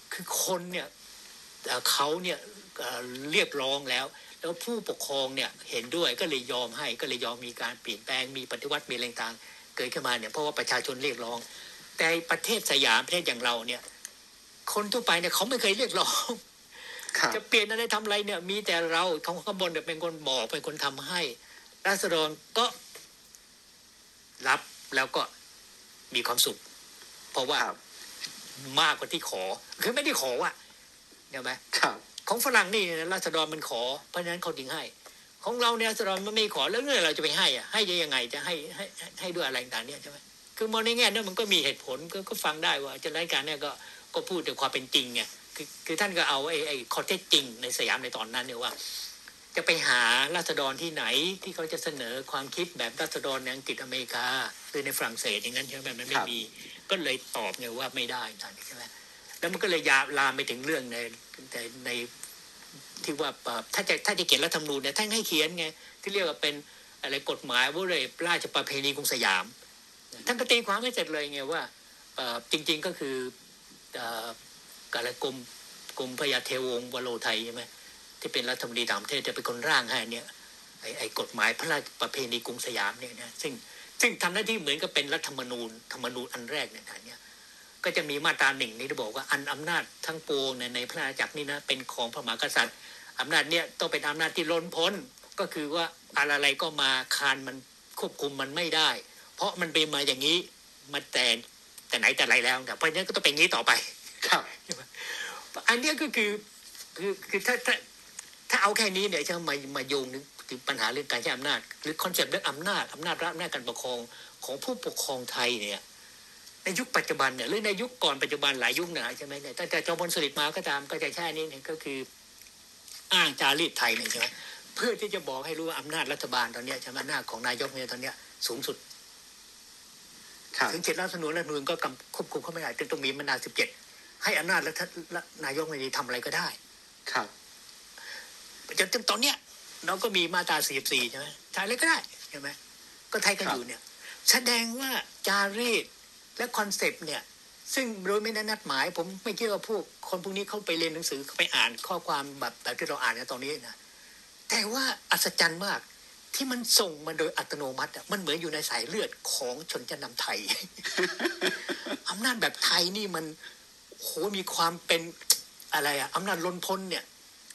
คือคนเนี่ยเขาเนี่ยเรียกร้องแล้วแล้วผู้ปกครองเนี่ยเห็นด้วยก็เลยยอมให้ก็เลยยอมมีการเปลี่ยนแปลงมีปฏิวัติมีอะไรต่างเกิดขึ้นมาเนี่ยเพราะว่าประชาชนเรียกร้องแต่ประเทศสยามประเทศอย่างเราเนี่ยคนทั่วไปเนี่ยเขาไม่เคยเรียกร้องจะเปลี่ยนอะไรทำอะไรเนี่ยมีแต่เราของข้างบนเป็นคนบอกเป็นคนทำให้ราษฎรก็รับแล้วก็มีความสุขเพราะว่ามากกว่าที่ขอคือไม่ได้ขออ่ะใช่ไหมของฝรั่งนี่ราษฎรมันขอเพราะฉะนั้นเขาถึงให้ของเราเนี่ยราษฎรมันไม่ขอแล้วเรื่องเราจะไปให้อ่ะให้ยังไงจะให้ให้ให้ด้วยอะไรต่างๆเนี่ยใช่ไหมคือมองในแง่นั้นมันก็มีเหตุผลก็ก็ฟังได้ว่าจะรายการเนี่ยก็ก็พูดถึงความเป็นจริงไงคือคือท่านก็เอาไอ้ไอ้ข้อเท็จจริงในสยามในตอนนั้นเนี่ยว่าจะไปหาราษฎรที่ไหนที่เขาจะเสนอความคิดแบบราษฎรในอังกฤษอเมริกาหรือในฝรั่งเศสอย่างนั้นใช่ไหมมันไม่มีก็เลยตอบไงว่าไม่ได้ใช่ไหมแล้วมันก็เลยยาวลามไปถึงเรื่องในในในที่ว่าถ้าจะถ้าจะเขียนรัฐธรรมนูญเนี่ยท่านให้เขียนไงที่เรียกว่าเป็นอะไรกฎหมายว่าเลยราชประเพณีกรุงสยามท่านก็ตีความให้เสร็จเลยไงว่าจริงๆก็คือกาลกรมกรมพญาเทวงศ์วโรไทยใช่ไหมที่เป็นรัฐมนตรีต่างประเทศจะเป็นคนร่างให้เนี่ยไอ้ไอ้กฎหมายพระราชประเพณีกรุงสยามเนี่ยนะซึ่งซึ่งทำหน้าที่เหมือนกับเป็นรัฐธรรมนูญธรรมนูญอันแรกเนี่ยเนี่ยก็จะมีมาตราหนึ่งนี่จะบอกว่าอันอำนาจทั้งปวงในในพระราชจักรนี่นะเป็นของพระมหากษัตริย์อำนาจเนี่ยต้องเป็นอำนาจที่ล้นพ้นก็คือว่าอะไรก็มาคานมันควบคุมมันไม่ได้เพราะมันเป็นมาอย่างนี้มาแต่แต่ไหนแต่ไรแล้วเพราะฉะนั้นก็ต้องเป็นงี้ต่อไปครับอันนี้ก็คือคือคือถ้าถ้าถ้าเอาแค่นี้เนี่ยจะมามาโยงถึงปัญหาเรื่องการใช้อำนาจหรือคอนเซ็ปต์เรื่องอำนาจอำนาจรัฐอำนาจการปกครองของผู้ปกครองไทยเนี่ยในยุคปัจจุบันเนี่ยหรือในยุคก่อนปัจจุบันหลายยุคนะใช่ไหมเนี่ยตั้งแต่จอมพลสฤษดิ์มาก็ตามก็จะแค่นี้เนี่ยก็คืออ้างจารีตไทยเนี่ยใช่ไหมเพื่อที่จะบอกให้รู้ว่าอำนาจรัฐบาลตอนนี้ใช่ไหมอำนาจของนายกเนี่ยตอนนี้สูงสุดถึงเจ็ดรัฐธรรมนูญรัฐธรรมนูญก็ควบคุมเขาไม่ได้จนต้องมีมาตราสิบเจ็ดให้อำนาจและนายกในนี้ทำอะไรก็ได้ครับจนตอนเนี้ยเราก็มีมาตราสี่สิบสี่ใช่ไหมทำอะไรก็ได้ใช่ไหมก็ไทยกันอยู่เนี่ยแสดงว่าจารีตและคอนเซปต์เนี่ยซึ่งโดยไม่ได้นัดหมายผมไม่คิดว่าพวกคนพวกนี้เขาไปเรียนหนังสือเขาไปอ่านข้อความแบบแบบที่เราอ่านในตอนนี้นะแต่ว่าอัศจรรย์มากที่มันส่งมาโดยอัตโนมัติอ่ะมันเหมือนอยู่ในสายเลือดของชนชั้นนำไทย อำนาจแบบไทยนี่มันโหมีความเป็นอะไรอะอำนาจล้นพ้นเนี่ย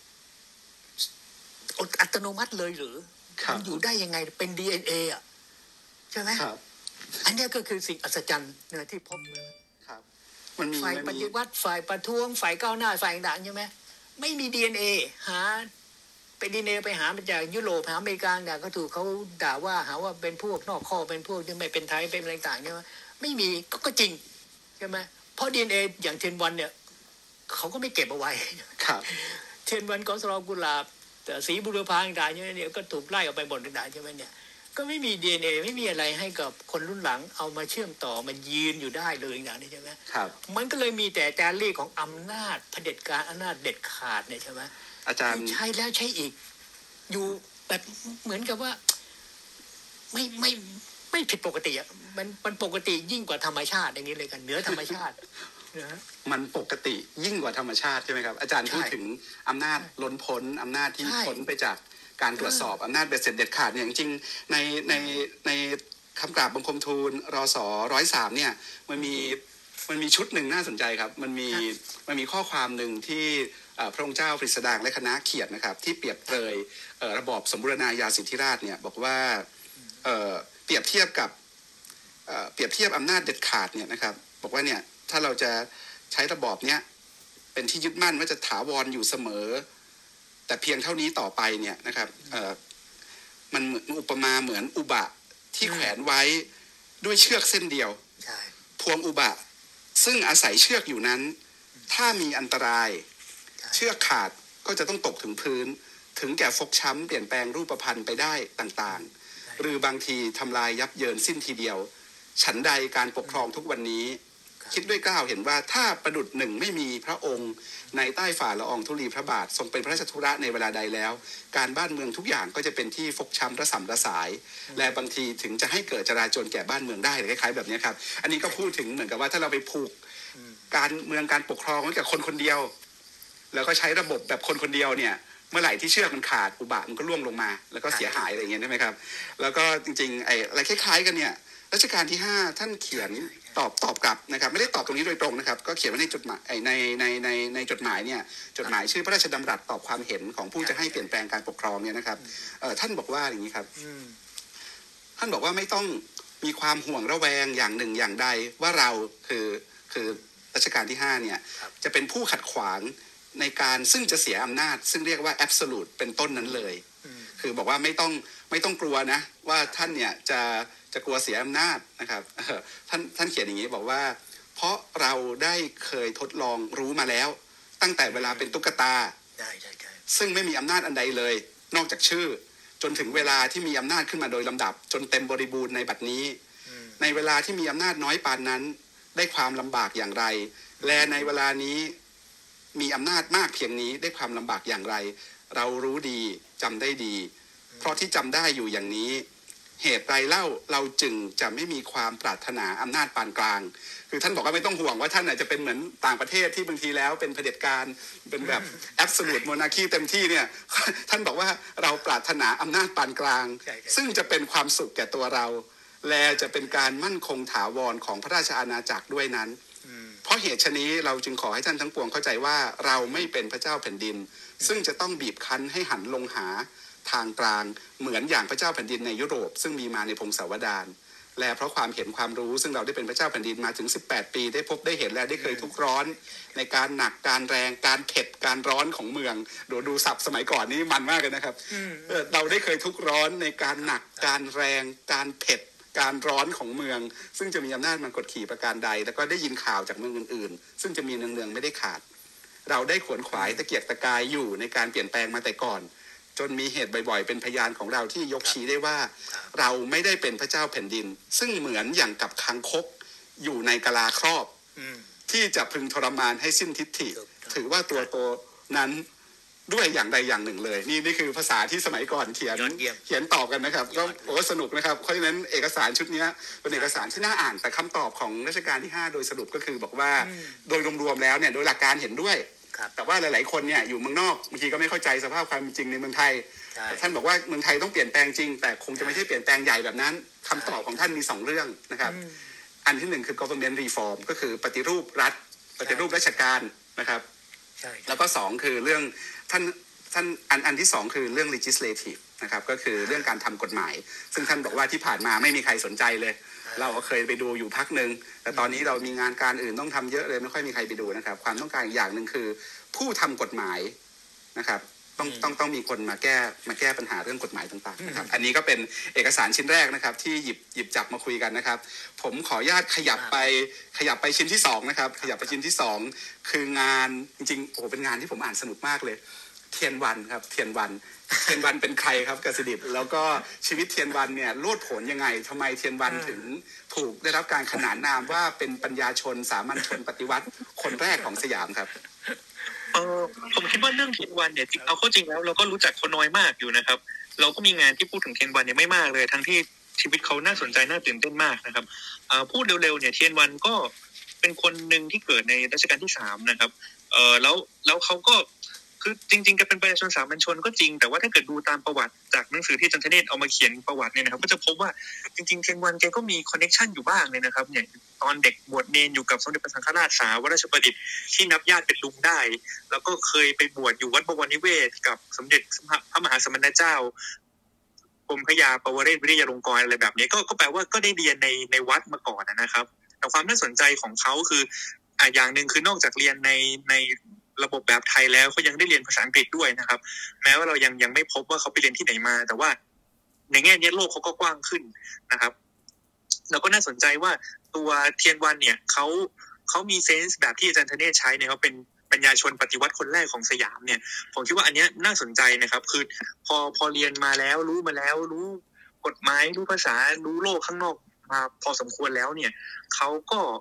อัตโนมัติเลยหรือมันอยู่ได้ยังไงเป็น ดี เอ็น เอ อ่ะใช่ไหมครับอันนี้ก็คือสิ่งอัศจรรย์เนี่ยที่พบครับมันมีฝ่ายปฏิวัติฝ่ายประท้วงฝ่ายก้าวหน้าฝ่ายต่างๆใช่ไหมไม่มี ดี เอ็น เอ หาไป ดี เอ็น เอ ไปหามาจากยุโรปหาอเมริกาเนี่ยก็ถูกเขาด่าว่าหาว่าเป็นพวกนอกข้อเป็นพวกที่ไม่เป็นไทยเป็นอะไรต่างๆใช่ไหมไม่มีก็จริงใช่ไหมเพราะ ดี เอ็น เอ อย่างเทนวันเนี่ยเขาก็ไม่เก็บเอาไว้ครับเทนวันกอสรกุหลาบแต่สีบุรพาต่างๆเนี่ยก็ถูกไล่ออกไปหมดต่างๆใช่ไหมเนี่ยก็ไม่มี ดี เอ็น เอ ไม่มีอะไรให้กับคนรุ่นหลังเอามาเชื่อมต่อมันยืนอยู่ได้เลยอย่างนี้ใช่ไหมครับมันก็เลยมีแต่จารีตของอำนาจเผด็จการอำนาจเด็ดขาดเนี่ยใช่ไหมอาจารย์ใช้แล้วใช้อีกอยู่แบบเหมือนกับว่าไม่ไม่ไม่ผิดปกติอ่ะมันมันปกติยิ่งกว่าธรรมชาติอย่างนี้เลยกันเหนือธรรมชาติมันปกติยิ่งกว่าธรรมชาติใช่ไหมครับอาจารย์พูดถึงอำนาจล้นพ้นอำนาจที่พ้นไปจากการตรวจสอบอำนาจเบ็ดเสร็จเด็ดขาดเนี่ยจริงๆในในในคำกราบบังคมทูลรศร้อยสามเนี่ยมันมีมันมีชุดหนึ่งน่าสนใจครับมันมีมันมีข้อความหนึ่งที่พระองค์เจ้าปริศดางและคณะเขียนนะครับที่เปรียบเปรยระบอบสมบูรณาญาสิทธิราชเนี่ยบอกว่าเปรียบเทียบกับเปรียบเทียบอำนาจเด็ดขาดเนี่ยนะครับบอกว่าเนี่ยถ้าเราจะใช้ระบอบเนี้ยเป็นที่ยึดมั่นว่าจะถาวรอยู่เสมอแต่เพียงเท่านี้ต่อไปเนี่ยนะครับมันอุปมาเหมือนอุบะที่แขวนไว้ด้วยเชือกเส้นเดียวพวงอุบะซึ่งอาศัยเชือกอยู่นั้นถ้ามีอันตรายเชือกขาดก็จะต้องตกถึงพื้นถึงแก่ฟกช้ำเปลี่ยนแปลงรูปพรรณไปได้ต่างๆหรือบางทีทำลายยับเยินสิ้นทีเดียวฉันใดการปกครองทุกวันนี้คิดด้วยเกล้าเห็นว่าถ้าประดุจหนึ่งไม่มีพระองค์ในใต้ฝ่าละอองธุลีพระบาททรงเป็นพระราชธุระในเวลาใดแล้วการบ้านเมืองทุกอย่างก็จะเป็นที่ฟกช้ำระส่ำระสายและบางทีถึงจะให้เกิดจราจรแก่บ้านเมืองได้คล้ายๆแบบนี้ครับอันนี้ก็พูดถึงเหมือนกับว่าถ้าเราไปผูกการเมืองการปกครองไว้กับคนคนเดียวแล้วก็ใช้ระบบแบบคนคนเดียวเนี่ยเมื่อไหร่ที่เชือกมันขาดอุบะมันก็ร่วงลงมาแล้วก็เสียหายอะไรอย่างเงี้ยใช่ไหมครับแล้วก็จริงๆไอ้อะไรคล้ายๆกันเนี่ยรัชกาลที่ห้าท่านเขียนตอบตอบกลับนะครับไม่ได้ตอบตรงนี้โดยตรงนะครับก็เขียนไว้ในจดหมายในในในในจดหมายเนี่ยจดหมายชื่อพระราชดำรัสตอบความเห็นของผู้จะให้เปลี่ยนแปลงการปกครองเนี่ยนะครับเอ่อท่านบอกว่าอย่างนี้ครับท่านบอกว่าไม่ต้องมีความห่วงระแวงอย่างหนึ่งอย่างใดว่าเราคือคือรัชกาลที่ห้าเนี่ยจะเป็นผู้ขัดขวางในการซึ่งจะเสียอำนาจซึ่งเรียกว่า absolute เป็นต้นนั้นเลยคือบอกว่าไม่ต้องไม่ต้องกลัวนะว่าท่านเนี่ยจะจะกลัวเสียอำนาจนะครับท่านท่านเขียนอย่างนี้บอกว่าเพราะเราได้เคยทดลองรู้มาแล้วตั้งแต่เวลาเป็นตุ๊กตาซึ่งไม่มีอำนาจอันใดเลยนอกจากชื่อจนถึงเวลาที่มีอำนาจขึ้นมาโดยลำดับจนเต็มบริบูรณ์ในบัดนี้ในเวลาที่มีอำนาจน้อยปานนั้นได้ความลำบากอย่างไรและในเวลานี้มีอำนาจมากเพียงนี้ได้ความลำบากอย่างไรเรารู้ดีจำได้ดีเพราะที่จำได้อยู่อย่างนี้เหตุไรเล่าเราจึงจะไม่มีความปรารถนาอำนาจปานกลางคือท่านบอกว่าไม่ต้องห่วงว่าท่านอาจจะเป็นเหมือนต่างประเทศที่บางทีแล้วเป็นเผด็จการเป็นแบบ absolute monarchy เต็มที่เนี่ยท่านบอกว่าเราปรารถนาอำนาจปานกลางซึ่งจะเป็นความสุขแก่ตัวเราและจะเป็นการมั่นคงถาวรของพระราชอาณาจักรด้วยนั้นเพราะเหตุฉะนี้เราจึงขอให้ท่านทั้งปวงเข้าใจว่าเราไม่เป็นพระเจ้าแผ่นดินซึ่งจะต้องบีบคั้นให้หันลงหาทางกลางเหมือนอย่างพระเจ้าแผ่นดินในยุโรปซึ่งมีมาในพงศาวดารและเพราะความเห็นความรู้ซึ่งเราได้เป็นพระเจ้าแผ่นดินมาถึงสิบแปดปีได้พบได้เห็นและได้เคยทุกข์ร้อนในการหนักการแรงการเผ็ดการร้อนของเมืองดูดูศัพท์สมัยก่อนนี้มันมากเลยนะครับเราได้เคยทุกข์ร้อนในการหนักการแรงการเผ็ดการร้อนของเมืองซึ่งจะมีอำนาจมากดขี่ประการใดแล้วก็ได้ยินข่าวจากเมืองอื่นๆซึ่งจะมีเนืองๆไม่ได้ขาดเราได้ขวนขวายตะเกียกตะกายอยู่ในการเปลี่ยนแปลงมาแต่ก่อนจนมีเหตุบ่อยๆเป็นพยานของเราที่ยกชี้ได้ว่าเราไม่ได้เป็นพระเจ้าแผ่นดินซึ่งเหมือนอย่างกับคางคกอยู่ในกะลาครอบที่จะพึงทรมานให้สิ้นทิฏฐิถือว่าตัวโตนั้นด้วยอย่างใดอย่างหนึ่งเลยนี่นี่คือภาษาที่สมัยก่อนเขียนเขียนตอบกันนะครับก็โอ้สนุกนะครับเพราะฉะนั้นเอกสารชุดนี้เป็นเอกสารที่น่าอ่านแต่คำตอบของรัชกาลที่ห้าโดยสรุปก็คือบอกว่าโดยรวมๆแล้วเนี่ยโดยหลักการเห็นด้วยแต่ว่าหลายๆคนเนี่ยอยู่เมืองนอกบางทีก็ไม่เข้าใจสภาพความจริงในเมืองไทยท่านบอกว่าเมืองไทยต้องเปลี่ยนแปลงจริงแต่คงจะไม่ใช่เปลี่ยนแปลงใหญ่แบบนั้นคำตอบของท่านมีสองเรื่องนะครับอันที่หนึ่งคือ government reform ก็คือปฏิรูปรัฐปฏิรูปราชการนะครับแล้วก็สองคือเรื่องท่านท่านอันอันที่สองคือเรื่อง legislative นะครับก็คือเรื่องการทำกฎหมายซึ่งท่านบอกว่าที่ผ่านมาไม่มีใครสนใจเลยเราก็เคยไปดูอยู่พักหนึ่งแต่ตอนนี้เรามีงานการอื่นต้องทำเยอะเลยไม่ค่อยมีใครไปดูนะครับความต้องการอีกอย่างหนึ่งคือผู้ทำกฎหมายนะครับต้องต้องต้องมีคนมาแก้มาแก้ปัญหาเรื่องกฎหมายต่างๆนะครับอันนี้ก็เป็นเอกสารชิ้นแรกนะครับที่หยิบหยิบจับมาคุยกันนะครับผมขออนุญาตขยับไปขยับไปชิ้นที่สองนะครับขยับไปชิ้นที่สองคืองานจริงๆโอ้เป็นงานที่ผมอ่านสนุกมากเลยเทียนวันครับเทียนวันเทียนวันเป็นใครครับกสิดิษฐ์แล้วก็ชีวิตเทียนวันเนี่ยโลดโผนยังไงทำไมเทียนวันถึงถูกได้รับการขนานนามว่าเป็นปัญญาชนสามัญชนปฏิวัติคนแรกของสยามครับเออผมคิดว่าเรื่องเทียนวันเนี่ยเอาเข้าจริงแล้วเราก็รู้จักเขาน้อยมากอยู่นะครับเราก็มีงานที่พูดถึงเทียนวันเนี่ยไม่มากเลยทั้งที่ชีวิตเขาน่าสนใจน่าตื่นเต้นมากนะครับพูดเร็วๆเนี่ยเทียนวันก็เป็นคนหนึ่งที่เกิดในรัชกาลที่สามนะครับเออแล้วแล้วเขาก็คือจริงๆแกเป็นประชาชนสามัญชนก็จริงแต่ว่าถ้าเกิดดูตามประวัติจากหนังสือที่อาจารย์ธเนศเอามาเขียนประวัติเนี่ยนะครับก็จะพบว่าจริงๆเทียนวันแกก็มีคอนเนคชั่นอยู่บ้างเลยนะครับเนี่ยตอนเด็กบวชเนรอยู่กับสมเด็จพระสังฆราชสาวราชประดิษฐ์ที่นับญาติเป็นลุงได้แล้วก็เคยไปบวชอยู่วัดบวรนิเวศกับสมเด็จพระมหาสมณเจ้ากรมพระยาปวเรศวิริยาลงกรณ์อะไรแบบนี้ก็ก็แปลว่าก็ได้เรียนในในวัดมาก่อนนะครับแต่ความน่าสนใจของเขาคืออ่ะอย่างนึงคือนอกจากเรียนในในระบบแบบไทยแล้วเขายังได้เรียนภาษาอังกฤษด้วยนะครับแม้ว่าเรายังยังไม่พบว่าเขาไปเรียนที่ไหนมาแต่ว่าในแง่นี้โลกเขาก็กว้างขึ้นนะครับแล้วก็น่าสนใจว่าตัวเทียนวันเนี่ยเขาเขามีเซนส์แบบที่อาจารย์ธเนศใช้เนี่ยเขาเป็นปัญญาชนปฏิวัติคนแรกของสยามเนี่ยผมคิดว่าอันนี้น่าสนใจนะครับคือพอพอเรียนมาแล้วรู้มาแล้วรู้กฎหมายรู้ภาษารู้โลกข้างนอกมาพอสมควรแล้วเนี่ยเขาก็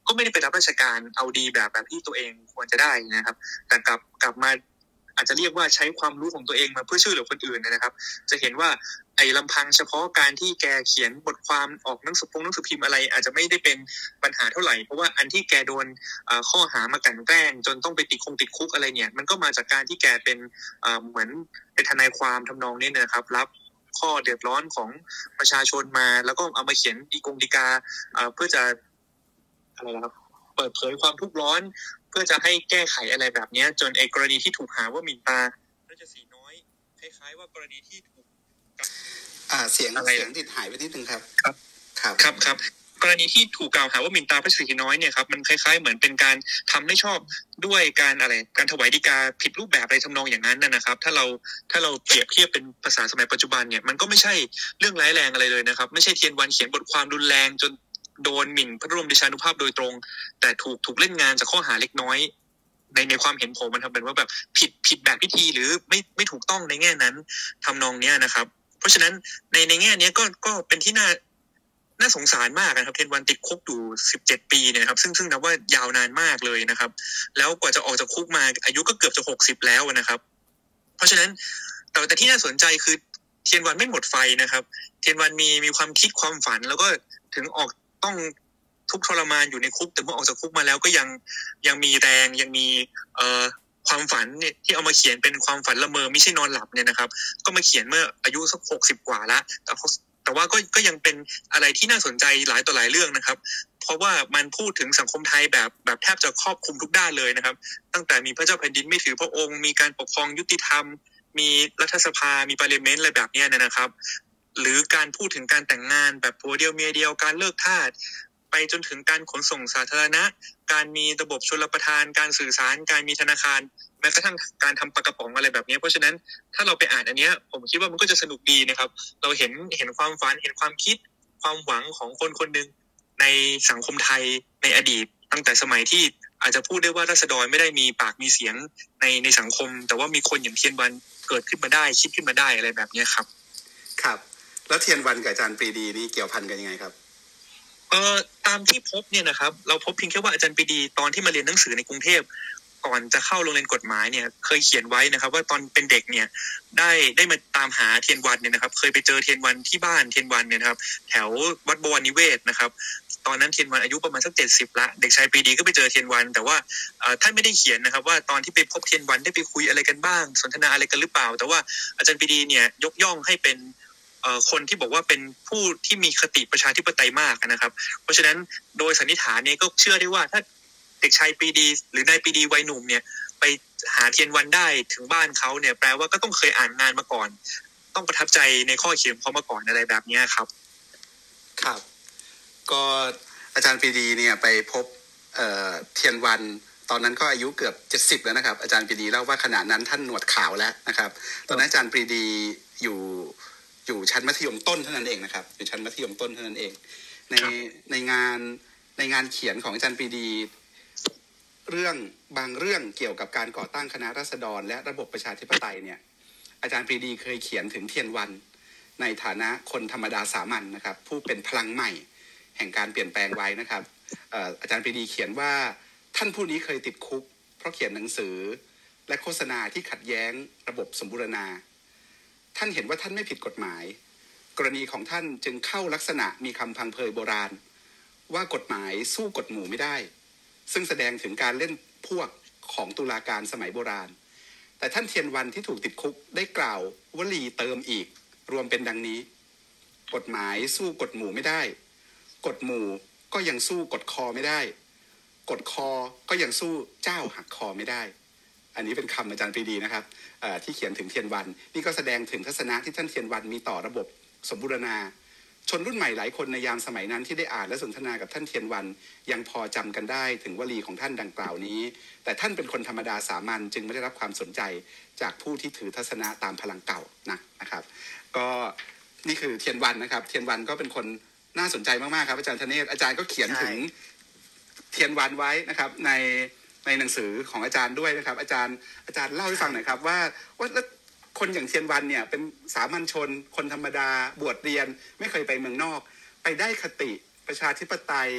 ก็ไม่ได้ไปรับราชการเอาดีแบบแบบที่ตัวเองควรจะได้นะครับแต่กลับกลับมาอาจจะเรียกว่าใช้ความรู้ของตัวเองมาเพื่อช่วยเหลือคนอื่นนะครับจะเห็นว่าไอ้ลำพังเฉพาะการที่แกเขียนบทความออกหนังสือพงหนังสือพิมพ์อะไรอาจจะไม่ได้เป็นปัญหาเท่าไหร่เพราะว่าอันที่แกโดนข้อหามากลั่นแกล้งจนต้องไปติดคงติดคุกอะไรเนี่ยมันก็มาจากการที่แกเป็นเหมือนเป็นทนายความทำนองนี้นะครับรับข้อเดือดร้อนของประชาชนมาแล้วก็เอามาเขียนดีกงดีกาเพื่อจะอะไรนะครับเปิดเผยความทุกข์ร้อนเพื่อจะให้แก้ไขอะไรแบบนี้จนไอ้กรณีที่ถูกหาว่าหมิ่นตาราชสีห์น้อยคล้ายๆว่ากรณีที่ถูกอ่าเสียงเสียงติดหายไปนิดนึงครับครับครับครับครับกรณีที่ถูกกล่าวหาว่าหมิ่นตาพระศรีน้อยเนี่ยครับมันคล้ายๆเหมือนเป็นการทำไม่ชอบด้วยการอะไรการถวายฎีกาผิดรูปแบบอะไรทำนองอย่างนั้นนะครับถ้าเราถ้าเราเปรียบเทียบเป็นภาษาสมัยปัจจุบันเนี่ยมันก็ไม่ใช่เรื่องร้ายแรงอะไรเลยนะครับไม่ใช่เทียนวันเขียนบทความรุนแรงจนโดนหมิ่นพระบรมเดชานุภาพโดยตรงแต่ถูกถูกเล่นงานจากข้อหาเล็กน้อยในในความเห็นผมมันทำเป็นว่าแบบผิดผิดแบบพิธีหรือไม่ไม่ถูกต้องในแง่นั้นทำนองเนี้ยนะครับเพราะฉะนั้นในในแง่นี้ก็ก็เป็นที่น่าน่าสงสารมากนะครับเทนวันติดคุกอยู่สิบเจ็ดปีเนี่ยครับซึ่งซึ่งนับว่ายาวนานมากเลยนะครับแล้วกว่าจะออกจากคุกมาอายุก็เกือบจะหกสิบแล้วนะครับเพราะฉะนั้นแต่แต่ที่น่าสนใจคือเทียนวันไม่หมดไฟนะครับเทียนวันมีมีความคิดความฝันแล้วก็ถึงออกต้องทุกข์ทรมานอยู่ในคุกแต่เมื่อออกจากคุกมาแล้วก็ยังยังมีแรงยังมีเอ่อความฝันเนี่ยที่เอามาเขียนเป็นความฝันละเมอไม่ใช่นอนหลับเนี่ยนะครับก็มาเขียนเมื่ออายุสักหกสิบกว่าแล้วแต่แต่ว่าก็ก็ยังเป็นอะไรที่น่าสนใจหลายต่อหลายเรื่องนะครับเพราะว่ามันพูดถึงสังคมไทยแบบแบบแทบจะครอบคลุมทุกด้านเลยนะครับตั้งแต่มีพระเจ้าแผ่นดินไม่ถือพระองค์มีการปกครองยุติธรรมมีรัฐสภามีปาร์ลิเมนต์อะไรแบบนี้นะครับหรือการพูดถึงการแต่งงานแบบผัวเดียวเมียเดียวการเลิกทาสไปจนถึงการขนส่งสาธารณะการมีระบบชลประทานการสื่อสารการมีธนาคารแม้กระทั่งการทำปลากระป๋องอะไรแบบนี้เพราะฉะนั้นถ้าเราไปอ่านอันเนี้ยผมคิดว่ามันก็จะสนุกดีนะครับเราเห็นเห็นความฝันเห็นความคิดความหวังของคนคนหนึ่งในสังคมไทยในอดีตตั้งแต่สมัยที่อาจจะพูดได้ว่าราษฎรไม่ได้มีปากมีเสียงในในสังคมแต่ว่ามีคนอย่างเทียนวันเกิดขึ้นมาได้คิดขึ้นมาได้อะไรแบบนี้ครับครับแล้วเทียนวันกับอาจารย์ปรีดีนี่เกี่ยวพันกันยังไงครับเอ่อตามที่พบเนี่ยนะครับเราพบเพียงแค่ว่าอาจารย์ปรีดีตอนที่มาเรียนหนังสือในกรุงเทพก่อนจะเข้าโรงเรียนกฎหมายเนี่ยเคยเขียนไว้นะครับว่าตอนเป็นเด็กเนี่ยได้ได้มาตามหาเทียนวันเนี่ยนะครับเคยไปเจอเทียนวันที่บ้านเทียนวันเนี่ยนะครับแถววัดบวรนิเวศนะครับตอนนั้นเทียนวันอายุประมาณสักเจ็ดสิบละเด็กชายปรีดีก็ไปเจอเทียนวันแต่ว่าท่านไม่ได้เขียนนะครับว่าตอนที่ไปพบเทียนวันได้ไปคุยอะไรกันบ้างสนทนาอะไรกันหรือเปล่าแต่ว่าอาจารย์ปรีดีเนี่ยยกย่องให้เป็นคนที่บอกว่าเป็นผู้ที่มีคติประชาธิปไตยมากนะครับเพราะฉะนั้นโดยสันนิษฐานเนี่ยก็เชื่อได้ว่าถ้าเด็กชายปรีดีหรือนายปรีดีวัยหนุ่มเนี่ยไปหาเทียนวันได้ถึงบ้านเขาเนี่ยแปลว่าก็ต้องเคยอ่านงานมาก่อนต้องประทับใจในข้อเขียนเขามาก่อนอะไรแบบนี้ครับครับก็อาจารย์ปรีดีเนี่ยไปพบเอ่อเทียนวันตอนนั้นก็อายุเกือบเจ็ดสิบแล้วนะครับอาจารย์ปรีดีเล่าว่าขณะนั้นท่านหนวดขาวแล้วนะครับตอนนั้นอาจารย์ปรีดีอยู่อยู่ชั้นมัธยมต้นเท่านั้นเองนะครับอยู่ชั้นมัธยมต้นเท่านั้นเองในในงานในงานเขียนของอาจารย์ปรีดีเรื่องบางเรื่องเกี่ยวกับการก่อตั้งคณะราษฎรและระบบประชาธิปไตยเนี่ยอาจารย์ปรีดีเคยเขียนถึงเทียนวันในฐานะคนธรรมดาสามัญ นะครับผู้เป็นพลังใหม่แห่งการเปลี่ยนแปลงไว้นะครับ เอ่อ อาจารย์ปรีดีเขียนว่าท่านผู้นี้เคยติดคุกเพราะเขียนหนังสือและโฆษณาที่ขัดแย้งระบบสมบูรณาท่านเห็นว่าท่านไม่ผิดกฎหมายกรณีของท่านจึงเข้าลักษณะมีคำพังเพยโบราณว่ากฎหมายสู้กฎหมู่ไม่ได้ซึ่งแสดงถึงการเล่นพวกของตุลาการสมัยโบราณแต่ท่านเทียนวันที่ถูกติดคุกได้กล่าววลีเติมอีกรวมเป็นดังนี้กฎหมายสู้กฎหมู่ไม่ได้กฎหมู่ก็ยังสู้กฎคอไม่ได้กฎคอก็ยังสู้เจ้าหักคอไม่ได้อันนี้เป็นคำอาจารย์ปรีดีนะครับที่เขียนถึงเทียนวันนี่ก็แสดงถึงทัศนะที่ท่านเทียนวันมีต่อระบบสมบูรณาชนรุ่นใหม่หลายคนในยามสมัยนั้นที่ได้อ่านและสนทนากับท่านเทียนวันยังพอจำกันได้ถึงวลีของท่านดังกล่าวนี้แต่ท่านเป็นคนธรรมดาสามัญจึงไม่ได้รับความสนใจจากผู้ที่ถือทัศนะตามพลังเก่านะนะครับก็นี่คือเทียนวันนะครับเทียนวันก็เป็นคนน่าสนใจมากๆครับอาจารย์ธเนศอาจารย์ก็เขียนถึงเทียนวันไว้นะครับในในหนังสือของอาจารย์ด้วยนะครับอาจารย์อาจารย์เล่าให้ฟังหน่อยครับว่าว่าคนอย่างเทียนวันเนี่ยเป็นสามัญชนคนธรรมดาบวชเรียนไม่เคยไปเมืองนอกไปได้คติประชาธิปไตย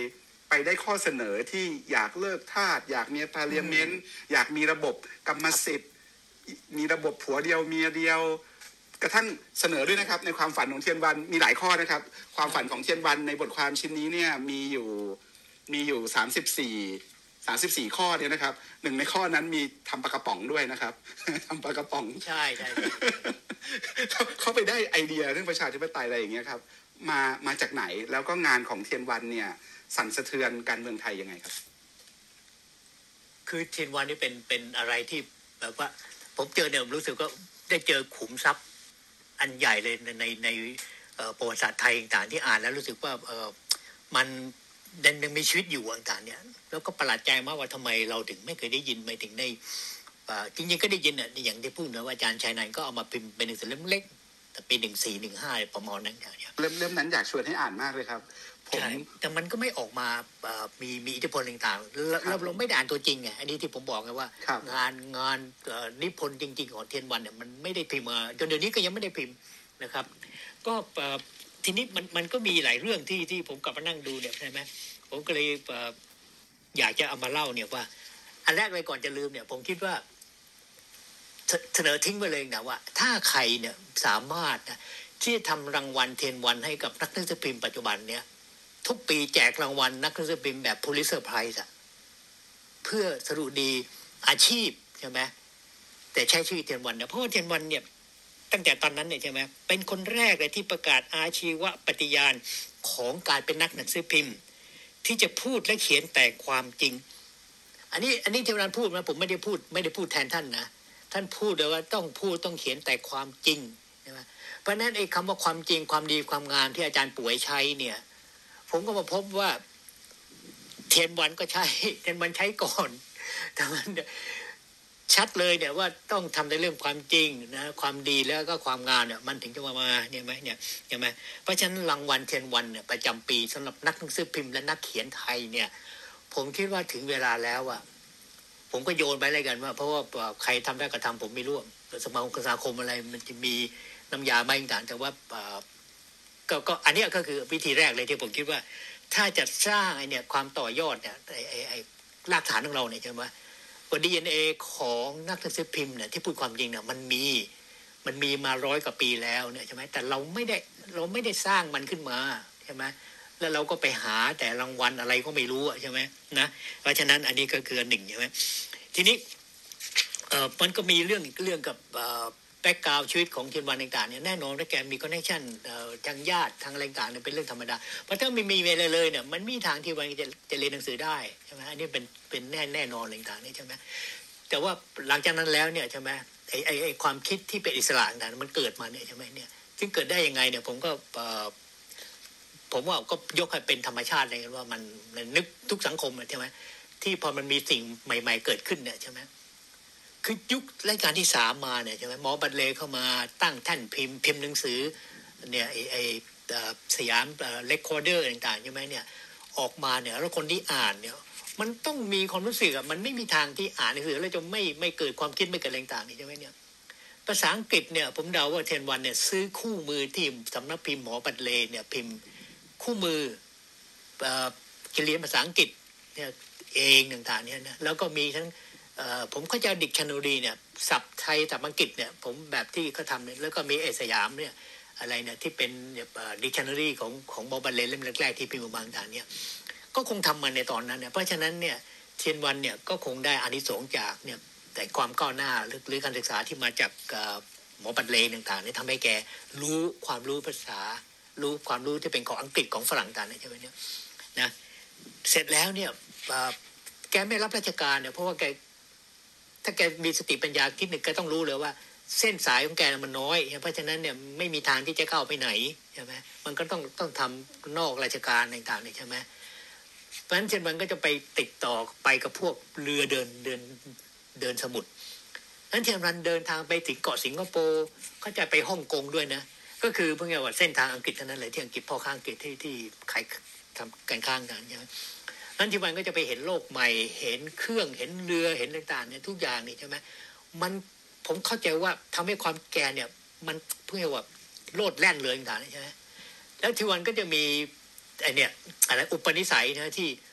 ไปได้ข้อเสนอที่อยากเลิกทาสอยากมีพาร์ลิเมนต์อยากมีระบบกรรมสิทธิ์มีระบบผัวเดียวเมียเดียวกระทั่งเสนอด้วยนะครับในความฝันของเทียนวันมีหลายข้อนะครับความฝันของเทียนวันในบทความชิ้นนี้เนี่ยมีอยู่มีอยู่สามสิบสี่สามสิบสี่ข้อเนี่ยนะครับหนึ่งในข้อนั้นมีทำปลากระป๋องด้วยนะครับทำปลากระป๋องใช่ใช่เขาไปได้ไอเดียเรื่องประชาธิปไตยอะไรอย่างเงี้ยครับมามาจากไหนแล้วก็งานของเทียนวันเนี่ยสั่นสะเทือนการเมืองไทยยังไงครับคือเทียนวันนี่เป็นเป็นอะไรที่แบบว่าผมเจอเนี่ยรู้สึกว่าได้เจอขุมทรัพย์อันใหญ่เลยในในในประวัติศาสตร์ไทยต่างๆที่อ่านแล้วรู้สึกว่าเออมันยังมีชีวิตอยู่ต่างๆเนี่ยแล้วก็ประหลาดใจมากว่าทำไมเราถึงไม่เคยได้ยินไม่ถึงได้จริงๆก็ได้ยินเนี่ยอย่างที่พูดนะว่าอาจารย์ชัยนันท์ก็เอามาพิมพ์เป็นหนังสือเล่มเล็กแต่ปีหนึ่งสี่หนึ่งห้าประมาณนั้นเนี่ยเล่มเล่มนั้นอยากชวนให้อ่านมากเลยครับผมแต่มันก็ไม่ออกมามีมีอิทธิพลต่างๆเราเราไม่ได้อ่านตัวจริงไงอันนี้ที่ผมบอกไงว่างานงานนิพนธ์จริงๆของเทียนวันเนี่ยมันไม่ได้พิมพ์มาจนเดี๋ยวนี้ก็ยังไม่ได้พิมพ์นะครับก็ทีนี้มันมันก็มีหลายเรื่องที่ที่ผมกลับมานั่งดูเนี่ยใช่ไหมผมก็เลยอยากจะเอามาเล่าเนี่ยว่าอันแรกเลยก่อนจะลืมเนี่ยผมคิดว่าเสนอทิ้งไปเลยนะว่าถ้าใครเนี่ยสามารถนะที่ทำรางวัลเทียนวันให้กับนักหนังสือพิมพ์ปัจจุบันเนี่ยทุกปีแจกรางวัลนักหนังสือพิมพ์แบบ Pulitzer Prize อะเพื่อสรุปดีอาชีพใช่ไหมแต่ใช้ชื่อเทียนวันเนี่ยเพราะว่าเทียนวันเนี่ยตั้งแต่ตอนนั้นเนี่ยใช่ไหมเป็นคนแรกเลยที่ประกาศอาชีวปฏิญาณของการเป็นนักหนังสือพิมพ์ที่จะพูดและเขียนแต่ความจริงอันนี้อันนี้เทียนวันพูดนะผมไม่ได้พูดไม่ได้พูดแทนท่านนะท่านพูดเลยว่าต้องพูดต้องเขียนแต่ความจริงใช่ไหมเพราะนั้นไอ้คำว่าความจริงความดีความงามที่อาจารย์ป่วยใช้เนี่ยผมก็มาพบว่าเทียนวันก็ใช้เทียนวันใช้ก่อนแต่มันชัดเลยเนี่ยว่าต้องทำในเรื่องความจริงนะความดีแล้วก็ความงามเนี่ยมันถึงจะมามาเนี่ยไหมเนี่ยใช่ไหมเพราะฉะนั้นรางวัลเทียนวันเนี่ยประจำปีสำหรับนักหนังสือพิมพ์และนักเขียนไทยเนี่ยผมคิดว่าถึงเวลาแล้วอะผมก็โยนไปเลยกันว่าเพราะว่าใครทำได้ก็ทำผมไม่ร่วมสมาคมสมาคมอะไรมันจะมีน้ำยาไม่ต่างแต่ว่าก็ก็อันนี้ก็คือวิธีแรกเลยที่ผมคิดว่าถ้าจะสร้างไอ้เนี่ยความต่อยอดเนี่ยไอ้ไอ้ไอ้รากฐานของเราเนี่ยใช่ไหมว่า ดี เอ็น เอ ของนักหนังสือพิมพ์เนี่ยที่พูดความจริงเนี่ยมันมีมันมีมาร้อยกว่าปีแล้วเนี่ยใช่ไหมแต่เราไม่ได้เราไม่ได้สร้างมันขึ้นมาใช่ไหมแล้วเราก็ไปหาแต่รางวัลอะไรก็ไม่รู้ใช่ไหมนะเพราะฉะนั้นอันนี้ก็คือหนึ่งใช่ไหมทีนี้เอ่อมันก็มีเรื่องเรื่องกับเอ่อแบ็คกราวด์ชีวิตของเทียนวันต่างๆเนี่ยแน่นอนว่าแกมีคอนเนคชั่นทางญาติทางอะไรต่างๆเนี่ยเป็นเรื่องธรรมดาเพราะถ้าไม่มีอะไรเลยเนี่ยมันมีทางที่วันจะจะเรียนหนังสือได้ใช่ไหมอันนี้เป็นเป็นแน่แน่นอนอะไรต่างๆนี่ใช่ไหมแต่ว่าหลังจากนั้นแล้วเนี่ยใช่ไหมไอ้ไอ้ไอ้ความคิดที่เป็นอิสระต่างๆมันเกิดมาเนี่ยใช่ไหมเนี่ยซึ่งเกิดได้ยังไงเนี่ยผมก็ผมว่าก็ยกให้เป็นธรรมชาติเลยว่ามันนึกทุกสังคมใช่ไหมที่พอมันมีสิ่งใหม่ๆเกิดขึ้นเนี่ยใช่ไหมคือยุครัชกาลที่สามมาเนี่ยใช่ไหมหมอบัตเลเข้ามาตั้งแท่นพิมพ์พิมพ์หนังสือเนี่ยไอ้ไอ้สยามเรคคอร์เดอร์ต่างๆใช่ไหมเนี่ยออกมาเนี่ยแล้วคนที่อ่านเนี่ยมันต้องมีความรู้สึกอ่ะมันไม่มีทางที่อ่านหนังสือแล้วจะไม่ไม่เกิดความคิดไม่เกิดอะไรต่างๆนี่ใช่ไหมเนี่ยภาษาอังกฤษเนี่ยผมเดาว่าเทียนวันเนี่ยซื้อคู่มือที่สำนักพิมพ์หมอบัตเลเนี่ยพิมพ์คู่มือเอ่อเรียนภาษาอังกฤษเนี่ยเองต่างๆเนี่ยนะแล้วก็มีทั้งผมก็จะดิกชันนารีเนี่ยศัพท์ไทยศัพท์อังกฤษเนี่ยผมแบบที่เขาทำเนี่ยแล้วก็มีเอสยามเนี่ยอะไรเนี่ยที่เป็นดิกชันนารีของของบอบัลเลนเล่มแรกๆที่พิมพ์มาบางต่างเนี่ยก็คงทำมาในตอนนั้นเนี่ยเพราะฉะนั้นเนี่ยเทียนวันเนี่ยก็คงได้อานิสงส์จากเนี่ยแต่ความก้าวหน้าหรือการศึกษาที่มาจากหมอบัลเลนต่างๆเนี่ยทำให้แกรู้ความรู้ภาษารู้ความรู้ที่เป็นของอังกฤษของฝรั่งต่างๆใช่ไหมเนี่ยนะเสร็จแล้วเนี่ยแกไม่รับราชการเนี่ยเพราะว่าแกถ้าแกมีสติปัญญาคิดหนึ่งก็ต้องรู้เลยว่าเส้นสายของแกมันน้อยเพราะฉะนั้นเนี่ยไม่มีทางที่จะเข้าไปไหนใช่ไหมมันก็ต้องต้องทำนอกราชการต่างๆนี่ใช่ไหมเพราะฉะนั้นเช่นมันก็จะไปติดต่อไปกับพวกเรือเดินเดินเดินสมุทรนั้นเทียนวันเดินทางไปถึงเกาะสิงคโปร์เขาจะไปฮ่องกงด้วยนะก็คือเพื่อว่าเส้นทางอังกฤษเท่านั้นเลยที่อังกฤษพ่อค้าอังกฤษที่ที่ขายทำการค้ากันใช่ไหมนั้นที่มันก็จะไปเห็นโลกใหม่เห็นเครื่องเห็นเรือเห็นต่างๆเนี่ยทุกอย่างนี่ใช่ไหมมันผมเข้าใจว่าทำให้ความแก่เนี่ยมันเพื่อว่าโลดแล่นเลยต่างๆใช่ไหมแล้วที่วันก็จะมีไอเนี่ยอะไรอุปนิสัยนะที่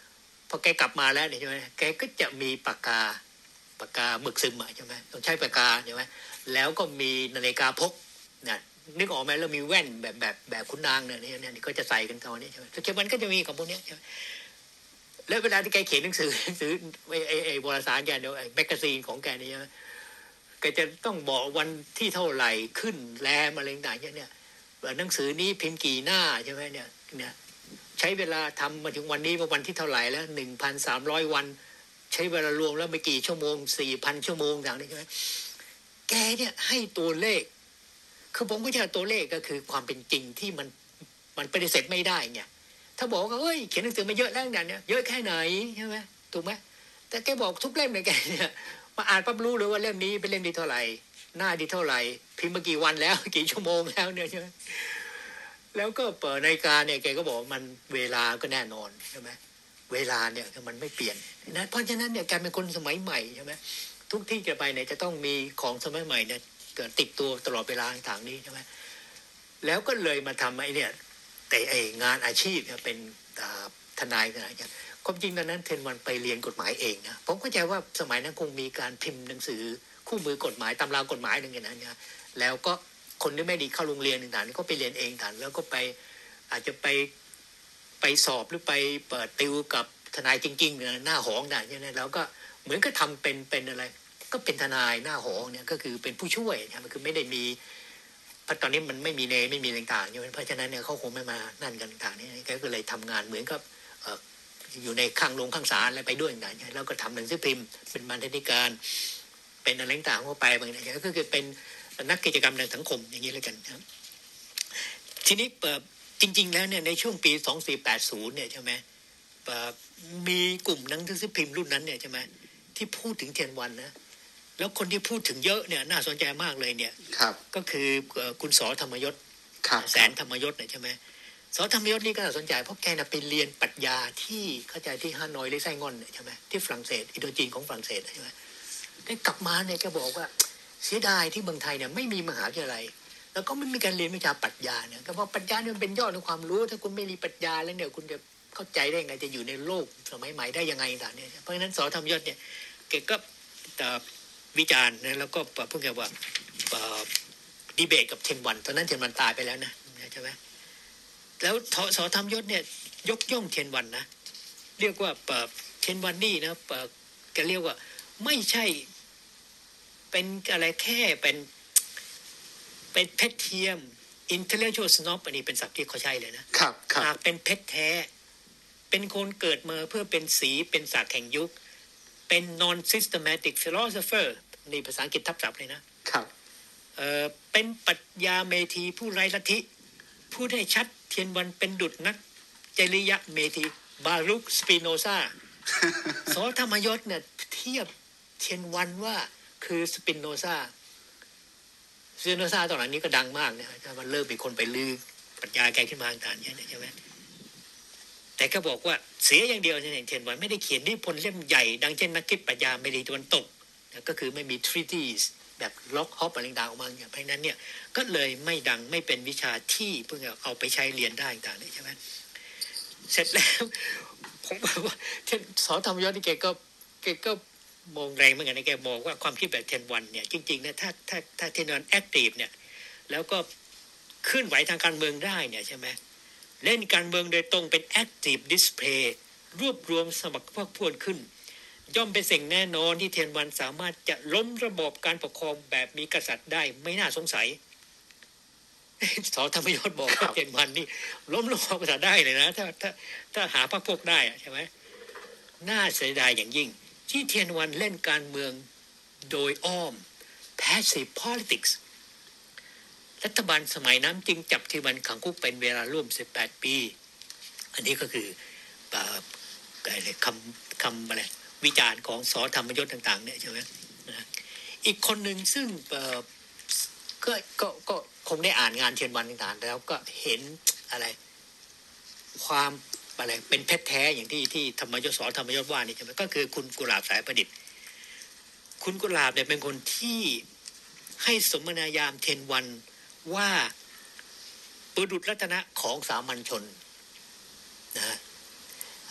พอแกกลับมาแล้วเนี่ยใช่ไหมแกก็จะมีปากกาปากกาหมึกซึมใช่ไหมต้องใช้ปากกาใช่ไหมแล้วก็มีนาฬิกาพกนะนึกออกไหมแล้วมีแว่นแบบแบบแบบคุณนางเนี่ยเนี่ยนี่ก็จะใส่กันตอนนี้ใช่ไหมทุกวันก็จะมีของพวกนี้ใช่ไหมแล้วเวลาที่แกเขียนหนังสือหนังสือไอ้ไอ้ไอ้วารสารแกเนี่ยไอ้แมกกาซีนของแกนี่ใช่ไหมแกจะต้องบอกวันที่เท่าไหร่ขึ้นแรมอะไรต่างๆเนี่ยหนังสือนี้พิมพ์กี่หน้าใช่ไหมเนี่ยเนี่ยใช้เวลาทำมาถึงวันนี้ว่าวันที่เท่าไหร่แล้วหนึ่งพันสามร้อยวันใช้เวลารวมแล้วไม่กี่ชั่วโมงสี่พันชั่วโมงต่างๆใช่ไหมแกเนี่ยให้ตัวเลขคือผมก็จะตัวเลขก็คือความเป็นจริงที่มันมันปฏิเสธไม่ได้เนี่ยถ้าบอกว่าเฮ้ยเขียนหนังสือมาเยอะแล้วเนี่ยเยอะแค่ไหนใช่ไหมถูกไหมแต่แกบอกทุกเล่มเลยแกเนี่ยมาอ่านปั๊บรู้เลยว่าเล่มนี้เป็นเล่มที่เท่าไหร่หน้าที่เท่าไหร่พิมพ์มากี่วันแล้วกี่ชั่วโมงแล้วเนี่ยใช่ไหมแล้วก็เปิดนาฬิกาเนี่ยแกก็บอกมันเวลาก็แน่นอนใช่ไหมเวลาเนี่ยมันไม่เปลี่ยนนะเพราะฉะนั้นเนี่ยการเป็นคนสมัยใหม่ใช่ไหมทุกที่จะไปเนี่ยจะต้องมีของสมัยใหม่เนี่ยเกิดติดตัวตลอดเวลาต่างๆนี้ใช่ไหมแล้วก็เลยมาทำไอ้เนี่ยแต่ไองานอาชีพเนี่ยเป็นทนายอะไรกันความจริงตอนนั้นเทนวันไปเรียนกฎหมายเองนะผมเข้าใจว่าสมัยนั้นคงมีการพิมพ์หนังสือคู่มือกฎหมายตำรากฎหมายอะไรอย่างนั้นนะแล้วก็คนที่ไม่ดีเข้าโรงเรียนต่างๆก็ไปเรียนเองต่างแล้วก็ไปอาจจะไปไปสอบหรือไปเปิดติวกับทนายจริงๆหน้าหองต่างๆเนี่ยแล้วก็เหมือนก็ทำเป็นเป็นอะไรก็เป็นทนายหน้าหอเนี่ยก็คือเป็นผู้ช่วยนะมันคือไม่ได้มีเพราะตอนนี้มันไม่มีเนไม่มีอะไรต่างๆอยู่เพราะฉะนั้นเนี่ยเขาคงไม่มานั่นกันต่างๆนี่ก็เลยทำงานเหมือนกับอยู่ในข้างโรงข้างศาลอะไรไปด้วยต่างๆแล้วก็ทำหนังสือพิมพ์เป็นบรรณาธิการเป็นอะไรต่างๆเข้าไปบางอย่างก็คือเป็นนักกิจกรรมทางสังคมอย่างนี้เลยกันครับทีนี้จริงๆแล้วเนี่ยในช่วงปีสองสี่แปดศูนย์เนี่ยใช่ไหมมีกลุ่มหนังสือพิมพ์รุ่นนั้นเนี่ยใช่ไหมที่พูดถึงเทียนวันนะแล้วคนที่พูดถึงเยอะเนี่ยน่าสนใจมากเลยเนี่ยก็คือคุณส.ธรรมยศแสนธรรมยศเนี่ยใช่ไหมส.ธรรมยศนี่ก็น่าสนใจเพราะแกน่ะไปเรียนปรัชญาที่เข้าใจที่ฮานอยหรือไส้งอนใช่ไหมที่ฝรั่งเศสอินโดจีนของฝรั่งเศสใช่ไหมได้กลับมาเนี่ยแกบอกว่าเสียดายที่เมืองไทยเนี่ยไม่มีมหาวิทยาลัยแล้วก็ไม่มีการเรียนวิชาปรัชญาเนี่ยก็เพราะปรัชญาเนี่ยมันเป็นยอดของความรู้ถ้าคุณไม่มีปรัชญาแล้วเนี่ยคุณจะเข้าใจได้ไงจะอยู่ในโลกสมัยใหม่ได้ยังไงต่างเนี่ยเพราะฉะนั้นส.ธรรมยศเนี่ยแกก็วิจารณ์นะแล้วก็พูดกันว่าดีเบตกับเทนวันตอนนั้นเทนวันตายไปแล้วนะใช่ไหมแล้วส.ธรรมยศเนี่ยยกย่องเทนวันนะเรียกว่าเทนวันนี่นะแกเรียกว่าไม่ใช่เป็นอะไรแค่เป็นเป็นเพชรเทียม intellectual snob อันนี้เป็นศัพท์ที่เขาใช้เลยนะครับหากเป็นเพชรแท้เป็นคนเกิดมาเพื่อเป็นสีเป็นศาสตร์แห่งยุคเป็น non systematic philosopher นี่ภาษาอังกฤษทับศัพท์เลยนะครับเอ่อเป็นปรัชญาเมธีผู้ไร้ลัทธิพูดให้ชัดเทียนวันเป็นดุจนักจริยเมธีบารุคสปิโนซา ส.ธรรมยศเนี่ยเทียบเทียนวันว่าคือสปิโนซาสปิโนซาตอนหลังนี้ก็ดังมากเนี่ยมันเริ่มมีคนไปลือปรัชญาแกขึ้นมาต่างๆใช่ไหมแต่ก็บอกว่าเสียอย่างเดียวเนี่ยเทียนวันไม่ได้เขียนนิพนธ์เล่มใหญ่ดังเช่นนักคิดปรัชญาเมธีตะวันตกก็คือไม่มี treatise แบบล็อกฮอปอะไรต่างๆออกมาอย่างเพราะนั้นเนี่ยก็เลยไม่ดังไม่เป็นวิชาที่เพิ่งเอาไปใช้เรียนได้ต่างๆใช่ไหมเสร็จแล้วผมบอกว่าเช่นส.ธรรมยศนี่แกก็แกก็มองแรงเหมือนกันนะแกมองว่าความคิดแบบเทียนวันเนี่ยจริงๆนะถ้าถ้าถ้าเทียนวันแอคทีฟเนี่ยแล้วก็เคลื่อนไหวทางการเมืองได้เนี่ยใช่ไหมเล่นการเมืองโดยตรงเป็น active display รวบรวมสมัครพวกพวนขึ้นย่อมเป็นสิ่งแน่นอนที่เทียนวันสามารถจะล้มระบบการปกครองแบบมีกษัตริย์ได้ไม่น่าสงสัยส.ธรรมยศบอกว่าเทียนวันนี่ล้มระบบกษัตริย์ได้เลยนะถ้าถ้าถ้าหาพรรคพวกได้ใช่ไหมน่าเสียดายอย่างยิ่งที่เทียนวันเล่นการเมืองโดยอ้อม passive politics รัฐบาลสมัยนั้นจึงจับเทียนวันขังคุกเป็นเวลาร่วมสิบแปดปีอันนี้ก็คืออะไรคำคำอะไรวิจารณ์ของส.ธรรมยศต่างๆเนี่ยใช่ไหมอีกคนหนึ่งซึ่งก็ก็ก็คงได้อ่านงานเทียนวันต่างๆแล้วก็เห็นอะไรความอะไรเป็นเพชรแท้อย่างที่ที่ธรรมยศส.ธรรมยศว่านี่ใช่ไหมก็คือคุณกุหลาบสายประดิษฐ์คุณกุหลาบเนี่ยเป็นคนที่ให้สมญานามเทียนวันว่าบุรุษรัตนะของสามัญชนนะ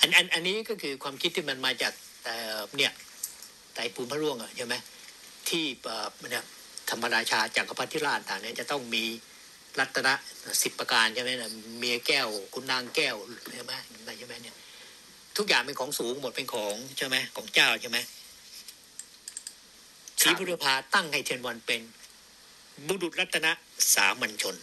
อันอันอันนี้ก็คือความคิดที่มันมาจากแต่เนี่ยไตรภูมิพระร่วงอ่ะใช่ไหมที่เนี่ยธรรมราชาจักรพรรดิราชต่างเนี่ยจะต้องมีรัตนะสิบประการใช่ไหมนะเมียแก้วคุณนางแก้วใช่ไหมใช่ไหมเนี่ยทุกอย่างเป็นของสูงหมดเป็นของใช่ไหมของเจ้าใช่ไหมศรีบุรพาตั้งให้เทียนวันเป็นบุรุษรัตนะสามัญชน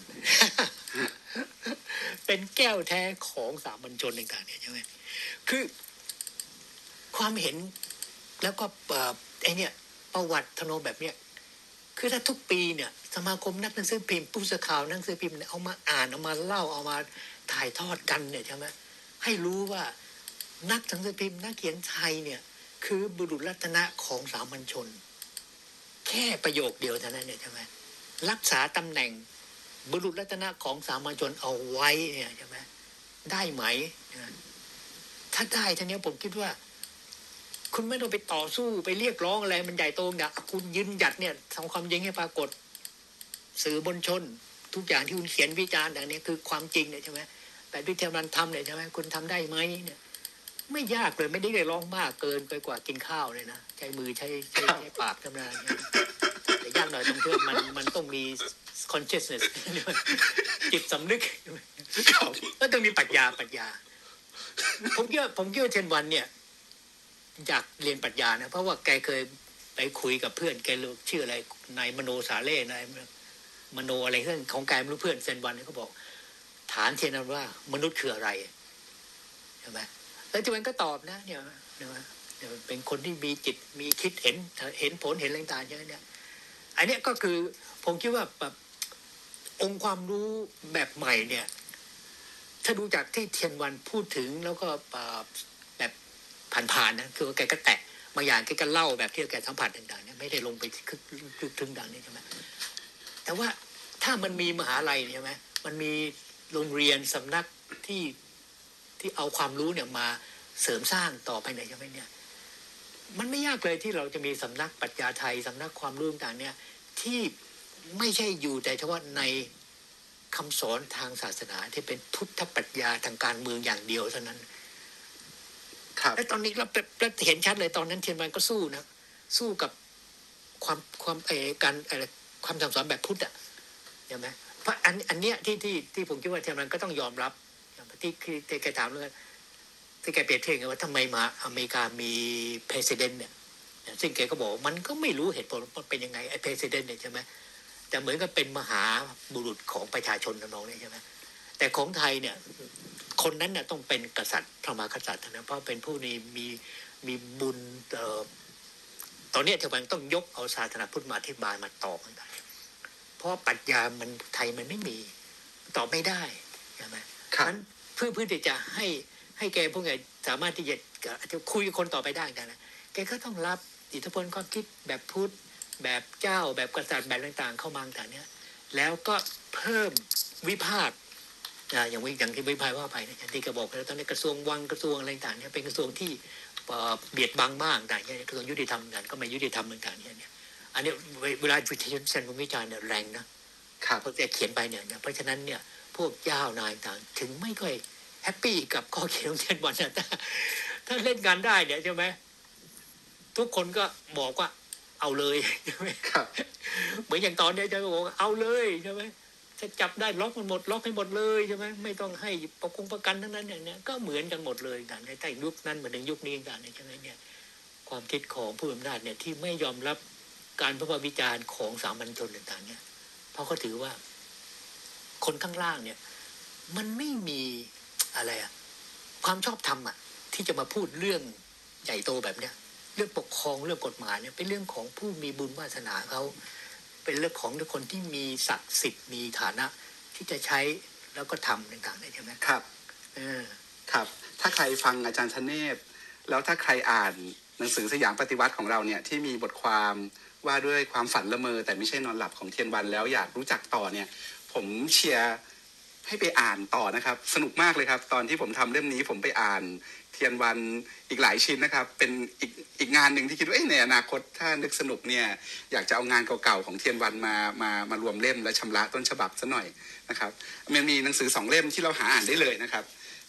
เป็นแก้วแท้ของสามัญชนต่างๆเนี่ยใช่ไหมคือความเห็นแล้วก็ไอเนี่ยประวัติธโนแบบเนี้ยคือถ้าทุกปีเนี่ยสมาคมนักหนังสือพิมพ์ผู้สื่อข่าวนักหนังสือพิมพ์เอามาอ่านเอามาเล่าเอามาถ่ายทอดกันเนี่ยใช่ไหมให้รู้ว่านักหนังสือพิมพ์นักเขียนไทยเนี่ยคือบุรุษรัตนะของสามัญชนแค่ประโยคเดียวเท่านั้นเนี่ยใช่ไหมรักษาตำแหน่งบุรุษรัตนะของสามัญชนเอาไว้เนี่ยใช่ไหมได้ไหมถ้าได้ท่านี้ผมคิดว่าคุณไม่ต้องไปต่อสู้ไปเรียกร้องอะไรมันใหญ่โตเนี่ยคุณยืนหยัดเนี่ยทำความจริงให้ปรากฏสื่อมวลชนทุกอย่างที่คุณเขียนวิจารณ์อย่างนี้คือความจริงเนี่ยใช่ไหมแต่วิทยาลัยทำเนี่ยใช่ไหมคุณทำได้ไหมเนี่ยไม่ยากเลยไม่ได้เรียกร้องมากเกินไปกว่ากินข้าวเลยนะใช้มือใช้ใช้ใช้ปากทำงานแต่ยากหน่อยตรงที่มันมันต้องมี consciousness จิตสำนึกก็ต้องมีปรัชญาปรัชญาผมคิดว่าผมคิดว่าเทนวันเนี่ยอยากเรียนปรัชญานะเพราะว่าแกเคยไปคุยกับเพื่อนแกรู้ชื่ออะไรนายมโนสาเล่นายมโนอะไรเรื่องของแกไม่รู้เพื่อนเซนวันเขาบอกฐานเทียนนั้นว่ามนุษย์คืออะไรใช่ไหมแล้วเทนวันก็ตอบนะเนี่ยเป็นคนที่มีจิตมีคิดเห็นเห็นผลเห็นอะไรต่างๆอย่างนี้อันนี้ก็คือผมคิดว่าแบบองค์ความรู้แบบใหม่เนี่ยถ้าดูจากที่เทียนวันพูดถึงแล้วก็แบบผ่านๆนะคือแกก็แตะบางอย่างแกก็เล่าแบบที่แกสัมผัสต่างๆเนี่ยไม่ได้ลงไปลึกถึงดังนี้ใช่ไหมแต่ว่าถ้ามันมีมหาลัยใช่ไหมมันมีโรงเรียนสำนักที่ที่เอาความรู้เนี่ยมาเสริมสร้างต่อไปเนี่ยใช่ไหมเนี่ยมันไม่ยากเลยที่เราจะมีสำนักปรัชญาไทยสำนักความรู้ต่างๆเนี่ยที่ไม่ใช่อยู่แต่เฉพาะในคำสอนทางศาสนาที่เป็นพุทธปรัชญาทางการเมืองอย่างเดียวเท่านั้นและตอนนี้เราเห็นชัดเลยตอนนั้นเทียนวันก็สู้นะสู้กับความความเอการอะไรความสั่งสอนแบบพุทธอ่ะใช่ไหมเพราะอันอันเนี้ยที่ที่ที่ผมคิดว่าเทียนวันก็ต้องยอมรับที่คือแกถามเรื่องที่แกเปรียบเทียบกันว่าทำไมมาอเมริกามีเพรสิดเนนต์เนี่ยซึ่งแกก็บอกมันก็ไม่รู้เหตุผลมันเป็นยังไงไอ้เพรสิดเนนต์เนี่ยใช่ไหมแต่เหมือนกับเป็นมหาบุรุษของประชาชนน้องๆเนี่ยใช่ไหมแต่ของไทยเนี่ยคนนั้นเนี่ยต้องเป็นกษัตริย์พระมหากษัตริย์นะเพราะเป็นผู้นี้มีมีบุญเอ่อตอนนี้เทวันต้องยกเอาศาสนาพุทธมาอธิบายมาตอบมันได้เพราะปรัชญามันไทยมันไม่มีตอบไม่ได้ใช่ไหมครับเพื่อเพื่อที่จะให้ให้แกพวกแกสามารถที่จะจะคุยกับคนต่อไปได้กันนะแกก็ต้องรับอิทธิพลความคิดแบบพุทธแบบเจ้าแบบกษัตริย์แบบต่างๆเข้ามาต่างเนี้ยแล้วก็เพิ่มวิพากษ์อย่างวิอย่างที่วิพากษ์ว่าไปเนี่ยที่แกบอกแล้วตอนนี้กระทรวงวังกระทรวงอะไรต่างเนี่ยเป็นกระทรวงที่เบียดบังมากต่างเนี่ยกระทรวงยุติธรรมกันก็ไม่ยุติธรรมต่างๆเนี่ยอันนี้เวลาวิทยาศาสตร์วิจารณ์เนี่ยแรงนะเพราะแกเขียนไปเนี่ยเพราะฉะนั้นเนี่ยพวกเจ้านายต่างถึงไม่ค่อยแฮปปี้กับข้อเขียนของเทียนวันนะถ้าเล่นงานได้เนี่ยใช่ไหมทุกคนก็บอกว่าเอาเลยใช่ไหมครับเหมือนอย่างตอนนี้จะบอกเอาเลยใช่ไหมถ้าจับได้ล็อกมันหมดล็อกให้หมดเลยใช่ไหมไม่ต้องให้ประกงประกันทั้งนั้นอย่างเนี้ยก็เหมือนกันหมดเลยกันในใต้ยุคนั้นเหมือนในยุคนี้กันใช่ไหมเนี่ยความคิดของผู้อำนาจเนี่ยที่ไม่ยอมรับการประพฤติวิจารณ์ของสามัญชนต่างๆเนี่ยเพราะเขาถือว่าคนข้างล่างเนี่ยมันไม่มีอะไรอะความชอบธรรมอะที่จะมาพูดเรื่องใหญ่โตแบบเนี้ยเรื่องปกครองเรื่องกฎหมายเนี่ยเป็นเรื่องของผู้มีบุญวาสนาเขาเป็นเรื่องของคนที่มีศักดิ์สิทธิ์มีฐานะที่จะใช้แล้วก็ทำต่างๆใช่ไหมครับเออครับถ้าใครฟังอาจารย์ธเนศแล้วถ้าใครอ่านหนังสือสยามปฏิวัติของเราเนี่ยที่มีบทความว่าด้วยความฝันละเมอแต่ไม่ใช่นอนหลับของเทียนวันแล้วอยากรู้จักต่อเนี่ยผมเชียร์ให้ไปอ่านต่อนะครับสนุกมากเลยครับตอนที่ผมทำเล่มนี้ผมไปอ่านเทียนวันอีกหลายชิ้นนะครับเป็นอีกอีกงานหนึ่งที่คิดว่าในอนาคตถ้านึกสนุกเนี่ยอยากจะเอางานเก่าๆของเทียนวันมามามารวมเล่มและชำระต้นฉบับซะหน่อยนะครับมันมีหนังสือสองเล่มที่เราหาอ่านได้เลยนะครับ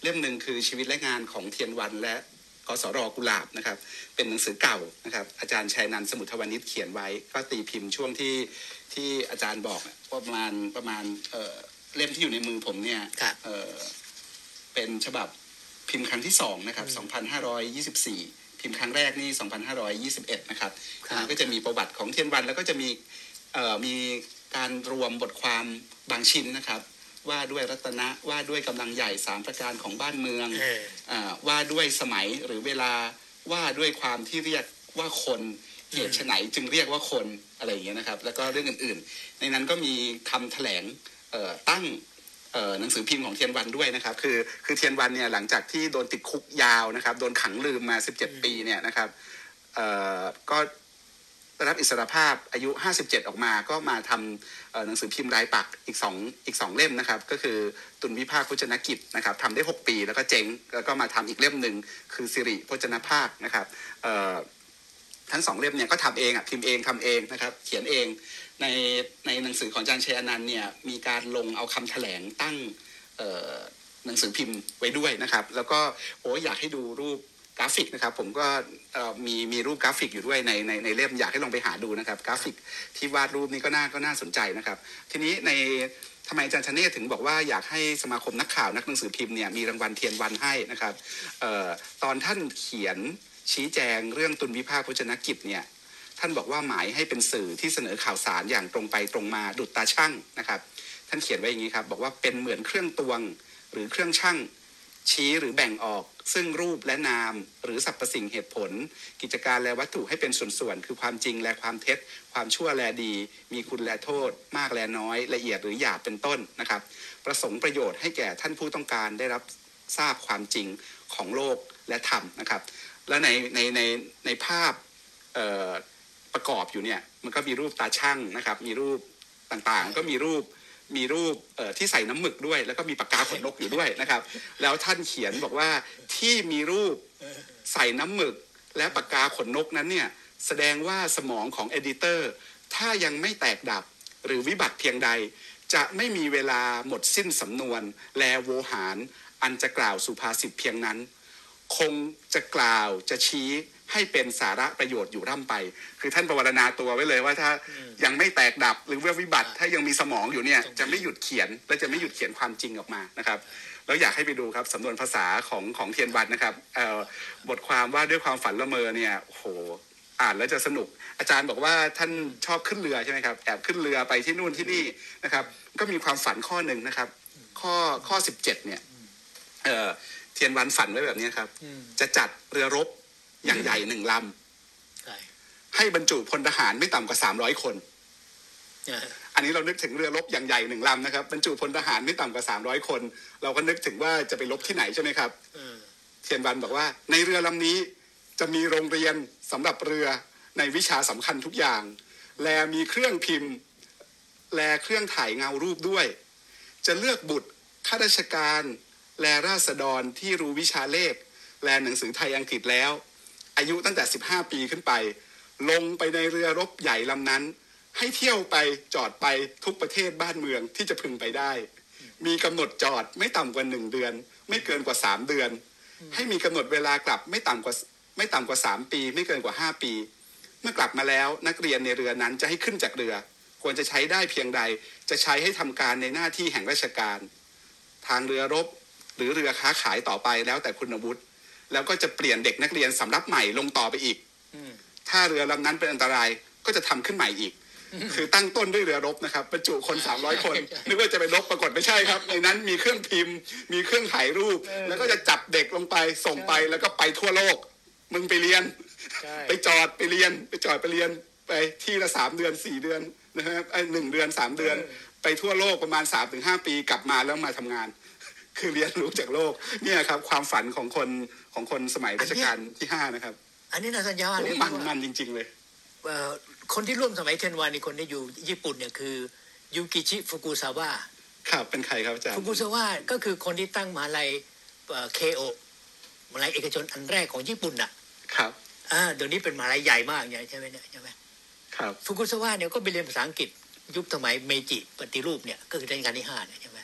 เล่มหนึ่งคือชีวิตและงานของเทียนวันและกสรกุหลาบนะครับเป็นหนังสือเก่านะครับอาจารย์ชัยนันท์สมุทรวณิชเขียนไว้ก็ตีพิมพ์ช่วงที่ที่อาจารย์บอกประมาณประมาณเอ่อเล่มที่อยู่ในมือผมเนี่ยเอ่อเป็นฉบับพิมพ์ครั้งที่สองนะครับสองพันห้าร้อยยี่สิบสี่พิมพ์ครั้งแรกนี่สองพันห้าร้อยยี่สิบเอ็ดนะครับก็จะมีประวัติของเทียนวันแล้วก็จะมีเอ่อมีการรวมบทความบางชิ้นนะครับว่าด้วยรัตนะว่าด้วยกำลังใหญ่สามประการของบ้านเมืองอ่าว่าด้วยสมัยหรือเวลาว่าด้วยความที่เรียกว่าคนเหตุไฉนจึงเรียกว่าคนอะไรอย่างเงี้ยนะครับแล้วก็เรื่องอื่นๆในนั้นก็มีคำแถลงเอ่อตั้งเอ่อหนังสือพิมพ์ของเทียนวันด้วยนะครับคือคือเทียนวันเนี่ยหลังจากที่โดนติดคุกยาวนะครับโดนขังลืมมาสิบเจ็ดปีเนี่ยนะครับเอ่อก็ได้รับอิสรภาพอายุห้าสิบเจ็ดออกมาก็มาทำหนังสือพิมพ์รายปักอีกสองอีกสองเล่มนะครับก็คือตุลวิภาคพจนกิจนะครับทำได้หกปีแล้วก็เจ๊งแล้วก็มาทำอีกเล่มหนึ่งคือสิริพจนภาคนะครับทั้งสองเล่มเนี่ยก็ทำเองอ่ะพิมพ์เองทำเองนะครับเขียนเองในในหนังสือของอาจารย์ชัยอนันต์เนี่ยมีการลงเอาคำแถลงตั้งหนังสือพิมพ์ไว้ด้วยนะครับแล้วก็โอ้อยากให้ดูรูปกราฟิกนะครับผมก็มีมีรูปกราฟิกอยู่ด้วยในในในเล่มอยากให้ลองไปหาดูนะครับกราฟิกที่วาดรูปนี้ก็น่าก็น่าสนใจนะครับทีนี้ในทำไมอาจารย์ชเนศถึงบอกว่าอยากให้สมาคมนักข่าวนักหนังสือพิมพ์เนี่ยมีรางวัลเทียนวันให้นะครับเอ่อตอนท่านเขียนชี้แจงเรื่องตุลวิภาคพจนกิจเนี่ยท่านบอกว่าหมายให้เป็นสื่อที่เสนอข่าวสารอย่างตรงไปตรงมาดุจตาช่างนะครับท่านเขียนไว้อย่างนี้ครับบอกว่าเป็นเหมือนเครื่องตวงหรือเครื่องชั่งชี้หรือแบ่งออกซึ่งรูปและนามหรือสรรพสิ่งเหตุผลกิจการและวัตถุให้เป็นส่วนๆคือความจริงและความเท็จความชั่วและดีมีคุณและโทษมากและน้อยละเอียดหรือหยาบเป็นต้นนะครับประสงค์ประโยชน์ให้แก่ท่านผู้ต้องการได้รับทราบความจริงของโลกและธรรมนะครับและในในในในภาพประกอบอยู่เนี่ยมันก็มีรูปตาช่างนะครับมีรูปต่างๆก็มีรูปมีรูปที่ใส่น้ำหมึกด้วยแล้วก็มีปากกาขนนกอยู่ด้วยนะครับแล้วท่านเขียนบอกว่าที่มีรูปใส่น้ำหมึกและปากกาขนนกนั้นเนี่ยแสดงว่าสมองของเอดิเตอร์ถ้ายังไม่แตกดับหรือวิบัติเพียงใดจะไม่มีเวลาหมดสิ้นสำนวนแลโวหารอันจะกล่าวสุภาษิตเพียงนั้นคงจะกล่าวจะชี้ให้เป็นสาระประโยชน์อยู่ร่ำไปคือท่านประวรณาตัวไว้เลยว่าถ้ายังไม่แตกดับหรือวิบัติถ้ายังมีสมองอยู่เนี่ยจะไม่หยุดเขียนและจะไม่หยุดเขียนความจริงออกมานะครับแล้วอยากให้ไปดูครับสำนวนภาษาของของเทียนวันนะครับบทความว่าด้วยความฝันละเมอเนี่ยโหอ่านแล้วจะสนุกอาจารย์บอกว่าท่านชอบขึ้นเรือใช่ไหมครับแอบขึ้นเรือไปที่นู่นที่นี่นะครับก็มีความฝันข้อหนึ่งนะครับข้อข้อสิบเจ็ดเนี่ยเทียนวันฝันไว้แบบนี้ครับจะจัดเรือรบอย่างใหญ่หนึ่งลำให้บรรจุพลทหารไม่ต่ำกว่าสามร้อยคนอันนี้เรานึกถึงเรือรบอย่างใหญ่หนึ่งลำนะครับบรรจุพลทหารไม่ต่ำกว่าสามร้อยคนเราก็นึกถึงว่าจะไปรบที่ไหนใช่ไหมครับเทียนวันบอกว่าในเรือลำนี้จะมีโรงเรียนสำหรับเรือในวิชาสำคัญทุกอย่างและมีเครื่องพิมพ์และเครื่องถ่ายเงารูปด้วยจะเลือกบุตรข้าราชการและราษฎรที่รู้วิชาเลขและหนังสือไทยอังกฤษแล้วอายุตั้งแต่สิบห้าปีขึ้นไปลงไปในเรือรบใหญ่ลำนั้นให้เที่ยวไปจอดไปทุกประเทศบ้านเมืองที่จะพึงไปได้มีกำหนดจอดไม่ต่ำกว่าหนึ่งเดือนไม่เกินกว่าสามเดือนให้มีกำหนดเวลากลับไม่ต่ำกว่าไม่ต่ำกว่าสามปีไม่เกินกว่าห้าปีเมื่อกลับมาแล้วนักเรียนในเรือนั้นจะให้ขึ้นจากเรือควรจะใช้ได้เพียงใดจะใช้ให้ทำการในหน้าที่แห่งราชการทางเรือรบหรือเรือค้าขายต่อไปแล้วแต่คุณวุฒิแล้วก็จะเปลี่ยนเด็กนักเรียนสำรับใหม่ลงต่อไปอีกถ้าเรือลำนั้นเป็นอันตรายก็จะทำขึ้นใหม่อีกคือตั้งต้นด้วยเรือรบนะครับบรรจุคนสามร้อยคนนึกว่าจะไปรบปรากฏไม่ใช่ครับในนั้นมีเครื่องพิมพ์มีเครื่องถ่ายรูปแล้วก็จะจับเด็กลงไปส่งไปแล้วก็ไปทั่วโลกมึงไปเรียนไปจอดไปเรียนไปจอดไปเรียนไปที่ละสามเดือนสี่เดือนนะครับไอ้หนึ่งเดือนสามเดือนไปทั่วโลกประมาณสามถึงห้าปีกลับมาแล้วมาทำงานคือเรียนรู้จากโลกเนี่ยครับความฝันของคนของคนสมัยรัชกาลที่ห้านะครับอันนี้น่าสัญญาเลยมันมันจริงๆเลยคนที่ร่วมสมัยเทนวานี่คนที่อยู่ญี่ปุ่นเนี่ยคือยูกิชิฟุกุซาวะครับเป็นใครครับอาจารย์ฟุกุซาวะก็คือคนที่ตั้งมหาลัยเคโอมหาลัยเอกชนอันแรกของญี่ปุ่นน่ะครับอ่าเดี๋ยวนี้เป็นมหาลัยใหญ่มากใช่ไหมเนี่ยใช่ไหมครับฟุกุซาวะเนี่ยก็ไปเรียนภาษาอังกฤษยุคสมัยเมจิปฏิรูปเนี่ยก็คือรัชกาลที่ห้าเนี่ยใช่ไหม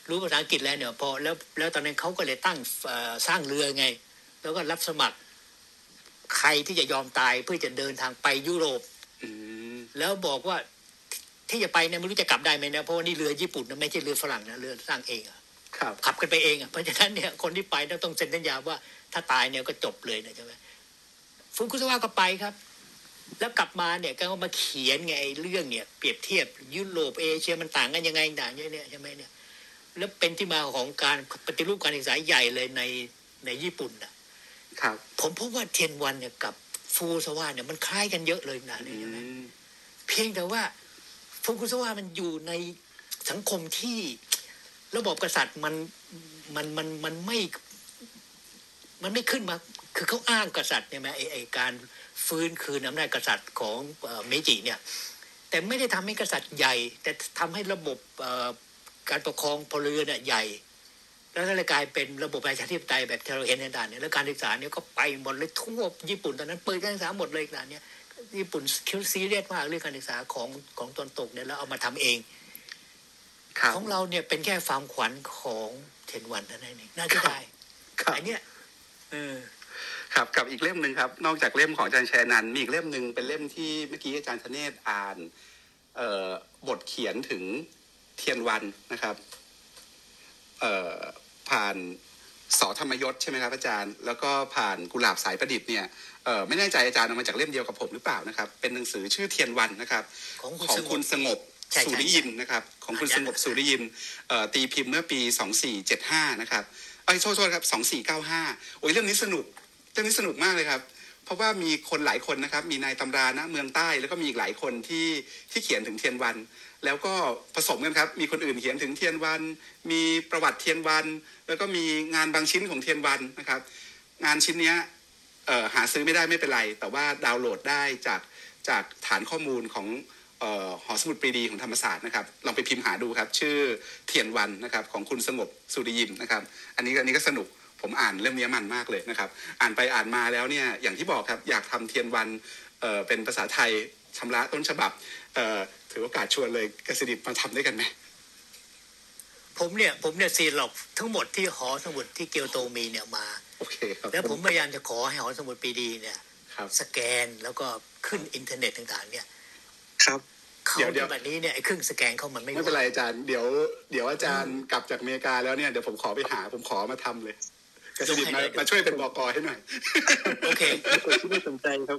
รู้ภาษาอังกฤษแล้วเนี่ยพอแล้วแล้วตอนนั้นเขาก็เลยตั้งสร้างเรือไงแล้วก็รับสมัครใครที่จะยอมตายเพื่อจะเดินทางไปยุโรปแล้วบอกว่าที่จะไปเนี่ยไม่รู้จะกลับได้ไหมนะเพราะว่านี่เรือญี่ปุ่นนะไม่ใช่เรือฝรั่งนะเรือสร้างเองอ่ะขับกันไปเองอ่ะเพราะฉะนั้นเนี่ยคนที่ไปต้องเซ็นสัญญาว่าถ้าตายเนี่ยก็จบเลยนะใช่ไหมฟุกุซาวะก็ไปครับแล้วกลับมาเนี่ยก็มาเขียนไงเรื่องเนี่ยเปรียบเทียบยุโรปเอเชียมันต่างกันยังไงต่างเนี่ยใช่ไหมเนี่ยแล้วเป็นที่มาของการปฏิรูปการศึกษาใหญ่เลยในในญี่ปุ่นนะครับผมพบว่าเทียนวันเนี่ยกับฟุกุซาวะเนี่ยมันคล้ายกันเยอะเลยนะเนี่ยใช่ไหมเพียงแต่ว่าฟุกุซาวะมันอยู่ในสังคมที่ระบบกษัตริย์มันมันมันมันไม่มันไม่ขึ้นมาคือเขาอ้างกษัตริย์เนี่ยไหมไอไอการฟื้นคืนอำนาจกษัตริย์ของเมจิเนี่ยแต่ไม่ได้ทำให้กษัตริย์ใหญ่แต่ทำให้ระบบการปกครองพลเรือนเนี่ยใหญ่แล้วก็เลยกลายเป็นระบบประชาธิปไตยแบบที่เราเห็นในด่านเนี่ยแล้วการศึกษาเนี่ยก็ไปหมดเลยทั่วญี่ปุ่นตอนนั้นเปิดการศึกษาหมดเลยด่านเนี่ยญี่ปุ่นคิดซีเรียสมากเรื่องการศึกษาของของตะวันตกเนี่ยแล้วเอามาทำเองของเราเนี่ยเป็นแค่ความขวัญของเทนวันเท่านั้นเองน่าจะได้อันเนี้ยเออครับกับอีกเล่มหนึ่งครับนอกจากเล่มของอาจารย์แชนันมีอีกเล่มหนึ่งเป็นเล่มที่เมื่อกี้อาจารย์ธเนศอ่านเอ่อบทเขียนถึงเทียนวันนะครับเอ่อผ่านสอธรรมยศใช่ไหมครับอาจารย์แล้วก็ผ่านกุหลาบสายประดิษฐ์เนี่ยเอ่อไม่แน่ใจอาจารย์เอามาจากเล่มเดียวกับผมหรือเปล่านะครับเป็นหนังสือชื่อเทียนวันนะครับของคุณสงบสุริยินนะครับของคุณสงบสุริยินเอ่อตีพิมพ์เมื่อปีสองพันสี่ร้อยเจ็ดสิบห้านะครับเอ้ยโทษๆครับสองพันสี่ร้อยเก้าสิบห้าโอ้ยเรื่องนี้สนุกเรื่องนี้สนุกมากเลยครับเพราะว่ามีคนหลายคนนะครับมีนายตำรานะเมืองใต้แล้วก็มีอีกหลายคนที่ที่เขียนถึงเทียนวันแล้วก็ผสมกันครับมีคนอื่นเขียนถึงเทียนวันมีประวัติเทียนวันแล้วก็มีงานบางชิ้นของเทียนวันนะครับงานชิ้นนี้เอ่อหาซื้อไม่ได้ไม่เป็นไรแต่ว่าดาวน์โหลดได้จากจากฐานข้อมูลของเอ่อหอสมุดปรีดีของธรรมศาสตร์นะครับลองไปพิมพ์หาดูครับชื่อเทียนวันนะครับของคุณสงบสุริยินนะครับอันนี้อันนี้ก็สนุกผมอ่านเล่มนี้มันมากเลยนะครับอ่านไปอ่านมาแล้วเนี่ยอย่างที่บอกครับอยากทำเทียนวันเอ่อเป็นภาษาไทยชำระต้นฉบับเอ่อถือโอกาสชวนเลยกสิดิษฐ์มาทำด้วยกันไหมผมเนี่ยผมเนี่ยซีล็อกทั้งหมดที่หอสมุดที่เกียวโตมีเนี่ยมาโอเคครับแล้วผมพยายามจะขอให้หอสมุดปรีดีเนี่ยสแกนแล้วก็ขึ้นอินเทอร์เน็ตต่างๆเนี่ยครับเขาแบบนี้เนี่ยไอ้เครื่องสแกนเขามันไม่ไม่เป็นไรอาจารย์เดี๋ยวเดี๋ยวอาจารย์กลับจากอเมริกาแล้วเนี่ยเดี๋ยวผมขอไปหาผมขอมาทำเลยกสิดิษฐ์มามาช่วยเป็นบก.ให้หน่อยโอเคที่ไม่สนใจครับ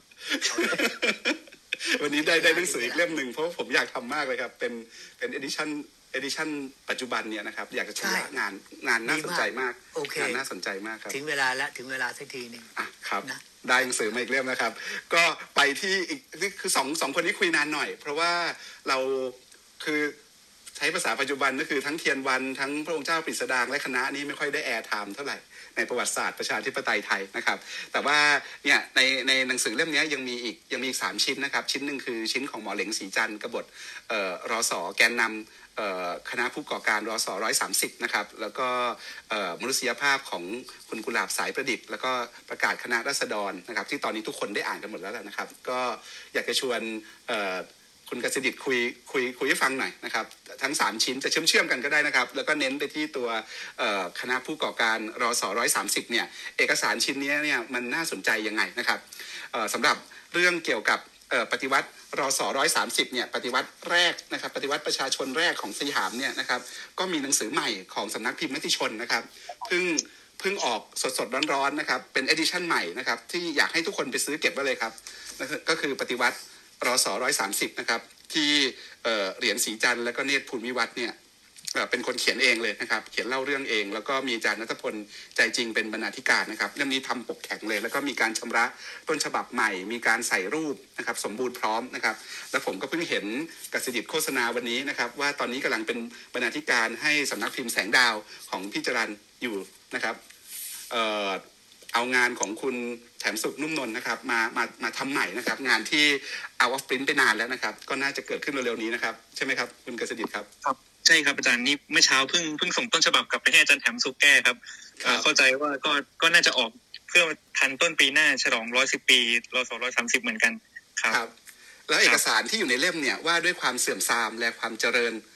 วันนี้ได้ได้หนังสืออีกเล่มหนึ่งเพราะผมอยากทำมากเลยครับเป็นเป็นเอดิชั่นเอดิชั่นปัจจุบันเนี่ยนะครับอยากจะชมงานงานน่าสนใจมากงานน่าสนใจมากครับถึงเวลาแล้วถึงเวลาสักทีนึงอ่ะครับได้หนังสือมาอีกเล่มนะครับก็ไปที่อีกนี่คือสองสองคนนี้คุยนานหน่อยเพราะว่าเราคือใช้ภาษาปัจจุบันก็คือทั้งเทียนวันทั้งพระองค์เจ้าปริศดางและคณะนี้ไม่ค่อยได้แอร์ไทม์เท่าไหร่ในประวัติศาสตร์ประชาธิปไตยไทยนะครับแต่ว่าเนี่ยในในหนังสือเล่มนี้ยังมีอีกยังมีอีกสามชิ้นนะครับชิ้นหนึ่งคือชิ้นของหมอเหลงศรีจันทร์กบฏเอ่อรสแกนนำคณะผู้ก่อการรสร้อยสามสิบนะครับแล้วก็มนุษยภาพของคุณกุหลาบสายประดิษฐ์แล้วก็ประกาศคณะราษฎรนะครับที่ตอนนี้ทุกคนได้อ่านกันหมดแล้วนะครับก็อยากจะชวนคุณกสิดิษฐ์คุยคุยคุยให้ฟังหน่อยนะครับทั้งสามชิ้นจะเชื่อมเชื่อมกันก็ได้นะครับแล้วก็เน้นไปที่ตัวคณะผู้ก่อการรสร้อยสามสิบเนี่ยเอกสารชิ้นนี้เนี่ยมันน่าสนใจยังไงนะครับสำหรับเรื่องเกี่ยวกับปฏิวัติรสร้อยสามสิบเนี่ยปฏิวัติแรกนะครับปฏิวัติประชาชนแรกของสยามเนี่ยนะครับก็มีหนังสือใหม่ของสำนักพิมพ์มติชนนะครับเพิ่งเพิ่งออกสดๆร้อนๆนะครับเป็นเอดิชั่นใหม่นะครับที่อยากให้ทุกคนไปซื้อเก็บไว้เลยครับก็คือปฏิวัติรสร้อยสามสิบนะครับที่เหรียญศรีจันทร์และก็เนตรภูมิวัฒน์เนี่ยเป็นคนเขียนเองเลยนะครับเขียนเล่าเรื่องเองแล้วก็มีอาจารย์ณัฐพลใจจริงเป็นบรรณาธิการนะครับเรื่องนี้ทำปกแข็งเลยแล้วก็มีการชำระต้นฉบับใหม่มีการใส่รูปนะครับสมบูรณ์พร้อมนะครับแล้วผมก็เพิ่งเห็นกสิดิษฐ์โฆษณาวันนี้นะครับว่าตอนนี้กำลังเป็นบรรณาธิการให้สำนักพิมพ์แสงดาวของพี่จรัญอยู่นะครับเอ่อเอางานของคุณแถมสุขนุ่มนนท์นะครับมามามาทำใหม่นะครับงานที่เอาออฟปริ้นไปนานแล้วนะครับก็น่าจะเกิดขึ้นเร็วๆนี้นะครับใช่ไหมครับคุณกสิดิษฐ์ครับครับใช่ครับอาจารย์นี่เมื่อเช้าเพิ่งเพิ่งส่งต้นฉบับกลับไปให้อาจารย์แถมสุขแก้ครับเข้าใจว่าก็ก็น่าจะออกเพื่อทันต้นปีหน้าฉลองร้อยสิบปีรสร้อยสามสิบเหมือนกันครับแล้วเอกสารที่อยู่ในเล่มเนี่ยว่าด้วยความเสื่อมทรามและความเจริญ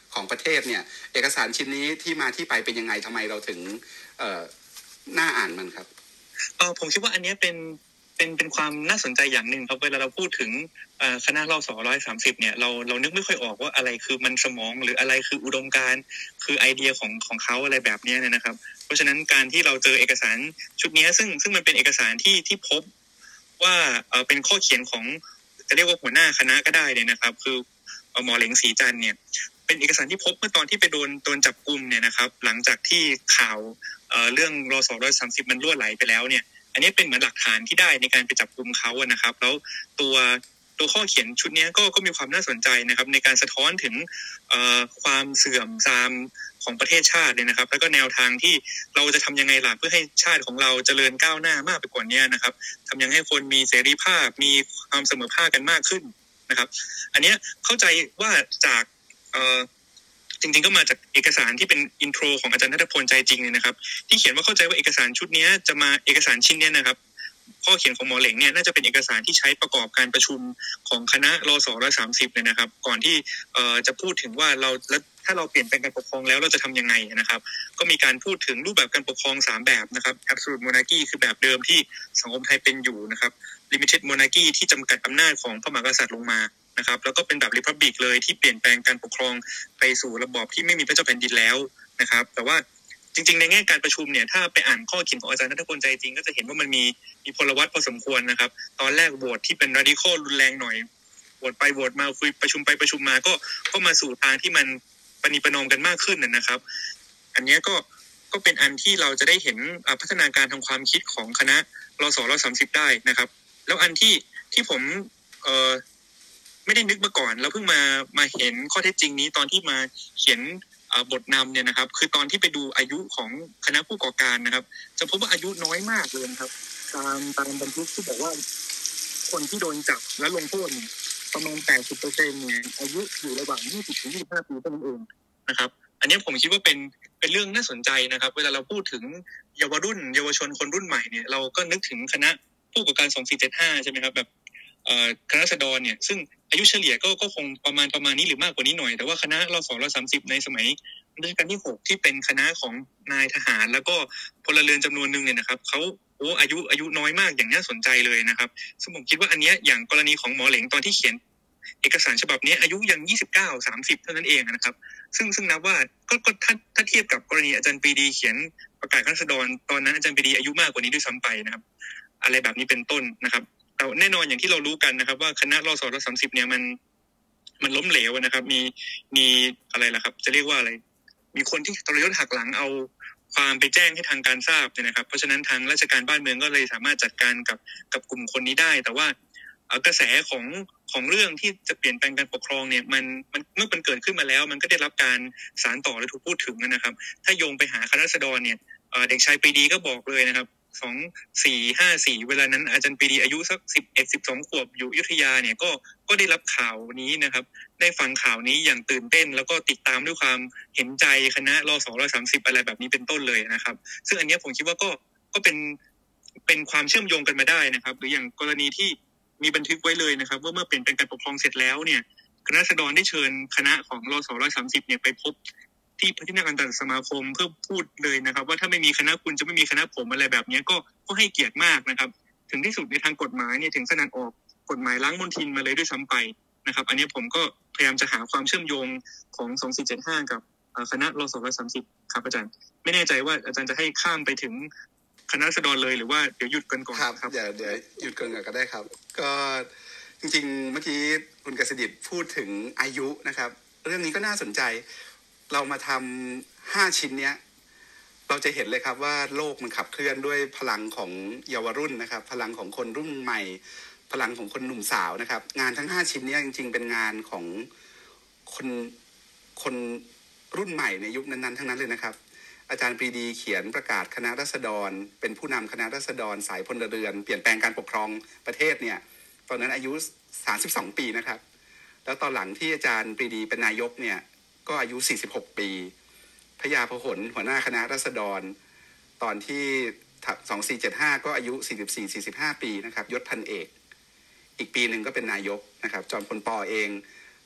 ของประเทศเนี่ยเอกสารชิ้นนี้ที่มาที่ไปเป็นยังไงทำไมเราถึงเอ่อน่าอ่านมันครับเออผมคิดว่าอันนี้เป็นเป็นเป็นความน่าสนใจอย่างหนึ่งครับเวลาเราพูดถึงคณะรสร้อยสามสิบเนี่ยเราเรานึกไม่ค่อยออกว่าอะไรคือมันสมองหรืออะไรคืออุดมการณ์คือไอเดียของของเขาอะไรแบบนี้เนี่ยนะครับเพราะฉะนั้นการที่เราเจอเอกสารชุดนี้ซึ่งซึ่งมันเป็นเอกสารที่ที่พบว่าเออเป็นข้อเขียนของจะเรียกว่าหัวหน้าคณะก็ได้เนี่ยนะครับคือหมอเหลงศรีจันทร์เนี่ยเป็นเอกสารที่พบเมื่อตอนที่ไปโดนโดนจับกุมเนี่ยนะครับหลังจากที่ข่าวเอ่อเรื่องรสร้อยสามสิบมันรั่วไหลไปแล้วเนี่ยอันนี้เป็นเหมือนหลักฐานที่ได้ในการไปจับกุมเขาอะนะครับแล้วตัวตัวข้อเขียนชุดนี้ก็ก็มีความน่าสนใจนะครับในการสะท้อนถึงเอ่อความเสื่อมทรามของประเทศชาติเลยนะครับแล้วก็แนวทางที่เราจะทำยังไงล่ะเพื่อให้ชาติของเราเจริญก้าวหน้ามากไปกว่านี้นะครับทำยังไงให้คนมีเสรีภาพมีความเสมอภาคกันมากขึ้นนะครับอันนี้เข้าใจว่าจากเอ่อจริงๆก็มาจากเอกสารที่เป็นอินโทรของอาจารย์ณัฐพลใจจริงเลยนะครับที่เขียนว่าเข้าใจว่าเอกสารชุดนี้จะมาเอกสารชิ้นนี้นะครับข้อเขียนของหมอเหลงเนี่ยน่าจะเป็นเอกสารที่ใช้ประกอบการประชุมของคณะรสร้อยสามสิบเนี่ยนะครับก่อนที่เอ่อจะพูดถึงว่าเราแล้วถ้าเราเปลี่ยนแปลงการปกครองแล้วเราจะทำยังไงนะครับก็มีการพูดถึงรูปแบบการปกครองสามแบบนะครับ Absolute Monarchy คือแบบเดิมที่สังคมไทยเป็นอยู่นะครับ Limited Monarchy ที่จำกัดอำนาจของพระมหากษัตริย์ลงมานะครับแล้วก็เป็นแบบ Republic เลยที่เปลี่ยนแปลงการปกครองไปสู่ระบอบที่ไม่มีพระเจ้าแผ่นดินแล้วนะครับแต่ว่าจริงๆในแง่การประชุมเนี่ยถ้าไปอ่านข้อเขียนของอาจารย์ณัฐพลใจจริงก็จะเห็นว่ามันมีมีพลวัตพอสมควรนะครับตอนแรกโหวตที่เป็น radical รุนแรงหน่อยโหวตไปโหวตมาคุยประชุมไปประชุมมาก็ก็มาสู่ทางที่มันปณิประนอมกันมากขึ้นนะครับอันนี้ก็ก็เป็นอันที่เราจะได้เห็นพัฒนาการทางความคิดของคณะรสร้อยสามสิบได้นะครับแล้วอันที่ที่ผมเอ่อไม่ได้นึกมาก่อนแล้วเพิ่งมามาเห็นข้อเท็จจริงนี้ตอนที่มาเขียนบทนำเนี่ยนะครับคือตอนที่ไปดูอายุของคณะผู้ก่อการนะครับจะพบว่าอายุน้อยมากเลยครับตามตามบันทึกที่บอกว่าคนที่โดนจับและลงโทษเนี่ยประมาณ แปดสิบเปอร์เซ็นต์ เนี่ยอายุอยู่ระหว่างยี่สิบถึงยี่สิบห้าปีเท่านั้นเองนะครับอันนี้ผมคิดว่าเป็นเป็นเรื่องน่าสนใจนะครับเวลาเราพูดถึงเยาวรุ่นเยาวชนคนรุ่นใหม่เนี่ยเราก็นึกถึงคณะผู้ก่อการสองสี่เจ็ดห้าใช่ไหมครับแบบคณะราษฎรเนี่ยซึ่งอายุเฉลี่ยก็ก็คงประมาณประมาณนี้หรือมากกว่านี้หน่อยแต่ว่าคณะรสร้อยสามสิบในสมัยรัชกาลที่หกที่เป็นคณะของนายทหารแล้วก็พลเรือนจำนวนนึงเนี่ยนะครับเขาโอ้อายุอายุน้อยมากอย่างน่าสนใจเลยนะครับซึ่งผมคิดว่าอันนี้อย่างกรณีของหมอเหลงตอนที่เขียนเอกสารฉบับนี้อายุยังยี่สิบเก้า สามสิบเท่านั้นเองนะครับซึ่งซึ่งนับว่าก็ก็ถ้าถ้าเทียบกับกรณีอาจารย์ปรีดีเขียนประกาศคณะราษฎรตอนนั้นอาจารย์ปรีดีอายุมากกว่านี้ด้วยซ้ำไปนะครับอะไรแบบนี้เป็นต้นนะครับแต่แน่นอนอย่างที่เรารู้กันนะครับว่าคณะรสร้อยสามสิบเนี่ยมันมันล้มเหลวนะครับมีมีอะไรล่ะครับจะเรียกว่าอะไรมีคนที่ทรยศหักหลังเอาความไปแจ้งให้ทางการทราบเนี่ยนะครับเพราะฉะนั้นทางราชการบ้านเมืองก็เลยสามารถจัดการกับกับกลุ่มคนนี้ได้แต่ว่ากระแสของของเรื่องที่จะเปลี่ยนแปลงการปกครองเนี่ยมันมันเมื่อมันเกิดขึ้นมาแล้วมันก็ได้รับการสานต่อและถูกพูดถึงนะครับถ้าโยงไปหาคณะราษฎรเนี่ยเด็กชายปรีดีก็บอกเลยนะครับสอง สี่ ห้า สี่เวลานั้นอาจารย์ปรีดีอายุสักสิบเอ็ด สิบสองขวบอยู่อยุธยาเนี่ยก็ก็ได้รับข่าวนี้นะครับได้ฟังข่าวนี้อย่างตื่นเต้นแล้วก็ติดตามด้วยความเห็นใจคณะรสร้อยสามสิบอะไรแบบนี้เป็นต้นเลยนะครับซึ่งอันนี้ผมคิดว่าก็ก็เป็นเป็นความเชื่อมโยงกันมาได้นะครับหรืออย่างกรณีที่มีบันทึกไว้เลยนะครับว่าเมื่อเปลี่ยนเป็นการปกครองเสร็จแล้วเนี่ยคณะราษฎรได้เชิญคณะของรสร้อยสามสิบเนี่ยไปพบที่พระที่นั่งอันตรสมาคมเพื่อพูดเลยนะครับว่าถ้าไม่มีคณะคุณจะไม่มีคณะผมอะไรแบบนี้ก็ก็ให้เกียรติมากนะครับถึงที่สุดในทางกฎหมายเนี่ยถึงขนาดออกกฎหมายล้างมลทินมาเลยด้วยซ้ำไปนะครับอันนี้ผมก็พยายามจะหาความเชื่อมโยงของสองสี่เจ็ดห้ากับคณะรสร้อยสามสิบครับอาจารย์ไม่แน่ใจว่าอาจารย์จะให้ข้ามไปถึงคณะราษฎรเลยหรือว่าเดี๋ยวหยุดกันก่อนครับเดี๋ยวเดี๋ยวหยุดกันก่อนก็ได้ครับก็จริงๆเมื่อกี้คุณกฤษดิษฐ์พูดถึงอายุนะครับเรื่องนี้ก็น่าสนใจเรามาทำห้าชิ้นเนี้ยเราจะเห็นเลยครับว่าโลกมันขับเคลื่อนด้วยพลังของเยาวรุ่นนะครับพลังของคนรุ่นใหม่พลังของคนหนุ่มสาวนะครับงานทั้งห้าชิ้นนี้จริงๆเป็นงานของคนคนรุ่นใหม่ในยุคนั้นๆทั้งนั้นเลยนะครับอาจารย์ปรีดีเขียนประกาศคณะราษฎรเป็นผู้นำคณะราษฎรสายพลเรือนเปลี่ยนแปลงการปกครองประเทศเนี่ยตอนนั้นอายุสามสิบสองปีนะครับแล้วตอนหลังที่อาจารย์ปรีดีเป็นนายกเนี่ยก็อายุสี่สิบหกปีพญาพหลหัวหน้าคณะราษฎรตอนที่สองสี่เจ็ดห้าก็อายุสี่สิบสี่ สี่สิบห้าปีนะครับยศพันเอกอีกปีหนึ่งก็เป็นนายกนะครับจอมพลป.เอง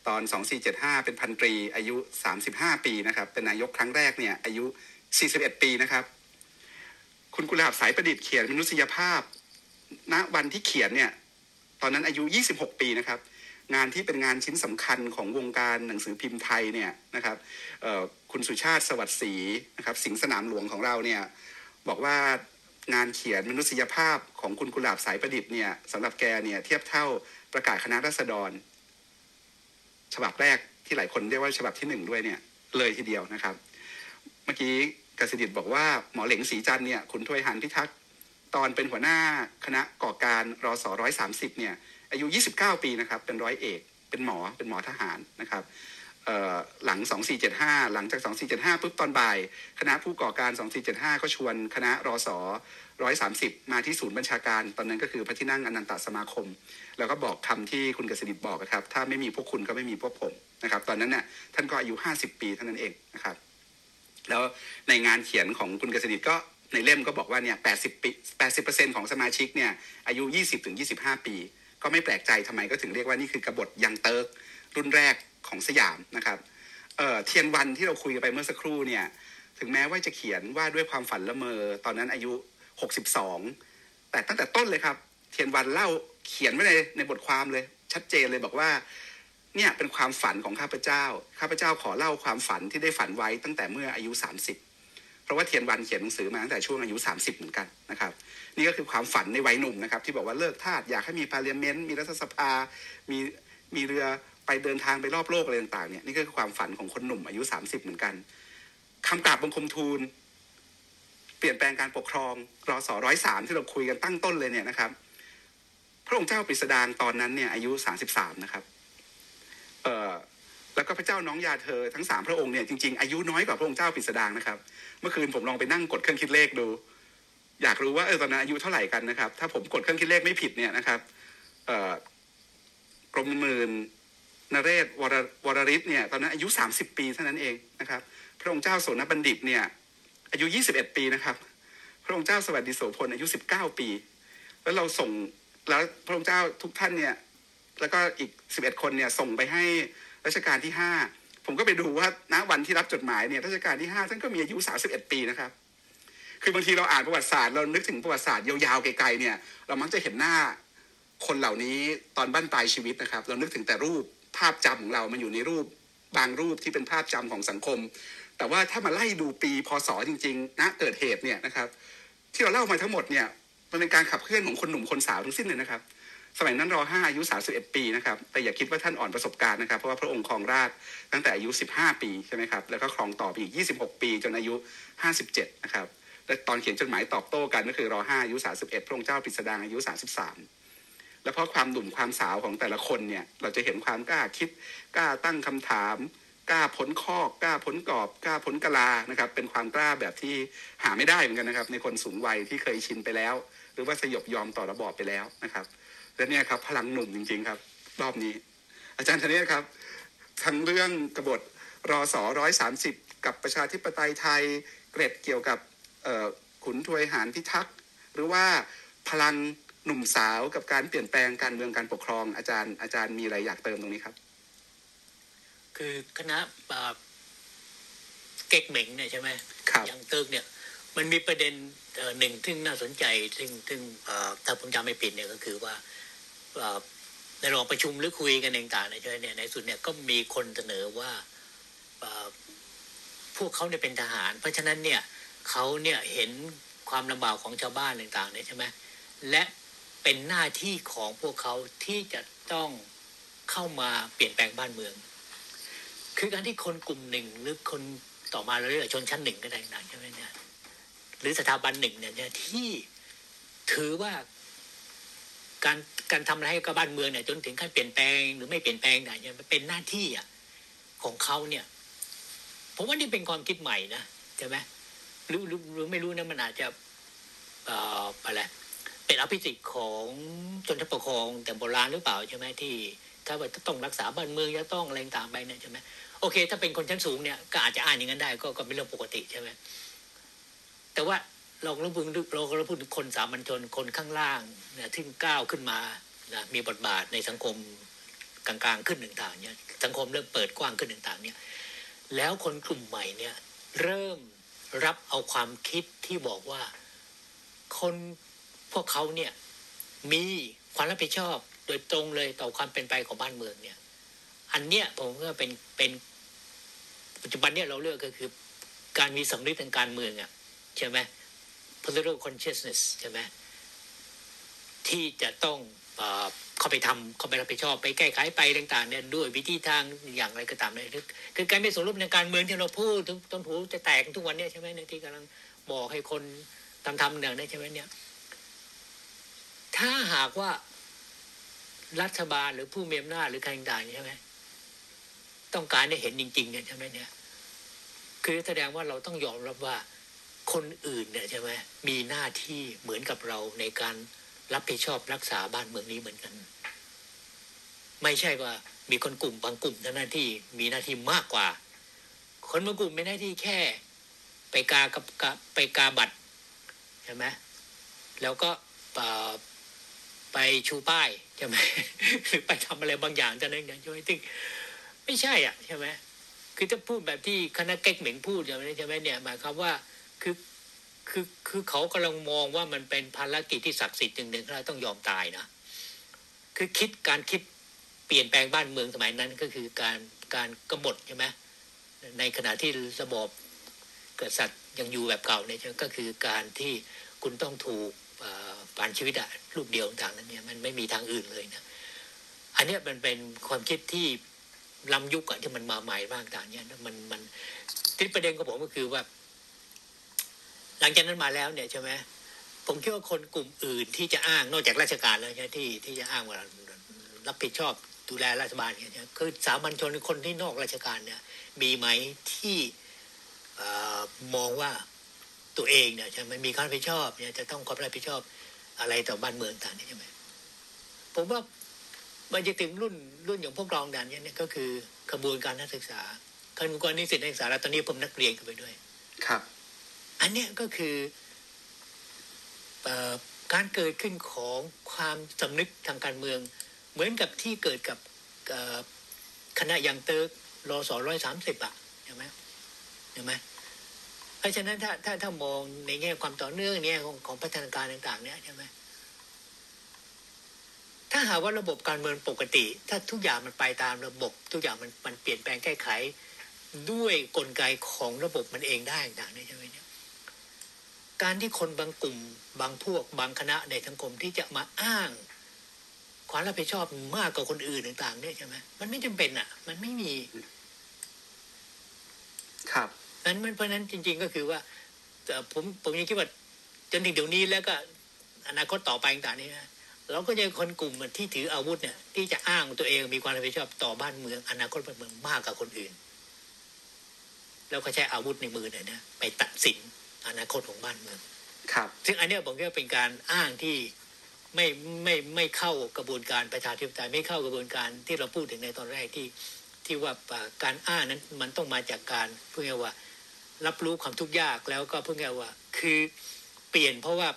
ตอนสองสี่เจ็ดห้าเป็นพันตรีอายุสามสิบห้าปีนะครับเป็นนายกครั้งแรกเนี่ยอายุสี่สิบเอ็ดปีนะครับคุณกุหลาบสายประดิษฐ์เขียนมนุษยภาพณวันที่เขียนเนี่ยตอนนั้นอายุยี่สิบหกปีนะครับงานที่เป็นงานชิ้นสำคัญของวงการหนังสือพิมพ์ไทยเนี่ยนะครับคุณสุชาติสวัสดิ์ศรีนะครับสิงห์สนามหลวงของเราเนี่ยบอกว่างานเขียนมนุษยภาพของคุณกุหลาบสายประดิษฐ์เนี่ยสำหรับแกเนี่ยเทียบเท่าประกาศคณะราษฎรฉบับแรกที่หลายคนเรียกว่าฉบับที่หนึ่งด้วยเนี่ยเลยทีเดียวนะครับเมื่อกี้กสิดิษฐ์บอกว่าหมอเหลงศรีจันทร์เนี่ยขุนทวยหานพิทักษ์ตอนเป็นหัวหน้าคณะก่อการรศร้อยสามสิบเนี่ยอายุยี่สิบเก้าปีนะครับเป็นร้อยเอกเป็นหมอเป็นหมอทหารนะครับหลังสองสี่เจ็ดห้าหลังจากสองสี่เจ็ดห้าปุ๊บตอนบ่ายคณะผู้ก่อการสองสี่เจ็ดห้าก็ชวนคณะรศร้อยสามสิบมาที่ศูนย์บัญชาการตอนนั้นก็คือพระที่นั่งอนันตสมาคมแล้วก็บอกคำที่คุณกสิดิษฐ์บอกครับถ้าไม่มีพวกคุณก็ไม่มีพวกผมนะครับตอนนั้นเนี่ยท่านก็อายุห้าสิบปีเท่านั้นเองนะครับแล้วในงานเขียนของคุณกสิดิษฐ์ก็ในเล่มก็บอกว่าเนี่ยแปดสิบปีแปดสิบเปอร์เซ็นต์ของสมาชิกเนี่ยอายุยี่สิบถึงยี่สิบห้าปีก็ไม่แปลกใจทำไมก็ถึงเรียกว่านี่คือกบฏยังเติร์กรุ่นแรกของสยามนะครับเอ่อเทียนวันที่เราคุยกันไปเมื่อสักครู่เนี่ยถึงแม้ว่าจะเขียนว่าด้วยความฝันละเมอตอนนั้นอายุหกสิบสองแต่ตั้งแต่ต้นเลยครับเทียนวันเล่าเขียนไว้ในในบทความเลยชัดเจนเลยบอกว่าเนี่ยเป็นความฝันของข้าพเจ้าข้าพเจ้าขอเล่าความฝันที่ได้ฝันไว้ตั้งแต่เมื่ออายุสามสิบเพราะว่าเทียนวันเขียนหนังสือมาตั้งแต่ช่วงอายุสามสิบเหมือนกันนะครับนี่ก็คือความฝันในวัยหนุ่มนะครับที่บอกว่าเลิกทาสอยากให้มีพาร์เลเมนต์มีรัฐสภามีมีเรือไปเดินทางไปรอบโลกอะไรต่างๆเนี่ยนี่ก็คือความฝันของคนหนุ่มอายุสามสิบเหมือนกันคำกราบบังคมทูลเปลี่ยนแปลงการปกครองรศร้อยสามที่เราคุยกันตั้งต้นเลยเนี่ยนะครับพระองค์เจ้าปริสดางตอนนั้นเนี่ยอายุสามสิบสามนะครับเอ่อแล้วก็พระเจ้าน้องยาเธอทั้งสามพระองค์เนี่ยจริงๆอายุน้อยกว่าพระองค์เจ้าปริสดางนะครับเมื่อคืนผมลองไปนั่งกดเครื่องคิดเลขดูอยากรู้ว่าเออตอนนั้นอายุเท่าไหร่กันนะครับถ้าผมกดเครื่องคิดเลขไม่ผิดเนี่ยนะครับเอ่อกรมหมื่นนเรศวรวรฤทธิ์เนี่ยตอนนั้นอายุสามสิบปีเท่านั้นเองนะครับพระองค์เจ้าโสนบัณฑิตเนี่ยอายุยี่สิบเอ็ดปีนะครับพระองค์เจ้าสวัสดิโสพลอายุสิบเก้าปีแล้วเราส่งแล้วพระองค์เจ้าทุกท่านเนี่ยแล้วก็อีกสิบเอ็ดคนเนี่ยส่งไปให้รัชกาลที่ห้าผมก็ไปดูว่าณวันที่รับจดหมายเนี่ยรัชกาลที่ห้าท่านก็มีอายุสามสิบเอ็ดปีนะครับคือบางทีเราอ่านประวัติศาสตร์เรานึกถึงประวัติศาสตร์ยาวๆไกลๆเนี่ยเรามักจะเห็นหน้าคนเหล่านี้ตอนบั้นปลายชีวิตนะครับเรานึกถึงแต่รูปภาพจำของเรามันอยู่ในรูปบางรูปที่เป็นภาพจำของสังคมแต่ว่าถ้ามาไล่ดูปีพศจริงๆณเกิดเหตุเนี่ยนะครับที่เราเล่ามาทั้งหมดเนี่ยมันเป็นการขับเคลื่อนของคนหนุ่มคนสาวทั้งสิ้นเลยนะครับสมัยนั้นรห้าอายุสามสิบเอ็ดปีนะครับแต่อย่าคิดว่าท่านอ่อนประสบการณ์นะครับเพราะว่าพระองค์ครองราชย์ตั้งแต่อายุสิบห้าปีใช่ไหมครับแล้วก็ครองต่อไปอีกยี่สิบหกปีจนอายุห้าสิบเจ็ดนะครับและตอนเขียนจดหมายตอบโต้กันก็คือรห้าอายุสามสิบเอ็ดพระองค์เจ้าปริสดางอายุสามสิบสามและเพราะความหนุ่มความสาวของแต่ละคนเนี่ยเราจะเห็นความกล้าคิดกล้าตั้งคำถามกล้าพ้นคอกกล้าพ้นกรอบกล้าพ้นกะลานะครับเป็นความกล้าแบบที่หาไม่ได้เหมือนกันนะครับในคนสูงวัยที่เคยชินไปแล้วหรือว่าสยบยอมต่อระบอบไปแล้วนะครับและเนี่ยครับพลังหนุ่มจริงๆครับรอบนี้อาจารย์ธเนศครับทั้งเรื่องกบฏรศร้อยสามสิบกับประชาธิปไตยไทยเกร็ดเกี่ยวกับขุนทวยหานพิทักษ์หรือว่าพลังหนุ่มสาวกับการเปลี่ยนแปลงการเมืองการปกครองอาจารย์อาจารย์มีอะไรอยากเติมตรงนี้ครับคือคณะเก๊กเหม่งเนี่ยใช่ไหมยังเติร์กเนี่ยมันมีประเด็นหนึ่งที่น่าสนใจซึ่งซึ่งถ้าผมจำไม่ผิดเนี่ยก็คือว่าในระหว่างประชุมหรือคุยกันต่างๆเนี่ยในสุดเนี่ยก็มีคนเสนอว่าพวกเขาเนี่ยเป็นทหารเพราะฉะนั้นเนี่ยเขาเนี่ยเห็นความลำบากของชาวบ้านต่างๆเนี่ยใช่ไหมและเป็นหน้าที่ของพวกเขาที่จะต้องเข้ามาเปลี่ยนแปลงบ้านเมืองคือการที่คนกลุ่มหนึ่งหรือคนต่อมาเราเรียกชนชั้นหนึ่งก็ได้ต่างๆใช่ไหมเนี่ยหรือสถาบันหนึ่งเนี่ยที่ถือว่าการการทำอะไรให้กับบ้านเมืองเนี่ยจนถึงขั้นเปลี่ยนแปลงหรือไม่เปลี่ยนแปลงเนี่ยมันเป็นหน้าที่อ่ะของเขาเนี่ยผมว่านี่เป็นความคิดใหม่นะใช่ไหมหรือหรือไม่รู้นะมันอาจจะเอ่ออะไรเป็นอภิสิทธิ์ของชนชั้นปกครองแต่โบราณหรือเปล่าใช่ไหมที่ถ้าว่าต้องรักษาบ้านเมืองจะต้องอะไรต่างไปเนี่ยใช่ไหมโอเคถ้าเป็นคนชั้นสูงเนี่ยก็อาจจะอ่านอย่างนั้นได้ก็ก็เป็นเรื่องปกติใช่ไหมแต่ว่าเราเราพูดเราเราพูดถึงคนสามัญชนคนข้างล่างเนี่ยที่ก้าวขึ้นมานะมีบทบาทในสังคมกลางๆขึ้นต่างๆเนี่ยสังคมเริ่มเปิดกว้างขึ้นต่างๆเนี่ยแล้วคนกลุ่มใหม่เนี่ยเริ่มรับเอาความคิดที่บอกว่าคนพวกเขาเนี่ยมีความรับผิดชอบโดยตรงเลยต่อความเป็นไปของบ้านเมืองเนี่ยอันเนี้ยผมว่าเป็นเป็นปัจจุบันเนี่ยเราเลือกก็คือการมีสำนึกทางการเมืองอ่ะใช่ไหม political consciousness ใช่ไหมที่จะต้องเอ่อเข้าไปทำเข้าไปรับผิดชอบไปแก้ไขไปต่างๆเนี่ยด้วยวิธีทางอย่างไรก็ตามเลยคือการมีส่วนร่วมในการเมืองที่เราพูดถึงต้นหูจะแตกทุกวันเนี่ยใช่ไหมในที่กำลังบอกให้คนทำทำอย่างนี้ใช่ไหมเนี่ยถ้าหากว่ารัฐบาลหรือผู้มีอำนาจหรือใครต่างๆใช่ไหมต้องการให้เห็นจริงๆเนี่ยใช่ไหมเนี่ยคือแสดงว่าเราต้องยอมรับว่าคนอื่นเนี่ยใช่ไหมมีหน้าที่เหมือนกับเราในการรับผิดชอบรักษาบ้านเมืองนี้เหมือนกันไม่ใช่ว่ามีคนกลุ่มบางกลุ่มเท่านั้นที่มีหน้าที่มากกว่าคนบางกลุ่มมีหน้าที่แค่ไปกากับไปกาบัตรใช่ไหมแล้วก็ไปชูป้ายใช่ไหมหรือไปทำอะไรบางอย่างจะนั่นอย่างช่วยตึ้งไม่ใช่อ่ะใช่ไหมคือถ้าพูดแบบที่คณะเก๊กเหม่งพูดอย่างนี้ใช่ไหมเนี่ยหมายความว่าคือคือคือเขากำลังมองว่ามันเป็นภารกิจที่ศักดิ์สิทธิ์หนึ่งๆเราต้องยอมตายนะคือคิดการคิดเปลี่ยนแปลงบ้านเมืองสมัยนั้นก็คือการการกบฏใช่ไหมในขณะที่ระบอบกษัตริย์ยังอยู่แบบเก่าเนี่ยก็คือการที่คุณต้องถูกผ่านชีวิตอะรูปเดียวต่างนั้นเนี่ยมันไม่มีทางอื่นเลยนะอันนี้มันเป็นความคิดที่ล้ำยุคอะที่มันมาใหม่มากต่างเนี่ยมันมันที่ประเด็นของผมก็คือว่าหลังจากนั้นมาแล้วเนี่ยใช่ไหมผมคิดว่าคนกลุ่มอื่นที่จะอ้างนอกจากราชการแล้วใช่ที่ที่จะอ้างว่ารับผิดชอบดูแลรัฐบาลเนี่ยคือสามัญชนคนที่นอกราชการเนี่ยมีไหมที่มองว่าตัวเองเนี่ยใช่ไหมมีความรับผิดชอบเนี่ยจะต้องความรับผิดชอบอะไรต่อบ้านเมืองต่างนี่ใช่ไหมผมว่ามันจะถึงรุ่นรุ่นอย่างพวกเราดันเนี่ยก็คือกระบวนการนักศึกษาขณะก่อนนิสิตนักศึกษาแล้วตอนนี้ผมนักเรียนกันไปด้วยครับอันเนี้ยก็คือการเกิดขึ้นของความสำนึกทางการเมืองเหมือนกับที่เกิดกับคณะยังเติร์กรอสอร้อยสามสิบอ่ะใช่ไหมใช่ไหมเพราะฉะนั้นถ้าถ้าถ้ามองในแง่ความต่อเนื่องเนี่ยของของพัฒนาการต่างๆเนี่ยใช่ไหมถ้าหากว่าระบบการเมืองปกติถ้าทุกอย่างมันไปตามระบบทุกอย่างมันมันเปลี่ยนแปลงแก้ไขด้วยกลไกของระบบมันเองได้ต่างๆใช่ไหมเนี่ยการที่คนบางกลุ่มบางพวกบางคณะในสังคมที่จะมาอ้างความรับผิดชอบมากกว่าคนอื่นต่างๆเนี่ยใช่ไหมมันไม่จำเป็นอ่ะมันไม่มีครับนั้นมันเพราะนั้นจริงๆก็คือว่าผมผมยังคิดว่าจนถึงเดี๋ยวนี้แล้วก็อนาคตต่อไปต่างๆนี่นะเราก็จะคนกลุ่มที่ถืออาวุธเนี่ยที่จะอ้างตัวเองมีความรับผิดชอบต่อบ้านเมืองอนาคตบ้านเมืองมากกว่าคนอื่นแล้วก็ใช้อาวุธในมือเนี่ยนะไปตัดสินอนาคตของบ้านเมืองครับซึ่งอันนี้ผมคิดว่าเป็นการอ้างที่ไม่ไม่ไม่เข้ากระบวนการประชาธิปไตยไม่เข้ากระบวนการที่เราพูดถึงในตอนแรกที่ที่ว่าการอ้างนั้นมันต้องมาจากการเพื่อว่ารับรู้ความทุกข์ยากแล้วก็เพื่อว่าคือเปลี่ยนเพราะว่า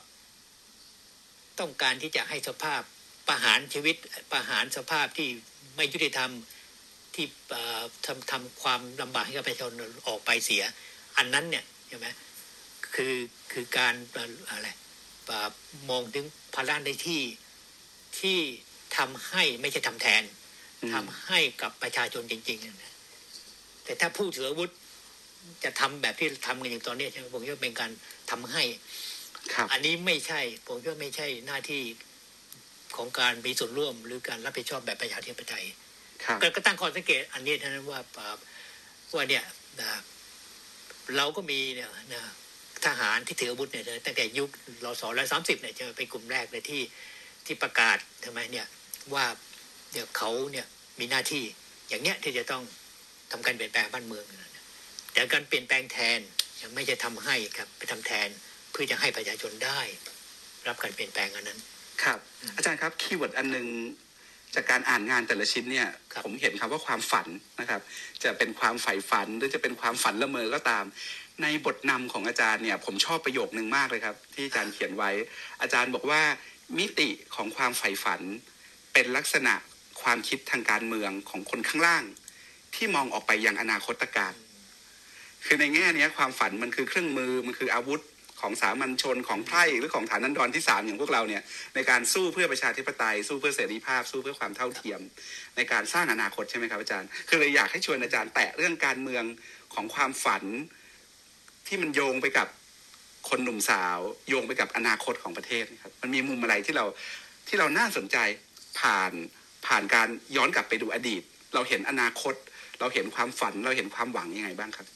ต้องการที่จะให้สภาพประหารชีวิตประหารสภาพที่ไม่ยุติธรรมที่ทำทำความลำบากให้กับประชาชนออกไปเสียอันนั้นเนี่ยใช่ไหมคือคือการอะไรมองถึงภาระในที่ที่ทำให้ไม่ใช่ทำแทนทำให้กับประชาชนจริงๆนะแต่ถ้าผู้ถืออาวุธจะทำแบบที่ทำกันอย่างตอนนี้ใช่ไหมผมว่าเป็นการทำให้อันนี้ไม่ใช่ผมว่าไม่ใช่หน้าที่ของการมีส่วนร่วมหรือการรับผิดชอบแบบประชาธิปไตยก็ตั้งข้อสังเกตอันนี้เท่านั้นว่าว่าเนี่ยเราก็มีเนี่ยนะทหารที่ถืออาวุธเนี่ยตั้งแต่ยุครสร้อยสามสิบเนี่ยจะเป็นกลุ่มแรกเลยที่ที่ประกาศทำไมเนี่ยว่าเดี๋ยวเขาเนี่ยมีหน้าที่อย่างเนี้ยที่จะต้องทำการเปลี่ยนแปลงบ้านเมืองแต่การเปลี่ยนแปลงแทนยังไม่จะทำให้ครับไปทำแทนเพื่อจะให้ประชาชนได้รับการเปลี่ยนแปลงอันนั้นครับอาจารย์ครับคีย์เวิร์ดอันนึงจากการอ่านงานแต่ละชิ้นเนี่ยผมเห็นคำว่าความฝันนะครับจะเป็นความใฝ่ฝันหรือจะเป็นความฝันละเมอก็ตามในบทนำของอาจารย์เนี่ยผมชอบประโยคนึงมากเลยครับที่อาจารย์เขียนไว้อาจารย์บอกว่ามิติของความใฝ่ฝันเป็นลักษณะความคิดทางการเมืองของคนข้างล่างที่มองออกไปยังอนาคตการคือในแง่นี้ความฝันมันคือเครื่องมือมันคืออาวุธของสามัญชนของไพร่หรือของฐานันดรที่สามอย่างพวกเราเนี่ยในการสู้เพื่อประชาธิปไตยสู้เพื่อเสรีภาพสู้เพื่อความเท่าเทียมในการสร้างอนาคตใช่ไหมครับอาจารย์คือเลยอยากให้ชวนอาจารย์แตะเรื่องการเมืองของความฝันที่มันโยงไปกับคนหนุ่มสาวโยงไปกับอนาคตของประเทศครับมันมีมุมอะไรที่เราที่เราน่าสนใจผ่านผ่านการย้อนกลับไปดูอดีตเราเห็นอนาคตเราเห็นความฝันเราเห็นความหวังยังไงบ้างครับ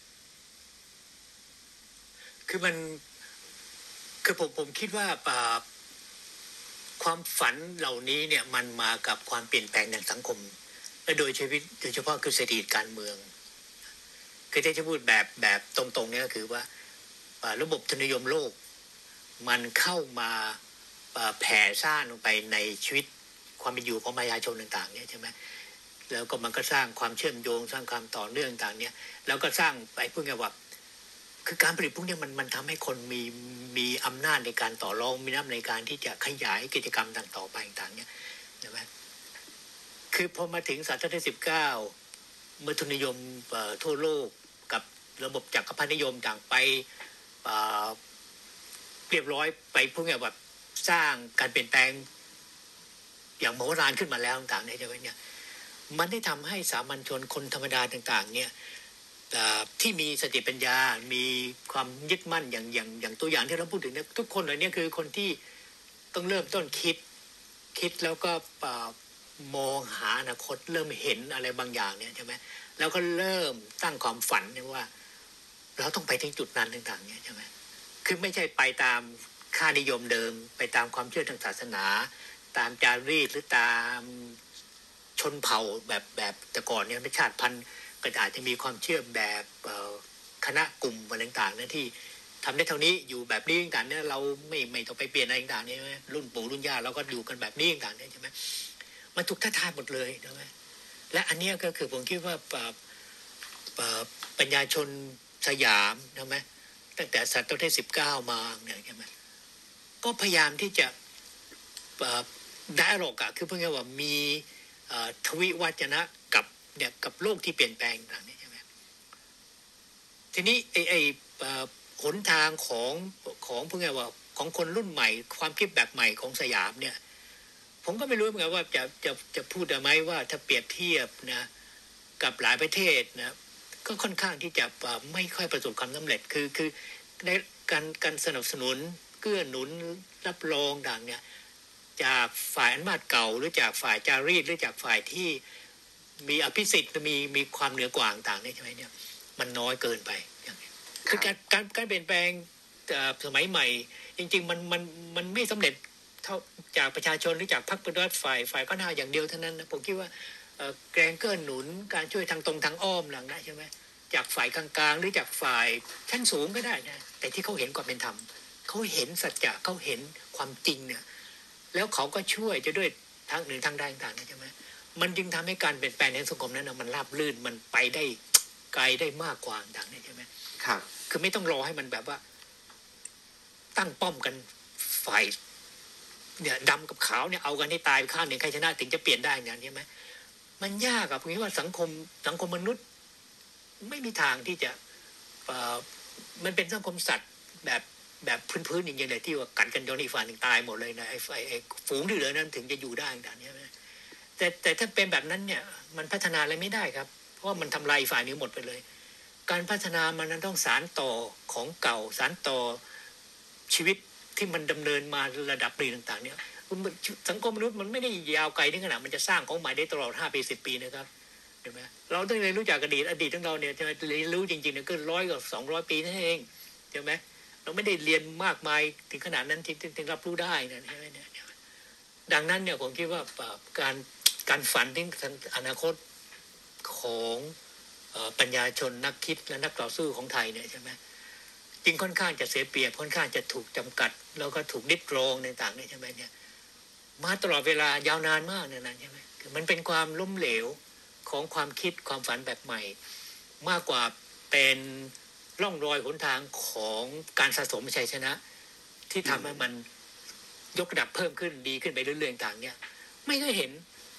คือมันคือผมผมคิดว่าความฝันเหล่านี้เนี่ยมันมากับความเปลี่ยนแปลงในสังคมและโดยชีวิตโดยเฉพาะคือเศรษฐกิจการเมืองคือที่จะพูดแบบแบบตรงๆเนี่ยก็คือว่าระบบทุนนิยมโลกมันเข้ามาแผ่ซ่านลงไปในชีวิตความเป็นอยู่ของประชาชนต่างๆเนี่ยใช่ไหมแล้วก็มันก็สร้างความเชื่อมโยงสร้างความต่อเนื่องต่างเนี่ยแล้วก็สร้างไปพูดง่ายว่าคือการผลิตพวกนี้มันมันทำให้คนมีมีอำนาจในการต่อรองมีอำนาจในการที่จะขยายกิจกรรมต่างต่อไปต่างๆเนี่ยใช่ไหมคือพอมาถึงศตวรรษที่สิบเก้าเมื่อทุนนิยมทั่วโลกกับระบบจักรพรรดินิยมต่างไปเรียบร้อยไปพวกนี้แบบสร้างการเปลี่ยนแปลงอย่างมโหฬารขึ้นมาแล้วต่างๆในจังหวะนี้มันได้ทำให้สามัญชนคนธรรมดาต่างๆเนี่ยที่มีสติปัญญามีความยึดมั่นอย่างอย่างอย่างตัวอย่างที่เราพูดถึงเนี่ยทุกคนเหล่านี้คือคนที่ต้องเริ่มต้นคิดคิดแล้วก็มองหาอนาคตเริ่มเห็นอะไรบางอย่างเนี่ยใช่ไหมแล้วก็เริ่มตั้งความฝันเนี่ยว่าเราต้องไปถึงจุดนั้นต่างๆเนี่ยใช่ไหมคือไม่ใช่ไปตามค่านิยมเดิมไปตามความเชื่อทางศาสนาตามจารีตหรือตามชนเผ่าแบบแบบแต่ก่อนเนี่ยชาติพันธุ์ก็อาจจะมีความเชื่อแบบคณะกลุ่มอะไรต่างๆนะที่ทำได้เท่านี้อยู่แบบนี้ต่างๆเนี่ยเราไม่ไม่ต้องไปเปลี่ยนอะไรต่างๆนี่ใช่ไหมรุ่นปู่รุ่นย่าเราก็อยู่กันแบบนี้ต่างๆเนี่ยใช่ไหมมันถูกท้าทายหมดเลยใช่ไหมและอันนี้ก็คือผมคิดว่าปัญญาชนสยามใช่ไหมตั้งแต่ศตวรรษที่สิบเก้ามาเนี่ยใช่ไหมก็พยายามที่จะได้หรอกอะคือเพื่อว่ามีทวิวัจนะกับเนี่ยกับโลกที่เปลี่ยนแปลงต่างๆนี่ใช่ไหมทีนี้ไอ้ไอ้หนทางของของเพื่อว่าของคนรุ่นใหม่ความคิดแบบใหม่ของสยามเนี่ยผมก็ไม่รู้เหมือนกันว่าจะจะจะพูดได้ไหมว่าถ้าเปรียบเทียบนะกับหลายประเทศนะก็ค่อนข้างที่จะไม่ค่อยประสบความสำเร็จคือคือได้การการสนับสนุนเกื้อหนุนรับรองต่างเนี่ยจากฝ่ายอำนาจเก่าหรือจากฝ่ายจารีตหรือจากฝ่ายที่มีอภิสิทธิ์มีมีความเหนือกว่าต่างๆใช่ไหมเนี่ยมันน้อยเกินไปอย่างนี้คือการการการเปลี่ยนแปลงสมัยใหม่จริงๆมันมันมันไม่สำเร็จเท่าจากประชาชนหรือจากพรรคประชาธิปไตยฝ่ายฝ่ายก็น่าอย่างเดียวเท่านั้นนะผมคิดว่าแกรงเกื้อหนุนการช่วยทางตรงทางอ้อมหลังนะใช่ไหมจากฝ่ายกลางๆหรือจากฝ่ายชั้นสูงก็ได้นะแต่ที่เขาเห็นความเป็นธรรมเขาเห็นสัจจะเขาเห็นความจริงเนี่ยแล้วเขาก็ช่วยจะด้วยทางหนึ่งทางใดต่างๆใช่ไหมมันจึงทำให้การเปลี่ยนแปลงในสังคมนั้นนะมันราบรื่นมันไปได้ไกลได้มากกว่าต่างๆใช่ไหมครับคือไม่ต้องรอให้มันแบบว่าตั้งป้อมกันฝ่ายเนี่ยดำกับขาวเนี่ยเอากันให้ตายข้างหนึ่งใครชนะถึงจะเปลี่ยนได้อย่างนี้ไหมมันยากอะผมคิดว่าสังคมสังคมมนุษย์ไม่มีทางที่จะมันเป็นสังคมสัตว์แบบแบบพื้นๆอย่างเงี้ยเลยที่ว่ากัดกันจนอีกฝ่ายหนึ่งตายหมดเลยนะไอ้ไอ้ฝูงที่เหลือนั้นถึงจะอยู่ได้อย่างนี้ไหมแต่แต่ถ้าเป็นแบบนั้นเนี่ยมันพัฒนาอะไรไม่ได้ครับเพราะว่ามันทำลายฝ่ายนี้หมดไปเลยการพัฒนามันนั้นต้องสานต่อของเก่าสานต่อชีวิตที่มันดำเนินมาระดับปีต่างๆเนี่ยสังคมมนุษย์มันไม่ได้ยาวไกลถึงขนาดมันจะสร้างของใหม่ได้ตลอดห้าปีสิบปีนะครับเห็นไหมเราต้องเรียนรู้จากอดีตอดีตของเราเนี่ยจะเรียนรู้จริงๆเนี่ยก็ร้อยกับสองร้อยปีนั่นเองใช่ไหมเราไม่ได้เรียนมากมายถึงขนาดนั้นที่ถึงรับรู้ได้นะใช่ไหมเนี่ยดังนั้นเนี่ยผมคิดว่าการการฝันถึงอนาคตของปัญญาชนนักคิดและนักต่อสู้ของไทยเนี่ยใช่ไหมจริงค่อนข้างจะเสียเปรียบค่อนข้างจะถูกจำกัดแล้วก็ถูกดิดรองในต่างๆเนี่ยใช่ไหมเนี่ยมาตลอดเวลายาวนานมากเนี่ยนะใช่ไหมมันเป็นความล้มเหลวของความคิดความฝันแบบใหม่มากกว่าเป็นร่องรอยหนทางของการสะสมชัยชนะที่ทำให้มันยกระดับเพิ่มขึ้นดีขึ้นไปเรื่อยๆต่างๆเนี่ยไม่เคยเห็นครับ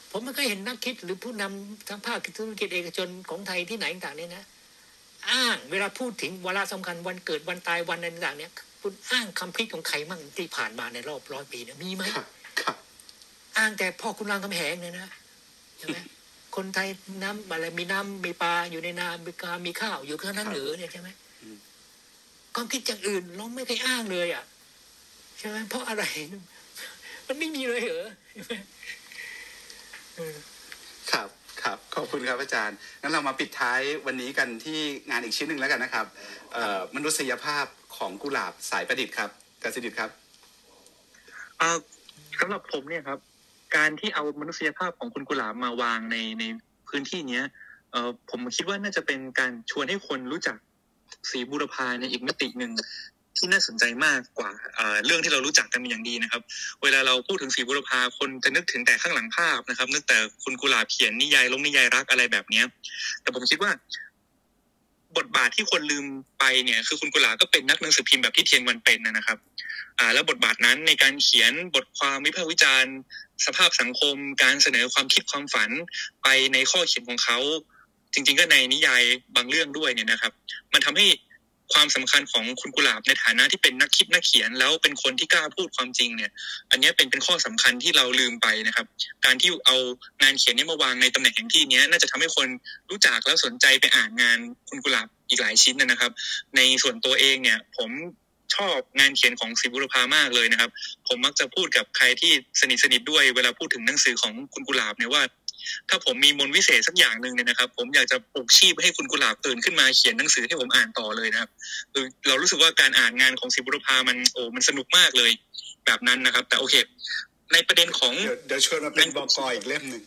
ผมไม่เคยเห็นนักคิดหรือผู้นำทางภาคธุรกิจเอกชนของไทยที่ไหนต่างๆเนี่ยนะอ้างเวลาพูดถึงวาระสำคัญวันเกิดวันตายวันอะไรต่างๆเนี่ยคุณอ้างคำพิษของใครมั่งที่ผ่านมาในรอบร้อยปีเนี่ยมีไหมอ้างแต่พ่อคุณรามคำแหงเนี่ยนะใช่ไหมคนไทยน้ำอะไรมีน้ำมีปลาอยู่ในนามีกามีข้าวอยู่แค่นั้นหรือเนี่ยใช่ไหมความคิดอย่างอื่นเราไม่เคยอ้างเลยอ่ะใช่ไหมเพราะอะไรมันไม่มีเลยเหรอครับครับขอบคุณครับอาจารย์งั้นเรามาปิดท้ายวันนี้กันที่งานอีกชิ้นหนึ่งแล้วกันนะครับมนุษยภาพของกุหลาบสายประดิษฐ์ครับกสิดิษฐ์ครับสำหรับผมเนี่ยครับการที่เอามนุษยภาพของคุณกุหลาบมาวางในในพื้นที่เนี้ยเอ่อผมคิดว่าน่าจะเป็นการชวนให้คนรู้จักศรีบูรพาในอีกมิติหนึ่งที่น่าสนใจมากกว่าเรื่องที่เรารู้จักกันเป็นอย่างดีนะครับเวลาเราพูดถึงศรีบูรพาคนจะนึกถึงแต่ข้างหลังภาพนะครับนึกแต่คุณกุหลาบเขียนนิยายลงนิยายรักอะไรแบบนี้แต่ผมคิดว่าบทบาทที่คนลืมไปเนี่ยคือคุณกุหลาบก็เป็นนักหนังสือพิมพ์แบบที่เทียนวันเป็นนะครับอ่าแล้วบทบาทนั้นในการเขียนบทความวิพากษ์วิจารณ์สภาพสังคมการเสนอความคิดความฝันไปในข้อเขียนของเขาจริงๆก็ในนิยายบางเรื่องด้วยเนี่ยนะครับมันทำให้ความสำคัญของคุณกุหลาบในฐานะที่เป็นนักคิดนักเขียนแล้วเป็นคนที่กล้าพูดความจริงเนี่ยอันนี้เป็นเป็นข้อสำคัญที่เราลืมไปนะครับการที่เอางานเขียนนี้มาวางในตำแหน่งแห่งที่นี้น่าจะทำให้คนรู้จักแล้วสนใจไปอ่านงานคุณกุหลาบอีกหลายชิ้นนะครับในส่วนตัวเองเนี่ยผมชอบงานเขียนของศรีบูรพามากเลยนะครับผมมักจะพูดกับใครที่สนิทสนิทด้วยเวลาพูดถึงหนังสือของคุณกุหลาบเนี่ยว่าถ้าผมมีมนต์วิเศษสักอย่างนึงเนี่ยนะครับผมอยากจะปลุกชีพให้คุณกุหลาบตื่นขึ้นมาเขียนหนังสือให้ผมอ่านต่อเลยนะครับคือเรารู้สึกว่าการอ่านงานของศรีบูรพามันโอ้มันสนุกมากเลยแบบนั้นนะครับแต่โอเคในประเด็นของเดี๋ยวชวนมาเป็นบก.อีกเล่มนึง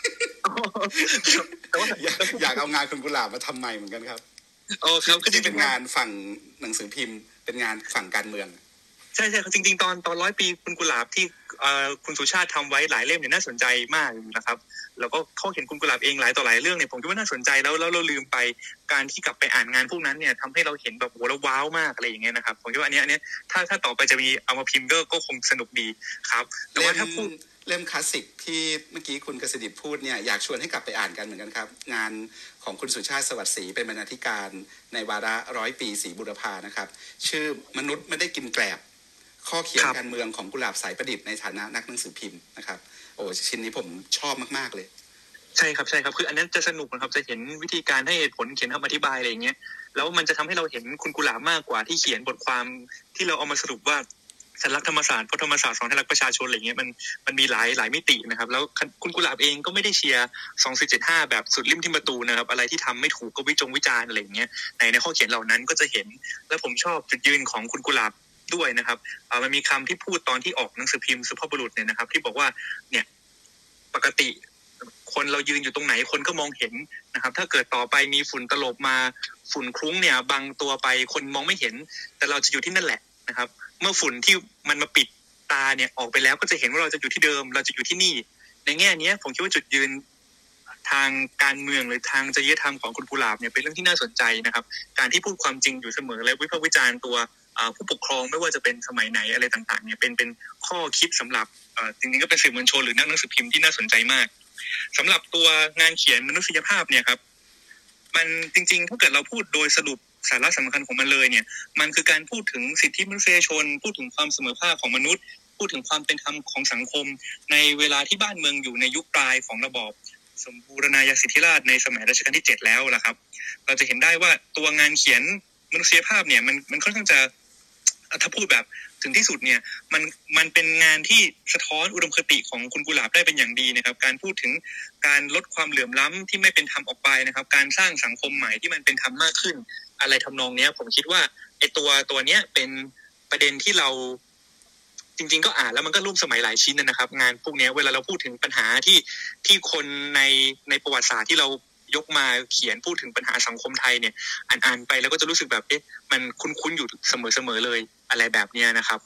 แต่ว่าอยากเอางานคุณกุหลาบมาทำใหม่เหมือนกันครับอ๋อครับคือที่เป็นงานฝั่งหนังสือพิมพ์เป็นงานฝั่งการเมืองใช่ใช่จริงๆตอนตอนร้อยปีคุณกุหลาบที่คุณสุชาติทำไว้หลายเล่มเนี่ยน่าสนใจมากนะครับแล้วก็ข้อเขียนคุณกุหลาบเองหลายต่อหลายเรื่องเนี่ยผมคิดว่าน่าสนใจแล้วแล้วเราลืมไปการที่กลับไปอ่านงานพวกนั้นเนี่ยทำให้เราเห็นแบบโหแล้วว้าวมากอะไรอย่างเงี้ยนะครับผมคิดว่าอันนี้อันนี้ถ้าถ้าต่อไปจะมีเอามาพิมพ์ก็ก็คงสนุกดีครับแต่ว่าถ้าพูดเล่มคลาสสิกที่เมื่อกี้คุณกสิดิษฐ์พูดเนี่ยอยากชวนให้กลับไปอ่านกันเหมือนกันครับงานของคุณสุชาติสวัสดิ์ศรีเป็นบรรณาธิการในวาระร้อยปีศรีบูรพานะครับชื่อมนุษย์ไม่ได้กินแกลบข้อเขียนการเมืองของกุหลาบสายประดิษฐ์ในฐานะนักหนังสือพิมพ์นะครับโอ้ชิ้นนี้ผมชอบมากๆเลยใช่ครับใช่ครับคืออันนั้นจะสนุกนะครับจะเห็นวิธีการให้เหตุผลเขียนคำอธิบายอะไรอย่างเงี้ยแล้วมันจะทำให้เราเห็นคุณกุหลาบมากกว่าที่เขียนบทความที่เราเอามาสรุปว่าสัญลักษณ์ธรรมศาสตร์เพราะธรรมศาสตร์สอนให้รักประชาชนอะไรเงี้ยมันมันมีหลายหลายมิตินะครับแล้วคุณกุหลาบเองก็ไม่ได้เชียร์สองสี่เจ็ดห้าแบบสุดริมทิ่มประตูนะครับอะไรที่ทำไม่ถูกก็วิจงวิจารณ์อะไรอย่างเงี้ยในในข้อเขียนเหล่านั้นก็จะเห็นและผมชอบจุดยืนของคุณกุหลาบด้วยนะครับอ่ามันมีคำที่พูดตอนที่ออกหนังสือพิมพ์สุภาพบุรุษเนี่ยนะครับที่บอกว่าเนี่ยปกติคนเรายืนอยู่ตรงไหนคนก็มองเห็นนะครับถ้าเกิดต่อไปมีฝุ่นตลบมาฝุ่นคลุ้งเนี่ยบังตัวไปคนมองไม่เห็นแต่เราจะอยู่ที่นั่นแหละนะครับเมื่อฝุ่นที่มันมาปิดตาเนี่ยออกไปแล้วก็จะเห็นว่าเราจะอยู่ที่เดิมเราจะอยู่ที่นี่ในแง่นี้ผมคิดว่าจุดยืนทางการเมืองหรือทางจริยธรรมของคุณกุหลาบเนี่ยเป็นเรื่องที่น่าสนใจนะครับการที่พูดความจริงอยู่เสมอและวิพากษ์วิจารณ์ตัวผู้ปกครองไม่ว่าจะเป็นสมัยไหนอะไรต่างๆเนี่ยเป็นเป็นข้อคิดสำหรับจริงๆก็เป็นสื่อมวลชนหรือนักหนังสือพิมพ์ที่น่าสนใจมากสำหรับตัวงานเขียนมนุษยภาพเนี่ยครับมันจริงๆถ้าเกิดเราพูดโดยสรุปสาระสำคัญของมันเลยเนี่ยมันคือการพูดถึงสิทธิมนุษยชนพูดถึงความเสมอภาคของมนุษย์พูดถึงความเป็นธรรมของสังคมในเวลาที่บ้านเมืองอยู่ในยุคปลายของระบอบสมบูรณาญาสิทธิราชย์ในสมัยรัชกาลที่เจ็ดแล้วล่ะครับเราจะเห็นได้ว่าตัวงานเขียนมนุษยภาพเนี่ยมันมันค่อนข้างจะถ้าพูดแบบถึงที่สุดเนี่ยมันมันเป็นงานที่สะท้อนอุดมคติของคุณกุหลาบได้เป็นอย่างดีนะครับการพูดถึงการลดความเหลื่อมล้ำที่ไม่เป็นธรรมออกไปนะครับการสร้างสังคมใหม่ที่มันเป็นธรรมมากขึ้นอะไรทำนองนี้ผมคิดว่าไอ้ตัวตัวเนี้ยเป็นประเด็นที่เราจริงๆก็อ่านแล้วมันก็ร่วมสมัยหลายชิ้นนะครับงานพวกนี้เวลาเราพูดถึงปัญหาที่ที่คนในในประวัติศาสตร์ที่เรายกมาเขียนพูดถึงปัญหาสังคมไทยเนี่ยอ่านๆไปแล้วก็จะรู้สึกแบบเอ๊ะมันคุ้นๆอยู่เสมอๆเลยอะไรแบบนี้นะครับ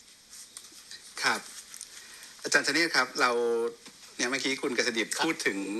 ครับอาจารย์ธเนศครับเราเนี่ยเมื่อกี้คุณกฤษดิษฐ์พูดถึง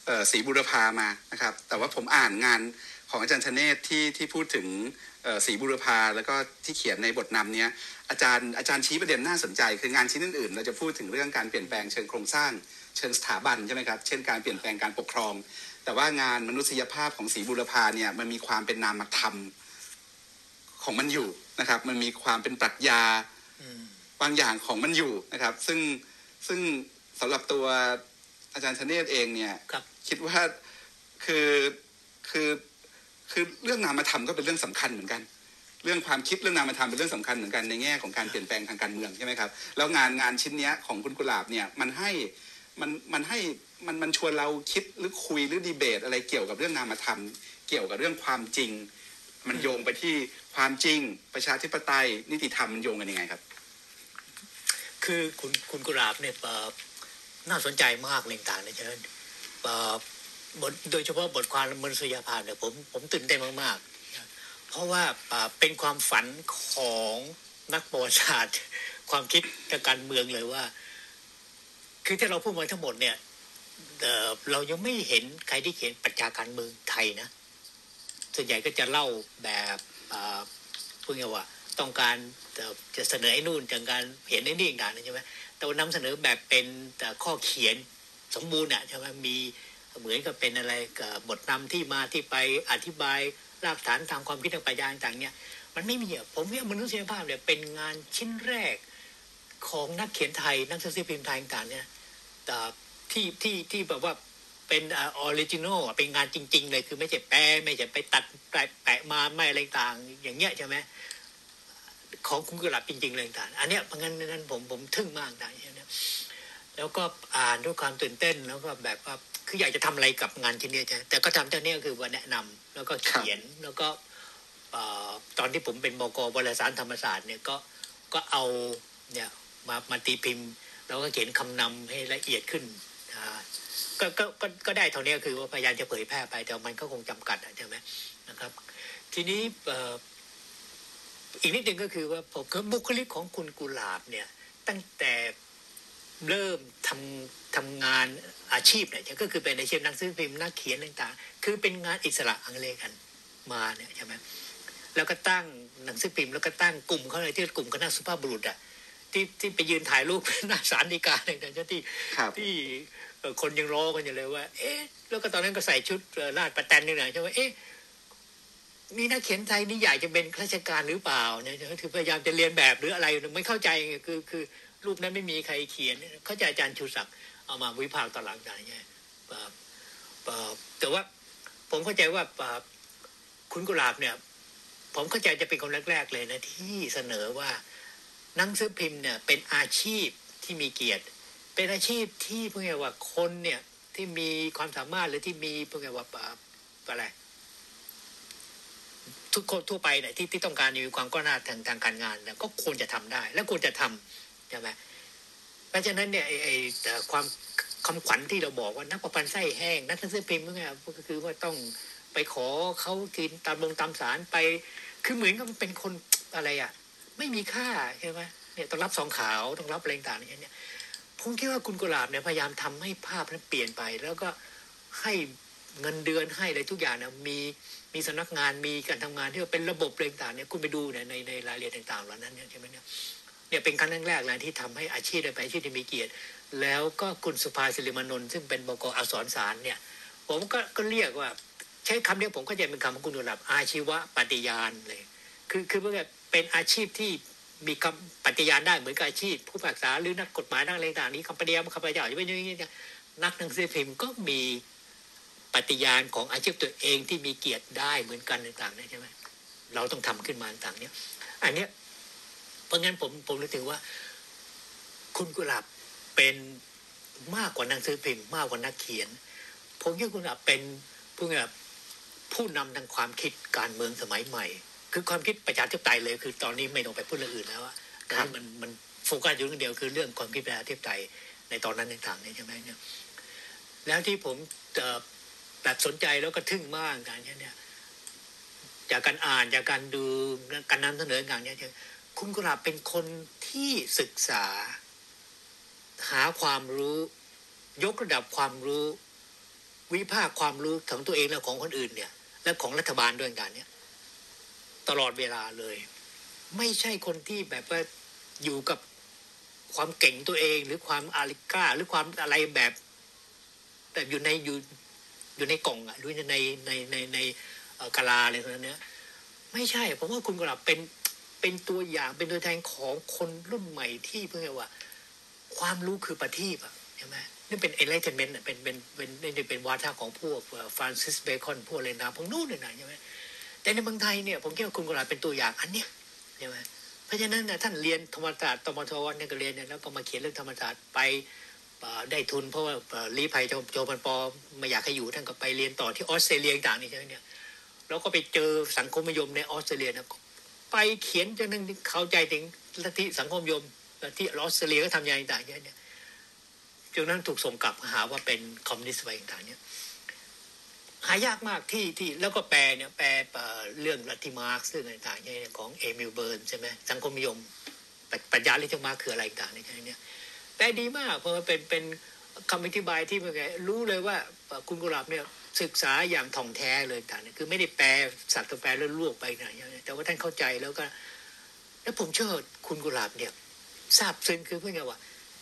ศรีบุรพามานะครับแต่ว่าผมอ่านงานของอาจารย์ชเนศที่ที่พูดถึงศรีบุรพาแล้วก็ที่เขียนในบทนำเนี้ยอาจารย์อาจารย์ชี้ประเด็นน่าสนใจคืองานชิ้นอื่นๆเราจะพูดถึงเรื่องการเปลี่ยนแปลงเชิงโครงสร้างเชิงสถาบันใช่ไหมครับเช่นการเปลี่ยนแปลงการปกครองแต่ว่างานมนุษยภาพของศรีบุรพาเนี่ยมันมีความเป็นนามธรรมของมันอยู่นะครับมันมีความเป็นปรัชญาบางอย่างของมันอยู่นะครับซึ่งซึ่งสำหรับตัวอาจารย์ชเนศเองเนี่ยคิดว่าคือคือคือเรื่องนามธรรมก็เป็นเรื่องสำคัญเหมือนกันเรื่องความคิดเรื่องนามธรรมเป็นเรื่องสำคัญเหมือนกันในแง่ของการเปลี่ยนแปลงทางการเมืองใช่ไหมครับแล้วงานงานชิ้นนี้ของคุณกุหลาบเนี่ยมันให้มันมันให้มันมันชวนเราคิดหรือคุยหรือดีเบตอะไรเกี่ยวกับเรื่องนามธรรมเกี่ยวกับเรื่องความจริงมันโยงไปที่ความจริงประชาธิปไตยนิติธรรมมันโยงกันยังไงครับคือคุณคุณกุหลาบเนี่ยน่าสนใจมากเลยต่างๆนะฉะนั้นบทโดยเฉพาะบทความมนุษยภาพเนี่ยผมผมตื่นเต้นมากๆเพราะว่าเป็นความฝันของนักประวัติศาสตร์ความคิดทางการเมืองเลยว่าคือที่เราพูดมาทั้งหมดเนี่ย เ, เรายังไม่เห็นใครที่เขียนปรัชญาการเมืองไทยนะส่วนใหญ่ก็จะเล่าแบบพูดง่ายว่าต้องการจะเสนอไอ้นู่นจากการเห็นไอ้นี่ต่างๆใช่ไหมแต่ว่านำเสนอแบบเป็นข้อเขียนสมบูรณ์อ่ะใช่ไหมมีเหมือนกับเป็นอะไรกับบทนำที่มาที่ไปอธิบายรากฐานทางความคิดทางปรัชญาต่างๆเนี่ยมันไม่มีอ่ะผมว่ามนุษยภาพเนี่ยเป็นงานชิ้นแรกของนักเขียนไทยนักหนังสือพิมพ์ไทยต่างๆเนี่ยที่ที่ที่แบบว่าเป็นออริจินอลเป็นงานจริงๆเลยคือไม่ใช่แปลไม่ใช่ไปตัดแปะมาไม่อะไรต่างอย่างเงี้ยใช่ไหมของคุณกุหลาบจริงๆเลยต่างอันเนี้ยเพราะงั้นนั้นผมผมทึ่งมากต่างอย่างเนี้ยแล้วก็อ่านด้วยความตื่นเต้นแล้วก็แบบว่าคืออยากจะทำอะไรกับงานชิ้นนี้ใช่แต่ก็ทำเจ้าเนี้ยคือว่าแนะนำแล้วก็เขียนแล้วก็ตอนที่ผมเป็นบก.วารสารธรรมศาสตร์เนี่ยก็ก็เอาเนี่ยมามาตีพิมพ์แล้วก็เขียนคำนำให้ละเอียดขึ้นก็ก็ก็ก็ได้เท่านี้คือว่าพยายามจะเผยแพร่ไปแต่มันก็คงจำกัดใช่ไหมนะครับทีนี้อีกนิดนึงก็คือว่าผมคือบุคลิกของคุณกุหลาบเนี่ยตั้งแต่เริ่มทำทำงานอาชีพเนี่ยก็คือเป็นอาชีพนักซื้อพิมพ์นักเขียนต่างๆคือเป็นงานอิสระอังเลกันมาเนี่ยใช่ไหมแล้วก็ตั้งหนังสือพิมพ์แล้วก็ตั้งกลุ่มเขาเลยที่กลุ่มคณะสุภาพบุรุษอ่ะที่ที่ไปยืนถ่ายรูปหน้าศาลฎีกาต่างๆที่ที่คนยังรอกันอยู่เลยว่าเอ๊ะแล้วก็ตอนนั้นก็ใส่ชุดราชประแตนนี่แหละใช่ไหมเอ๊ะนี่นักเขียนไทยนี่อยากจะเป็นข้าราชการหรือเปล่าเนี่ยคือพยายามจะเรียนแบบหรืออะไรไม่เข้าใจคือคือรูปนั้นไม่มีใครเขียนเข้าใจอาจารย์ชูศักดิ์เอามาวิพากษ์ตอนหลังอย่างเงี้ยแต่ว่าผมเข้าใจว่าคุณกุหลาบเนี่ยผมเข้าใจจะเป็นคนแรกๆเลยนะที่เสนอว่าหนังสือพิมพ์เนี่ยเป็นอาชีพที่มีเกียรติเป็นอาชีพที่พูดง่ายว่าคนเนี่ยที่มีความสามารถหรือที่มีพูดง่ายว่าอะไรทุกคนทั่วไปเนี่ยที่ที่ต้องการมีความก้าวหน้าทางทางการงานเนี่ยก็ควรจะทำได้และควรจะทำใช่ไหมเพราะฉะนั้นเนี่ยไอ้ไอ้ความคำขวัญที่เราบอกว่านักประพันธ์ไส้แห้งนักหนังสือพิมพ์เนี่ยก็คือว่าต้องไปขอเขากินตามลงตามศาลไปคือเหมือนกับเป็นคนอะไรอ่ะไม่มีค่าใช่ไหมเนี่ยต้องรับซองขาวต้องรับอะไรต่างๆอย่างเงี้ยผมคิดว่าคุณกุหลาบเนี่ยพยายามทำให้ภาพนั้นเปลี่ยนไปแล้วก็ให้เงินเดือนให้อะไรทุกอย่างนะมีมีสำนักงานมีการทำงานที่เป็นระบบอะไรต่างๆเนี่ยคุณไปดูเนี่ยในในรายละเอียดต่างๆเหล่านั้นเนี่ยใช่ไหมเนี่ยเนี่ยเป็นครั้งแรกเลยที่ทำให้อาชีพได้ไปอาชีพที่มีเกียรติแล้วก็คุณสุภาศิริมานนท์ซึ่งเป็นบก.อักษรศาลเนี่ยผมก็ก็เรียกว่าใช้คำนี้ผมก็จะเป็นคำของคุณกุหลาบอาชีวะปฏิญาณเลยคือคือเพื่อเป็นอาชีพที่มีคำปฏิญาณได้เหมือนกับอาชีพผู้พิพากษาหรือนักกฎหมายนักอะไรต่างๆนี้คำปฏิญาณคำปฏิญาณอย่างนี้นักหนังสือพิมพ์ก็มีปฏิญาณของอาชีพตัวเองที่มีเกียรติได้เหมือนกันต่างๆใช่ไหมเราต้องทำขึ้นมาต่างๆเนี่ยอันเนี้ยเพราะงั้นผมผมรู้ถึงว่าคุณกุหลาบเป็นมากกว่าหนังสือพิมพ์มากกว่านักเขียนผมคิดว่าคุณกุหลาบเป็นผู้แบบผู้นำทางความคิดการเมืองสมัยใหม่คือความคิดประชาธิปไตยเลยคือตอนนี้ไม่ต้องไปพูดเรื่องอื่นแล้วอะแต่มันมันโฟกัสอยู่เรื่องเดียวคือเรื่องความคิดประชาธิปไตยในตอนนั้นต่างๆใช่ไหมเนี่ยแล้วที่ผมแบบสนใจแล้วก็ทึ่งมากการเนี่ยจากการอ่านจากการดูการนำเสนองานเนี่ยคุณกุหลาบเป็นคนที่ศึกษาหาความรู้ยกระดับความรู้วิพากษ์ความรู้ของตัวเองและของคนอื่นเนี่ยและของรัฐบาลด้วยกันเนี่ยตลอดเวลาเลยไม่ใช่คนที่แบบว่าอยู่กับความเก่งตัวเองหรือความอาริก้าหรือความอะไรแบบแบบอยู่ในอยู่อยู่ในกล่องอ่ะหรือในในในในกะลาอะไรทั้งนั้นเนี่ยไม่ใช่ผมว่าคุณกุหลาบเป็นเป็นตัวอย่างเป็นตัวแทนของคนรุ่นใหม่ที่เพื่อว่าความรู้คือประทีปอ่ะใช่ไหมนี่เป็น enlightenment อ่ะเป็นเป็นเป็นนี่เป็นวาทะของพวกฟรานซิสเบคอนพวกอะไรนะพวกนู้นเลยนะใช่ไหมแต่ในเมืองไทยเนี่ยผมคิดว่าคุณกุหลาบเป็นตัวอย่างอันเนี้ยใช่ไหมเพราะฉะนั้นนะท่านเรียนธรรมศาสตร์ตมทเนี่ยก็เรียนเนี่ยแล้วก็มาเขียนเรื่องธรรมศาสตร์ไปได้ทุนเพราะว่าลี้ภัยโจปันปอไม่อยากให้อยู่ท่านก็ไปเรียนต่อที่ออสเตรเลียต่างนี่ใช่ไหมเนี่ยแล้วก็ไปเจอสังคมนิยมในออสเตรเลียนะไปเขียนจนนึงเข้าใจถึงลัทธิสังคมนิยมลัทธิออสเตรเลียก็ทำอย่างต่างๆเนี่ยจนนั้นถูกส่งกลับหาว่าเป็นคอมมิวนิสต์อะไรต่างๆเนี่ยหายากมากที่ที่แล้วก็แปลเนี่ยแปลเรื่องลัทธิมาร์กซ์เรื่องต่างๆเนี่ยของเอมิลเบิร์นใช่ไหมสังคมนิยมปรัชญาลัทธิมาร์กซ์คืออะไรต่างๆเนี่ยแปลดีมากเพราะว่าเป็นเป็นคำอธิบายที่เมื่อไงรู้เลยว่าคุณกุหลาบเนี่ยศึกษาอย่างถ่องแท้เลยต่างๆคือไม่ได้แปลสัตว์แปลแล้วลวกไปไหนแต่ว่าท่านเข้าใจแล้วก็แล้วผมเชื่อคุณกุหลาบเนี่ยทราบซึ้งคือเพื่อไงว่า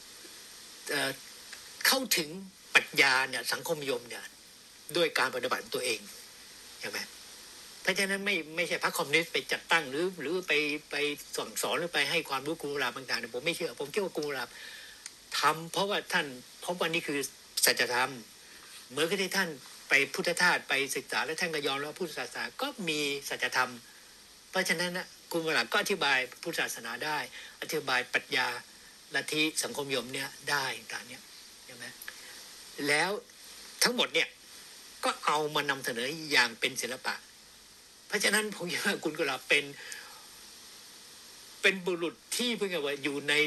เข้าถึงปรัชญาเนี่ยสังคมนิยมเนี่ยด้วยการปฏิบัติตัวเองใช่ไหมเพราะฉะนั้นไม่ไม่ใช่พรรคคอมมิวนิสต์ไปจัดตั้งหรือหรือไปไปสอนสอนหรือไปให้ความรู้คุณกุหลาบต่างๆผมไม่เชื่อผมคิดว่าคุณกุหลาบทำเพราะว่าท่านเพราะว่านี่คือสัจธรรมเมื่อที่ท่านไปพุทธทาสไปศึกษาและท่านก็ยอมรับพุทธศาสนาก็มีสัจธรรมเพราะฉะนั้นนะคุณกุหลาบก็อธิบายพุทธศาสนาได้อธิบายปรัชญาลัทธิสังคมนิยมเนี่ยได้ต่างๆเนี่ยใช่ไหมแล้วทั้งหมดเนี่ยก็เอามานำเสนออย่างเป็นศิลปะเพราะฉะนั้นผมคิดว่าคุณกุหลาบเป็นเป็นบุรุษที่เพิ่งว่าอยู่ใน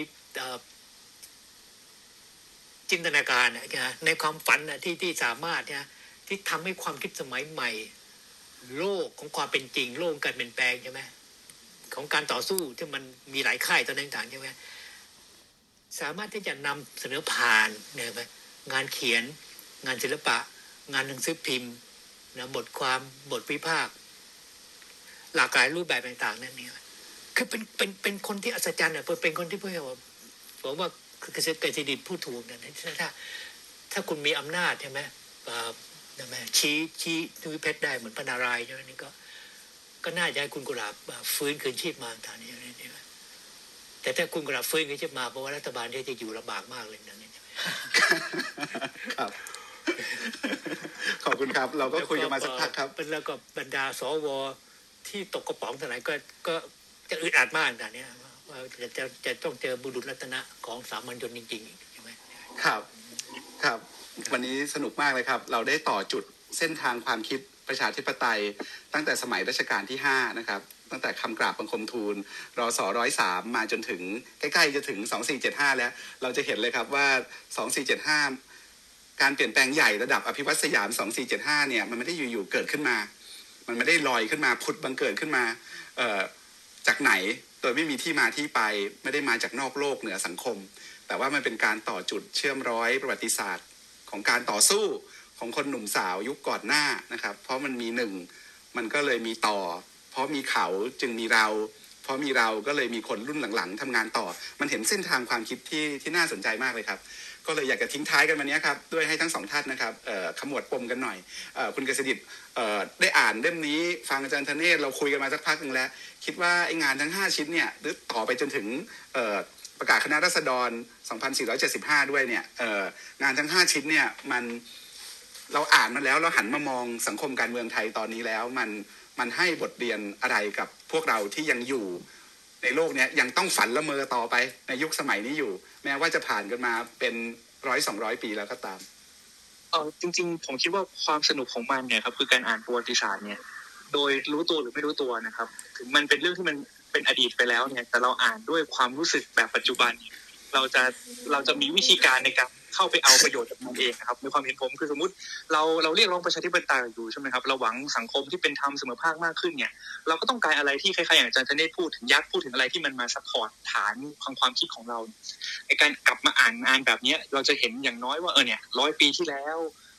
จินตนาการนะในความฝันนะที่ที่สามารถเนี่ยที่ทำให้ความคิดสมัยใหม่โลกของความเป็นจริงโลกการเปลี่ยนแปลงใช่ไหมของการต่อสู้ที่มันมีหลายค่ายตัวต่างๆใช่ไหมสามารถที่จะนำเสนอผ่านเนี่ยไหมงานเขียนงานศิลปะงานหนังสือพิมพ์นะบทความบทวิพากษ์หลากหลายรูปแบบต่างๆนั่นนี่คือเป็นเป็นเป็นคนที่อัศจรรย์อ่ะเป็นคนที่เพื่อว่าผมว่าคือเกษตรเกษตรดิบผู้ถูกนะถ้าถ้าคุณมีอำนาจใช่ไหมนะแม่ชี้ชี้วิเพชรได้เหมือนพระนารายณ์ใช่ไหมนี่ก็ก็น่าจะให้คุณกุหลาบฟื้นคืนชีพมาทางนี้นี่แต่ถ้าคุณกุหลาบฟื้นคืนชีพมาเพราะว่ารัฐบาลที่จะอยู่ลำบากมากเลยนะนี่ครับขอบคุณครับเราก็คุยกันมาสักพักครับแล้วก็บรรดาสวที่ตกกระป๋องเท่าไหร่ก็ก็จะอึดอัดมากนะเนี่ยว่าจะจะจะต้องเจอบุรุษรัตนะของสามัญชนจริงๆใช่ไหมครับครับวันนี้สนุกมากเลยครับเราได้ต่อจุดเส้นทางความคิดประชาธิปไตยตั้งแต่สมัยรัชกาลที่ห้านะครับตั้งแต่คำกราบบังคมทูลรศหนึ่งร้อยสามมาจนถึงใกล้ๆจะถึงสองสี่เจ็ดห้าแล้วเราจะเห็นเลยครับว่าสองสี่เจ็ดห้าการเปลี่ยนแปลงใหญ่ระดับอภิวัตสยามสองสี่เจ็ดห้าเนี่ยมันไม่ได้อยู่ๆเกิดขึ้นมามันไม่ได้ลอยขึ้นมาผุดบังเกิดขึ้นมาเอ่อจากไหนโดยไม่มีที่มาที่ไปไม่ได้มาจากนอกโลกเหนือสังคมแต่ว่ามันเป็นการต่อจุดเชื่อมร้อยประวัติศาสตร์ของการต่อสู้ของคนหนุ่มสาวยุคก่อนหน้านะครับเพราะมันมีหนึ่งมันก็เลยมีต่อเพราะมีเขาจึงมีเราเพราะมีเราก็เลยมีคนรุ่นหลังๆทำงานต่อมันเห็นเส้นทางความคิดที่ที่น่าสนใจมากเลยครับก็เลยอยากจะทิ้งท้ายกันวันนี้ครับด้วยให้ทั้งสองท่านนะครับขมวดปมกันหน่อยคุณเกษดิตได้อ่านเล่มนี้ฟังอาจารย์ธเนศเราคุยกันมาสักพักนึงแล้วคิดว่าไอ้งานทั้งห้าชิ้นเนี่ยหรือต่อไปจนถึงประกาศคณะราษฎรสองพันสี่ร้อยเจ็ดสิบห้าด้วยเนี่ยงานทั้งห้าชิ้นเนี่ยมันเราอ่านมาแล้วเราหันมามองสังคมการเมืองไทยตอนนี้แล้วมันมันให้บทเรียนอะไรกับพวกเราที่ยังอยู่ในโลกนี้ยังต้องฝันละเมอต่อไปในยุคสมัยนี้อยู่แม้ว่าจะผ่านกันมาเป็นร้อยสองร้อยปีแล้วก็ตามเออจริงๆผมคิดว่าความสนุกของมันเนี่ยครับคือการอ่านประวัติศาสตร์เนี่ยโดยรู้ตัวหรือไม่รู้ตัวนะครับถึงมันเป็นเรื่องที่มันเป็นอดีตไปแล้วเนี่ยแต่เราอ่านด้วยความรู้สึกแบบปัจจุบันเราจะเราจะมีวิธีการในการเข้าไปเอาประโยชน์จากมันเองนะครับในความเห็นผมคือสมมุติเราเราเรียกร้องประชาธิปไตยอยู่ใช่ไหมครับเราหวังสังคมที่เป็นธรรมเสมอภาคมากขึ้นเนี่ยเราก็ต้องการอะไรที่คล้ายๆอย่างอาจารย์ธเนศพูดถึงยักษ์พูดถึงอะไรที่มันมาซัพพอร์ตฐานความความคิดของเราในการกลับมาอ่านงานแบบนี้เราจะเห็นอย่างน้อยว่าเออเนี่ยร้อยปีที่แล้ว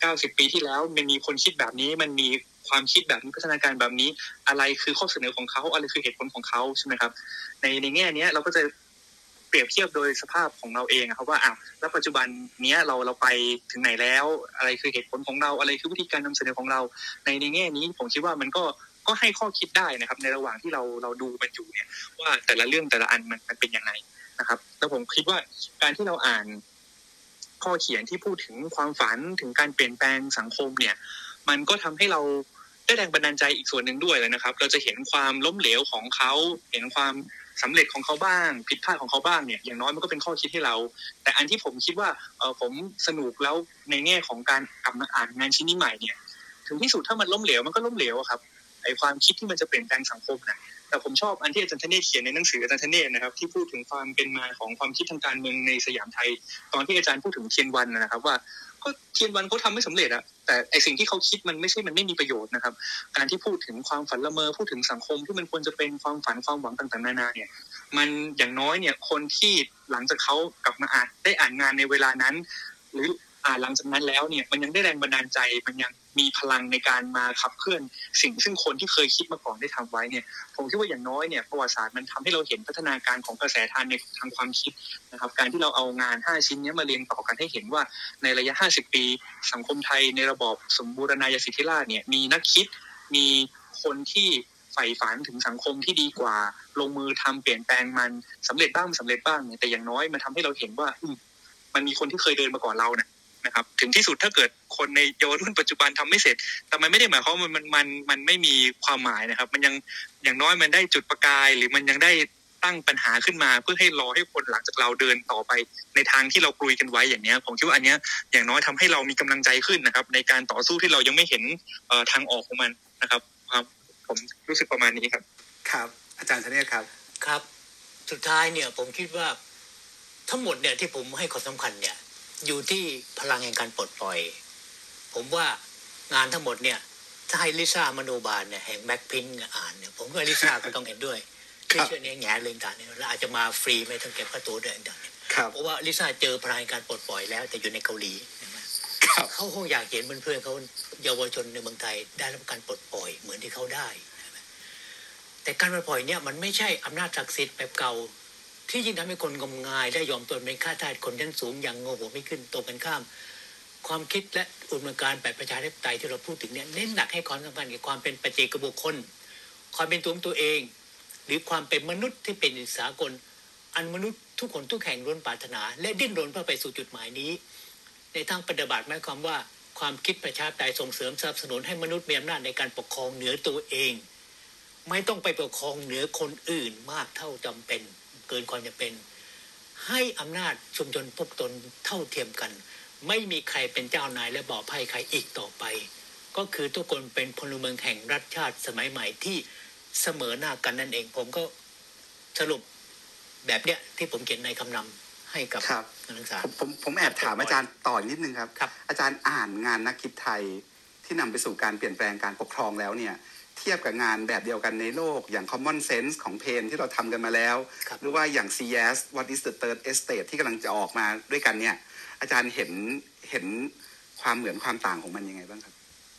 เก้าสิบปีที่แล้วมันมีคนคิดแบบนี้มันมีความคิดแบบนี้พัฒนาการแบบนี้อะไรคือข้อเสนอของเขาอะไรคือเหตุผลของเขาใช่ไหมครับในในแง่นี้เราก็จะเปรียบเทียบโดยสภาพของเราเองครับว่าอ้าวแล้วปัจจุบันเนี้ยเราเราไปถึงไหนแล้วอะไรคือเหตุผลของเราอะไรคือวิธีการนำเสนอของเราในในแง่นี้ผมคิดว่ามันก็ก็ให้ข้อคิดได้นะครับในระหว่างที่เราเราดูมันอยู่เนี่ยว่าแต่ละเรื่องแต่ละอันมันมันเป็นยังไงนะครับแล้วผมคิดว่าการที่เราอ่านข้อเขียนที่พูดถึงความฝันถึงการเปลี่ยนแปลงสังคมเนี่ยมันก็ทำให้เราได้แรงบันดาลใจอีกส่วนหนึ่งด้วยเลยนะครับเราจะเห็นความล้มเหลวของเขาเห็นความสำเร็จของเขาบ้างผิดพลาดของเขาบ้างเนี่ยอย่างน้อยมันก็เป็นข้อคิดให้เราแต่อันที่ผมคิดว่าเออผมสนุกแล้วในแง่ของการกลับมาอ่านงานชิ้นนี้ใหม่เนี่ยถึงที่สุดถ้ามันล้มเหลวมันก็ล้มเหลวครับไอ้ความคิดที่มันจะเปลี่ยนแปลงสังคมนะแต่ผมชอบอันที่อาจารย์ธเนศเขียนในหนังสืออาจารย์ธเนศนะครับที่พูดถึงความเป็นมาของความคิดทางการเมืองในสยามไทยตอนที่อาจารย์พูดถึงเทียนวันนะครับว่าก็เทียนวันเขาทำไม่สำเร็จอะแต่ไอสิ่งที่เขาคิดมันไม่ใช่มันไม่มีประโยชน์นะครับการที่พูดถึงความฝันละเมอพูดถึงสังคมที่มันควรจะเป็นความฝันความหวังต่างๆนานาเนี่ยมันอย่างน้อยเนี่ยคนที่หลังจากเขากลับมาอ่านได้อ่านงานในเวลานั้นหรืออ่านหลังจากนั้นแล้วเนี่ยมันยังได้แรงบันดาลใจมันยังมีพลังในการมาขับเคลื่อนสิ่งซึ่งคนที่เคยคิดมาก่อนได้ทำไว้เนี่ยผมคิดว่าอย่างน้อยเนี่ยประวัติศาสตร์มันทำให้เราเห็นพัฒนาการของกระแสทางในทางความคิดนะครับการที่เราเอางานห้าชิ้นนี้มาเรียงต่อกันให้เห็นว่าในระยะห้าสิบปีสังคมไทยในระบอบสมบูรณาญาสิทธิราชย์เนี่ยมีนักคิดมีคนที่ใฝ่ฝันถึงสังคมที่ดีกว่าลงมือทำเปลี่ยนแปลงมันสำเร็จบ้างไม่สำเร็จบ้างเนี่ยแต่อย่างน้อยมันทำให้เราเห็นว่ามันมีคนที่เคยเดินมาก่อนเราเนี่ยนะครับถึงที่สุดถ้าเกิดคนในเยาวรุ่นปัจจุบันทำไม่เสร็จแต่มันไม่ได้หมายความว่ามันมันมันไม่มีความหมายนะครับมันยังอย่างน้อยมันได้จุดประกายหรือมันยังได้ตั้งปัญหาขึ้นมาเพื่อให้รอให้คนหลังจากเราเดินต่อไปในทางที่เราคุยกันไว้อย่างนี้ผมคิดว่าอันนี้อย่างน้อยทำให้เรามีกำลังใจขึ้นนะครับในการต่อสู้ที่เรายังไม่เห็นเอ่อทางออกของมันนะครับครับผมรู้สึกประมาณนี้ครับครับอาจารย์ธเนศครับครับสุดท้ายเนี่ยผมคิดว่าทั้งหมดเนี่ยที่ผมให้ความสำคัญเนี่ยอยู่ที่พลังแห่งการปลดปล่อยผมว่างานทั้งหมดเนี่ยถ้าให้ลิซ่ามโนบาลเนี่ยแห่งแบ็คพิงค์อ่านเนี่ยผมก็ลิซ่าก็ต้องเห็นด้วยที่เชื่อเนี่ยแง่เลยต่างเนี่ยแล้วอาจจะมาฟรีไม่ต้องเก็บค่าตัวด้วยต่างเนี่ยเพราะว่าลิซ่าเจอพลังการปลดปล่อยแล้วแต่อยู่ในเกาหลีเขาคงอยากเห็นเพื่อนๆเขาเยาวชนในเมืองไทยได้รับการปลดปล่อยเหมือนที่เขาได้แต่การปลดปล่อยเนี่ยมันไม่ใช่อำนาจศักดิ์สิทธิ์แบบเก่าที่ยิ่งทำให้คนงมงายและยอมตนเป็นข้าทาสคนชั้นสูงอย่างโง่หัวไม่ขึ้นตรงกันข้ามความคิดและอุดมการณ์แบบประชาธิปไตยที่เราพูดถึงเนี่ยเน้นหนักให้ความสำคัญกับความเป็นปัจเจกบุคคลความเป็นตัวของตัวเองหรือความเป็นมนุษย์ที่เป็นสากลอันมนุษย์ทุกคนทุกแห่งล้วนปรารถนาและดิ้นรนเพื่อไปสู่จุดหมายนี้ในทางปฏิบัติหมายความว่าความคิดประชาธิปไตยส่งเสริมสนับสนุนให้มนุษย์มีอำนาจในการปกครองเหนือตัวเองไม่ต้องไปปกครองเหนือคนอื่นมากเท่าจำเป็นเกินความจำเป็นให้อำนาจชุมชนพวกตนเท่าเทียมกันไม่มีใครเป็นเจ้านายและบ่อไพ่ใครอีกต่อไปก็คือทุกคนเป็นพลเมืองแห่งรัฐชาติสมัยใหม่ที่เสมอหน้ากันนั่นเองผมก็สรุปแบบเนี้ยที่ผมเขียนในคำนำให้กับนักศึกษาผมผมแอบถามอาจารย์ต่อนิดนึงครับอาจารย์อ่านงานนักคิดไทยที่นำไปสู่การเปลี่ยนแปลงการปกครองแล้วเนี่ยเทียบกับงานแบบเดียวกันในโลกอย่าง Common Sense ของเพนที่เราทำกันมาแล้วหรือว่าอย่าง ซี อี เอส What is the Third Estate ที่กำลังจะออกมาด้วยกันเนี่ยอาจารย์เห็นเห็นความเหมือนความต่างของมันยังไงบ้างครับ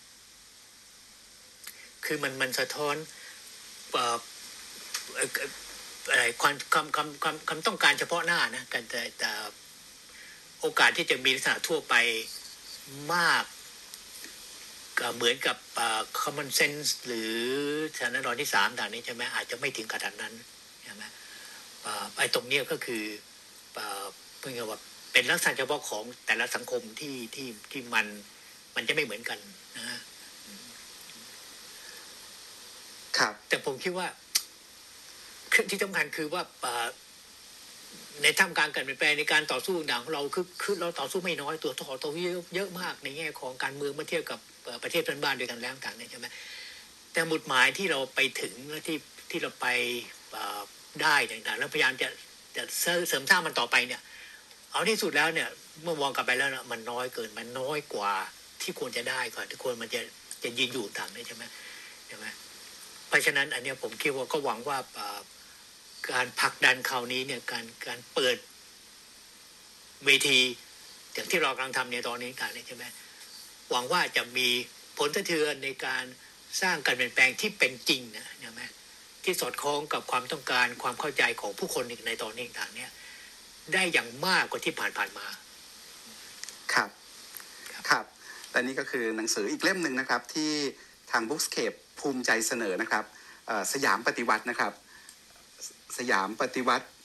คือมันมันสะท้อนอะไรความคำคำคำคำต้องการเฉพาะหน้านะกันแต่แต่โอกาสที่จะมีลักษณะทั่วไปมากเหมือนกับ common sense หรือฐานะรองที่สามต่างนี้ใช่ไหมอาจจะไม่ถึงขนาดนั้นใช่ไหมไอ้ตรงนี้ก็คือเพื่อว่าเป็นลักษณะเฉพาะของแต่ละสังคมที่ที่ที่มันมันจะไม่เหมือนกันนะครับแต่ผมคิดว่าที่สำคัญคือว่าในท่ามกลางการเปลี่ยนแปลงในการต่อสู้ต่างของเราคือคือเราต่อสู้ไม่น้อยตัวต่อตัวเยอะมากในแง่ของการเมืองเมื่อเทียบกับประเทศเพื่อนบ้านด้วยกันแล้วต่างๆใช่ไหมแต่หมุดหมายที่เราไปถึงและที่ที่เราไปได้ต่างๆแล้วพยายามจะจะเสริมสร้างมันต่อไปเนี่ยเอาที่สุดแล้วเนี่ยเมื่อมองกลับไปแล้วนะมันน้อยเกินมันน้อยกว่าที่ควรจะได้ก่อนที่ควรมันจะจะยืนอยู่ต่างใช่ไหมใช่ไหมเพราะฉะนั้นอันนี้ผมคิดว่าก็หวังว่าการผลักดันคราวนี้เนี่ยการการเปิดเวทีอย่างที่เรากำลังทำในตอนนี้กันใช่ไหมหวังว่าจะมีผลสะเทือนในการสร้างการเปลี่ยนแปลงที่เป็นจริงนะเห็นไหมที่สอดคล้องกับความต้องการความเข้าใจของผู้คนในตอนนี้ต่างๆเนี่ยได้อย่างมากกว่าที่ผ่านๆมาครับครับและนี่ก็คือหนังสืออีกเล่มหนึ่งนะครับที่ทาง Bookscape ภูมิใจเสนอนะครับสยามปฏิวัตินะครับสยามปฏิวัติ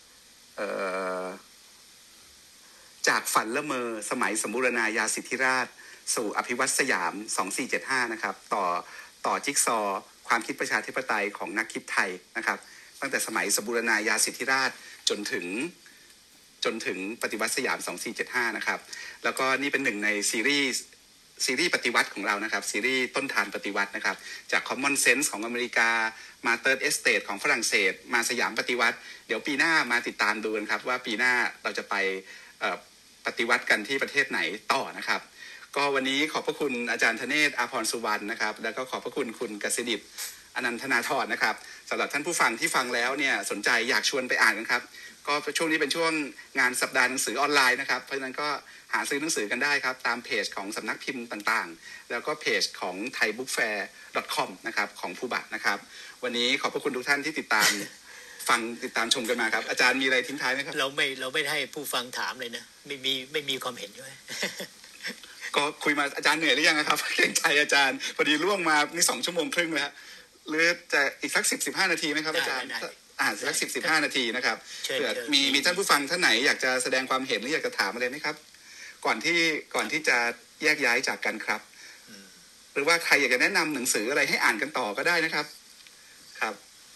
จากฝันละเมอสมัยสมบูรณาญาสิทธิราชสู่อภิวัตสยามสองสี่เจ็ดห้านะครับต่อต่อจิ๊กซอความคิดประชาธิปไตยของนักคิดไทยนะครับตั้งแต่สมัยสมบูรณาญาสิทธิราชจนถึงจนถึงปฏิวัติสยามสองสี่เจ็ดห้านะครับแล้วก็นี่เป็นหนึ่งในซีรีส์ซีรีส์ปฏิวัติของเรานะครับซีรีส์ต้นทานปฏิวัตินะครับจาก Common Sense ของอเมริกามา Third Estate ของฝรั่งเศสมาสยามปฏิวัติเดี๋ยวปีหน้ามาติดตามดูกันครับว่าปีหน้าเราจะไปปฏิวัติกันที่ประเทศไหนต่อนะครับก็วันนี้ขอบพระคุณอาจารย์ธเนศ อาภรณ์สุวรรณนะครับแล้วก็ขอบพระคุณคุณกสิดิษฐ์อนันทนาธรนะครับสำหรับท่านผู้ฟังที่ฟังแล้วเนี่ยสนใจอยากชวนไปอ่านกันครับก็ช่วงนี้เป็นช่วงงานสัปดาห์หนังสือออนไลน์นะครับเพราะฉะนั้นก็หาซื้อหนังสือกันได้ครับตามเพจของสำนักพิมพ์ต่างๆแล้วก็เพจของ ไทยบุ๊กแฟร์ ดอท คอม นะครับของภูบัตนะครับวันนี้ขอบพระคุณทุกท่านที่ติดตาม ฟังติดตามชมกันมาครับอาจารย์มีอะไรทิ้งท้ายไหมครับเราไม่เราไม่ให้ผู้ฟังถามเลยนะไม่มีไม่มีความเห็นใช่ไหมก็คุยมาอาจารย์เหนื่อยหรือยังครับเกรงใจอาจารย์พอดีล่วงมานี่สองชั่วโมงครึ่งแล้วหรือจะอีกสักสิบสิบห้านาทีไหมครับอาจารย์อ่าสักสิบสิบห้านาทีนะครับเผื่อมีมีท่านผู้ฟังท่านไหนอยากจะแสดงความเห็นหรืออยากจะถามอะไรไหมครับก่อนที่ก่อนที่จะแยกย้ายจากกันครับหรือว่าใครอยากจะแนะนำหนังสืออะไรให้อ่านกันต่อก็ได้นะครับครับ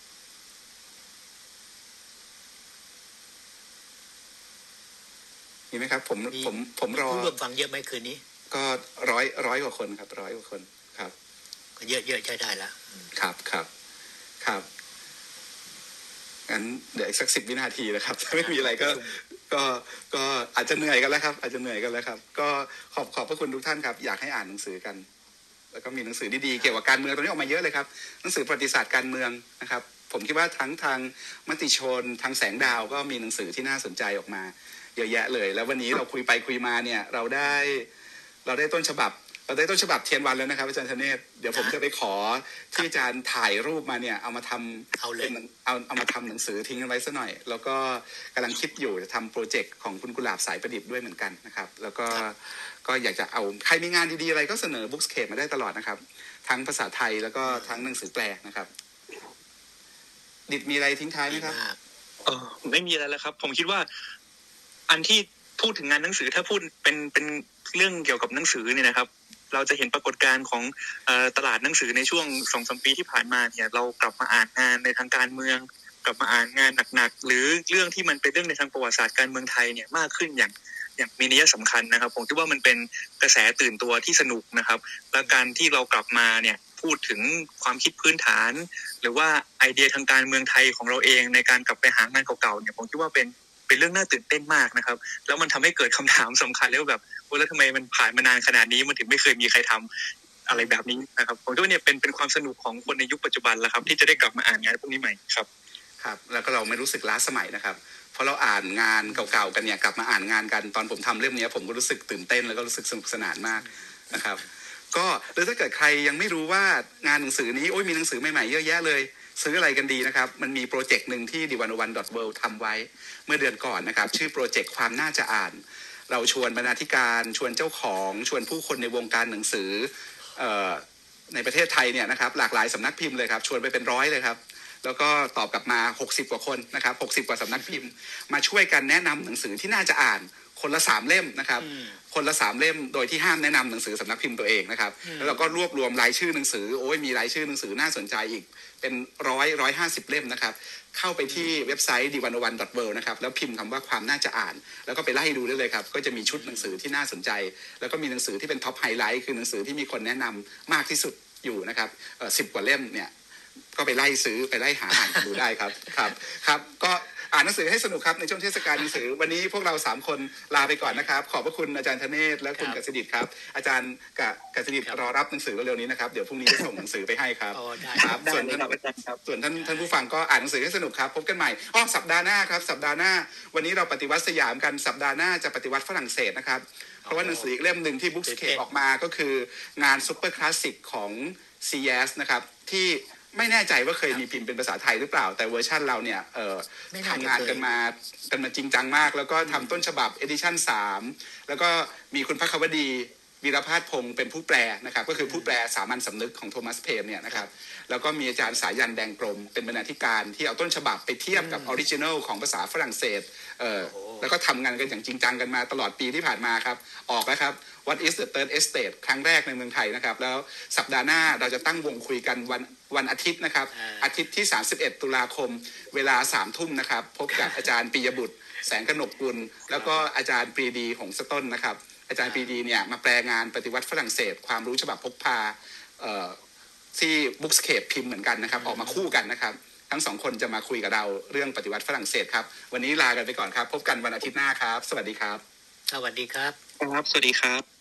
มีไหมครับผมผมผมรอผู้ร่วมฟังเยอะไหมคืนนี้ก็ร้อยร้อยกว่าคนครับร้อยกว่าคนครับก็เยอะเยอะใช้ได้แล้วครับครับครับงั้นเดี๋ยวอีกสักสิบวินาทีนะครับถ้าไม่มีอะไรก็ก็ก็อาจจะเหนื่อยกันแล้วครับอาจจะเหนื่อยกันแล้วครับก็ขอบขอบพระคุณทุกท่านครับอยากให้อ่านหนังสือกันแล้วก็มีหนังสือดีๆเกี่ยวกับการเมืองตอนนี้ออกมาเยอะเลยครับหนังสือประวัติศาสตร์การเมืองนะครับผมคิดว่าทั้งทางมติชนทางแสงดาวก็มีหนังสือที่น่าสนใจออกมาเยอะแยะเลยแล้ววันนี้เราคุยไปคุยมาเนี่ยเราได้เราได้ต้นฉบับเราได้ต้นฉบับเทียนวันแล้วนะครับอาจารย์ธเนศเดี๋ยวผมจะไปขอที่อาจารย์ถ่ายรูปมาเนี่ยเอามาทำเอาเลยเอาเอามาทำหนังสือทิ้งเอาไว้ซะหน่อยแล้วก็กำลังคิดอยู่จะทำโปรเจกต์ของคุณกุหลาบสายประดิษฐ์ด้วยเหมือนกันนะครับแล้วก็ก็อยากจะเอาใครมีงานดีๆอะไรก็เสนอ Bookscape มาได้ตลอดนะครับทั้งภาษาไทยแล้วก็ทั้งหนังสือแปลนะครับดิษฐ์มีอะไรทิ้งท้ายไหมครับเออไม่มีอะไรแล้วครับผมคิดว่าอันที่พูดถึงงานหนังสือถ้าพูดเป็นเป็นเรื่องเกี่ยวกับหนังสือเนี่ยนะครับเราจะเห็นปรากฏการณ์ของเอ่อตลาดหนังสือในช่วง สองถึงสาม ปีที่ผ่านมาเนี่ยเรากลับมาอ่านงานในทางการเมืองกลับมาอ่านงานหนักๆหรือเรื่องที่มันเป็นเรื่องในทางประวัติศาสตร์การเมืองไทยเนี่ยมากขึ้นอย่างอย่างมีนัยสำคัญนะครับผมคิดว่ามันเป็นกระแสตื่นตัวที่สนุกนะครับและการที่เรากลับมาเนี่ยพูดถึงความคิดพื้นฐานหรือว่าไอเดียทางการเมืองไทยของเราเองในการกลับไปหางานเก่าๆเนี่ยผมคิดว่าเป็นเป็นเรื่องน่าตื่นเต้นมากนะครับแล้วมันทำให้เกิดคำถามสำคัญเลยว่าแบบว่าแล้วทำไมมันผ่านมานานขนาดนี้มันถึงไม่เคยมีใครทำอะไรแบบนี้นะครับผมคิดว่าเนี่ยเป็นเป็นความสนุกของคนในยุคปัจจุบันแล้วครับที่จะได้กลับมาอ่านงานพวกนี้ใหม่ครับครับแล้วก็เราไม่รู้สึกล้าสมัยนะครับเพราะเราอ่านงานเก่าๆกันเนี่ยกลับมาอ่านงานกันตอนผมทำเล่มนี้ผมก็รู้สึกตื่นเต้นแล้วก็รู้สึกสนุกสนานมากนะครับก็หรือถ้าเกิดใครยังไม่รู้ว่างานหนังสือนี้โอ้ยมีหนังสือใหม่ๆเยอะแยะเลยซื้ออะไรกันดีนะครับมันมีโปรเจกต์หนึ่งที่ ดิ วัน โอ วัน ดอท เวิลด์ ทำไว้เมื่อเดือนก่อนนะครับชื่อโปรเจกต์ความน่าจะอ่านเราชวนบรรณาธิการชวนเจ้าของชวนผู้คนในวงการหนังสือเอ่อในประเทศไทยเนี่ยนะครับหลากหลายสำนักพิมพ์เลยครับชวนไปเป็นร้อยเลยครับแล้วก็ตอบกลับมาหกสิบกว่าคนนะครับหกสิบกว่าสำนักพิมพ์มาช่วยกันแนะนำหนังสือที่น่าจะอ่านคนละสามเล่มนะครับคนละสามเล่มโดยที่ห้ามแนะนำหนังสือสำนักพิมพ์ตัวเองนะครับแล้วเราก็รวบรวมรายชื่อหนังสือโอ้ยมีรายชื่อหนังสือน่าสนใจอีกเป็นร้อยร้อยห้าสิบเล่มนะครับเข้าไปที่เว็บไซต์ ดิ วัน โอ วัน ดอท เวิลด์ นะครับแล้วพิมพ์คำว่าความน่าจะอ่านแล้วก็ไปไล่ดูได้เลยครับก็จะมีชุดหนังสือที่น่าสนใจแล้วก็มีหนังสือที่เป็นท็อปไฮไลท์คือหนังสือที่มีคนแนะนำมากที่สุดอยู่นะครับเอ่อสิบกว่าเล่มเนี่ยก็ไปไล่ซื้อไปไล่หาอ่านดูได้ครับครับครับก็อ่านหนังสือให้สนุกครับในช่วงเทศกาลหนังสือวันนี้พวกเราสามคนลาไปก่อนนะครับขอบพระคุณอาจารย์ธเนศและคุณกฤษดิษฐ์ครับอาจารย์กฤษดิษฐ์รอรับหนังสือเร็วๆนี้นะครับเดี๋ยวพรุ่งนี้จะส่งหนังสือไปให้ครับครับส่วนท่านส่วนท่านท่านผู้ฟังก็อ่านหนังสือให้สนุกครับพบกันใหม่อ้อสัปดาห์หน้าครับสัปดาห์หน้าวันนี้เราปฏิวัติสยามกันสัปดาห์หน้าจะปฏิวัติฝรั่งเศสนะครับเพราะว่าหนังสืออีกเล่มหนึ่งที่ Bookscape ออกมาก็คืองานซุปเปอร์คลาสสิกของ ซี เอส นะครับที่ไม่แน่ใจว่าเคยมีพิมพ์เป็นภาษาไทยหรือเปล่าแต่เวอร์ชันเราเนี่ยเอ่อทำงานกันมากันมาจริงจังมากแล้วก็ทำต้นฉบับ Edition สามแล้วก็มีคุณพระควดีวีรพาสพงศ์เป็นผู้แปลนะครับก็คือผู้แปลสามัญสำนึกของโทมัสเพนเนี่ยนะครับแล้วก็มีอาจารย์สายันแดงกรมเป็นบรรณาธิการที่เอาต้นฉบับไปเทียบกับออริจินัลของภาษาฝรั่งเศสเอ่อแล้วก็ทำงานกันอย่างจริงจังกันมาตลอดปีที่ผ่านมาครับออกแล้วครับ What is the Third Estate ครั้งแรกในเมืองไทยนะครับแล้วสัปดาห์หน้าเราจะตั้งวงคุยกันวันวันอาทิตย์นะครับอาทิตย์ที่สามสิบเอ็ดตุลาคมเวลาสามทุ่มนะครับพบกับอาจารย์ปิยบุตรแสงกนกกุลแล้วก็อาจารย์ปรีดีหงสต้นนะครับอาจารย์ปรีดีเนี่ยมาแปลงานปฏิวัติฝรั่งเศสความรู้ฉบับพกพาเอ่อที่ Bookscape พิมพ์เหมือนกันนะครับออกมาคู่กันนะครับทั้งสองคนจะมาคุยกับเราเรื่องปฏิวัติฝรั่งเศสครับวันนี้ลากันไปก่อนครับพบกันวันอาทิตย์หน้าครับสวัสดีครับสวัสดีครับครับสวัสดีครับ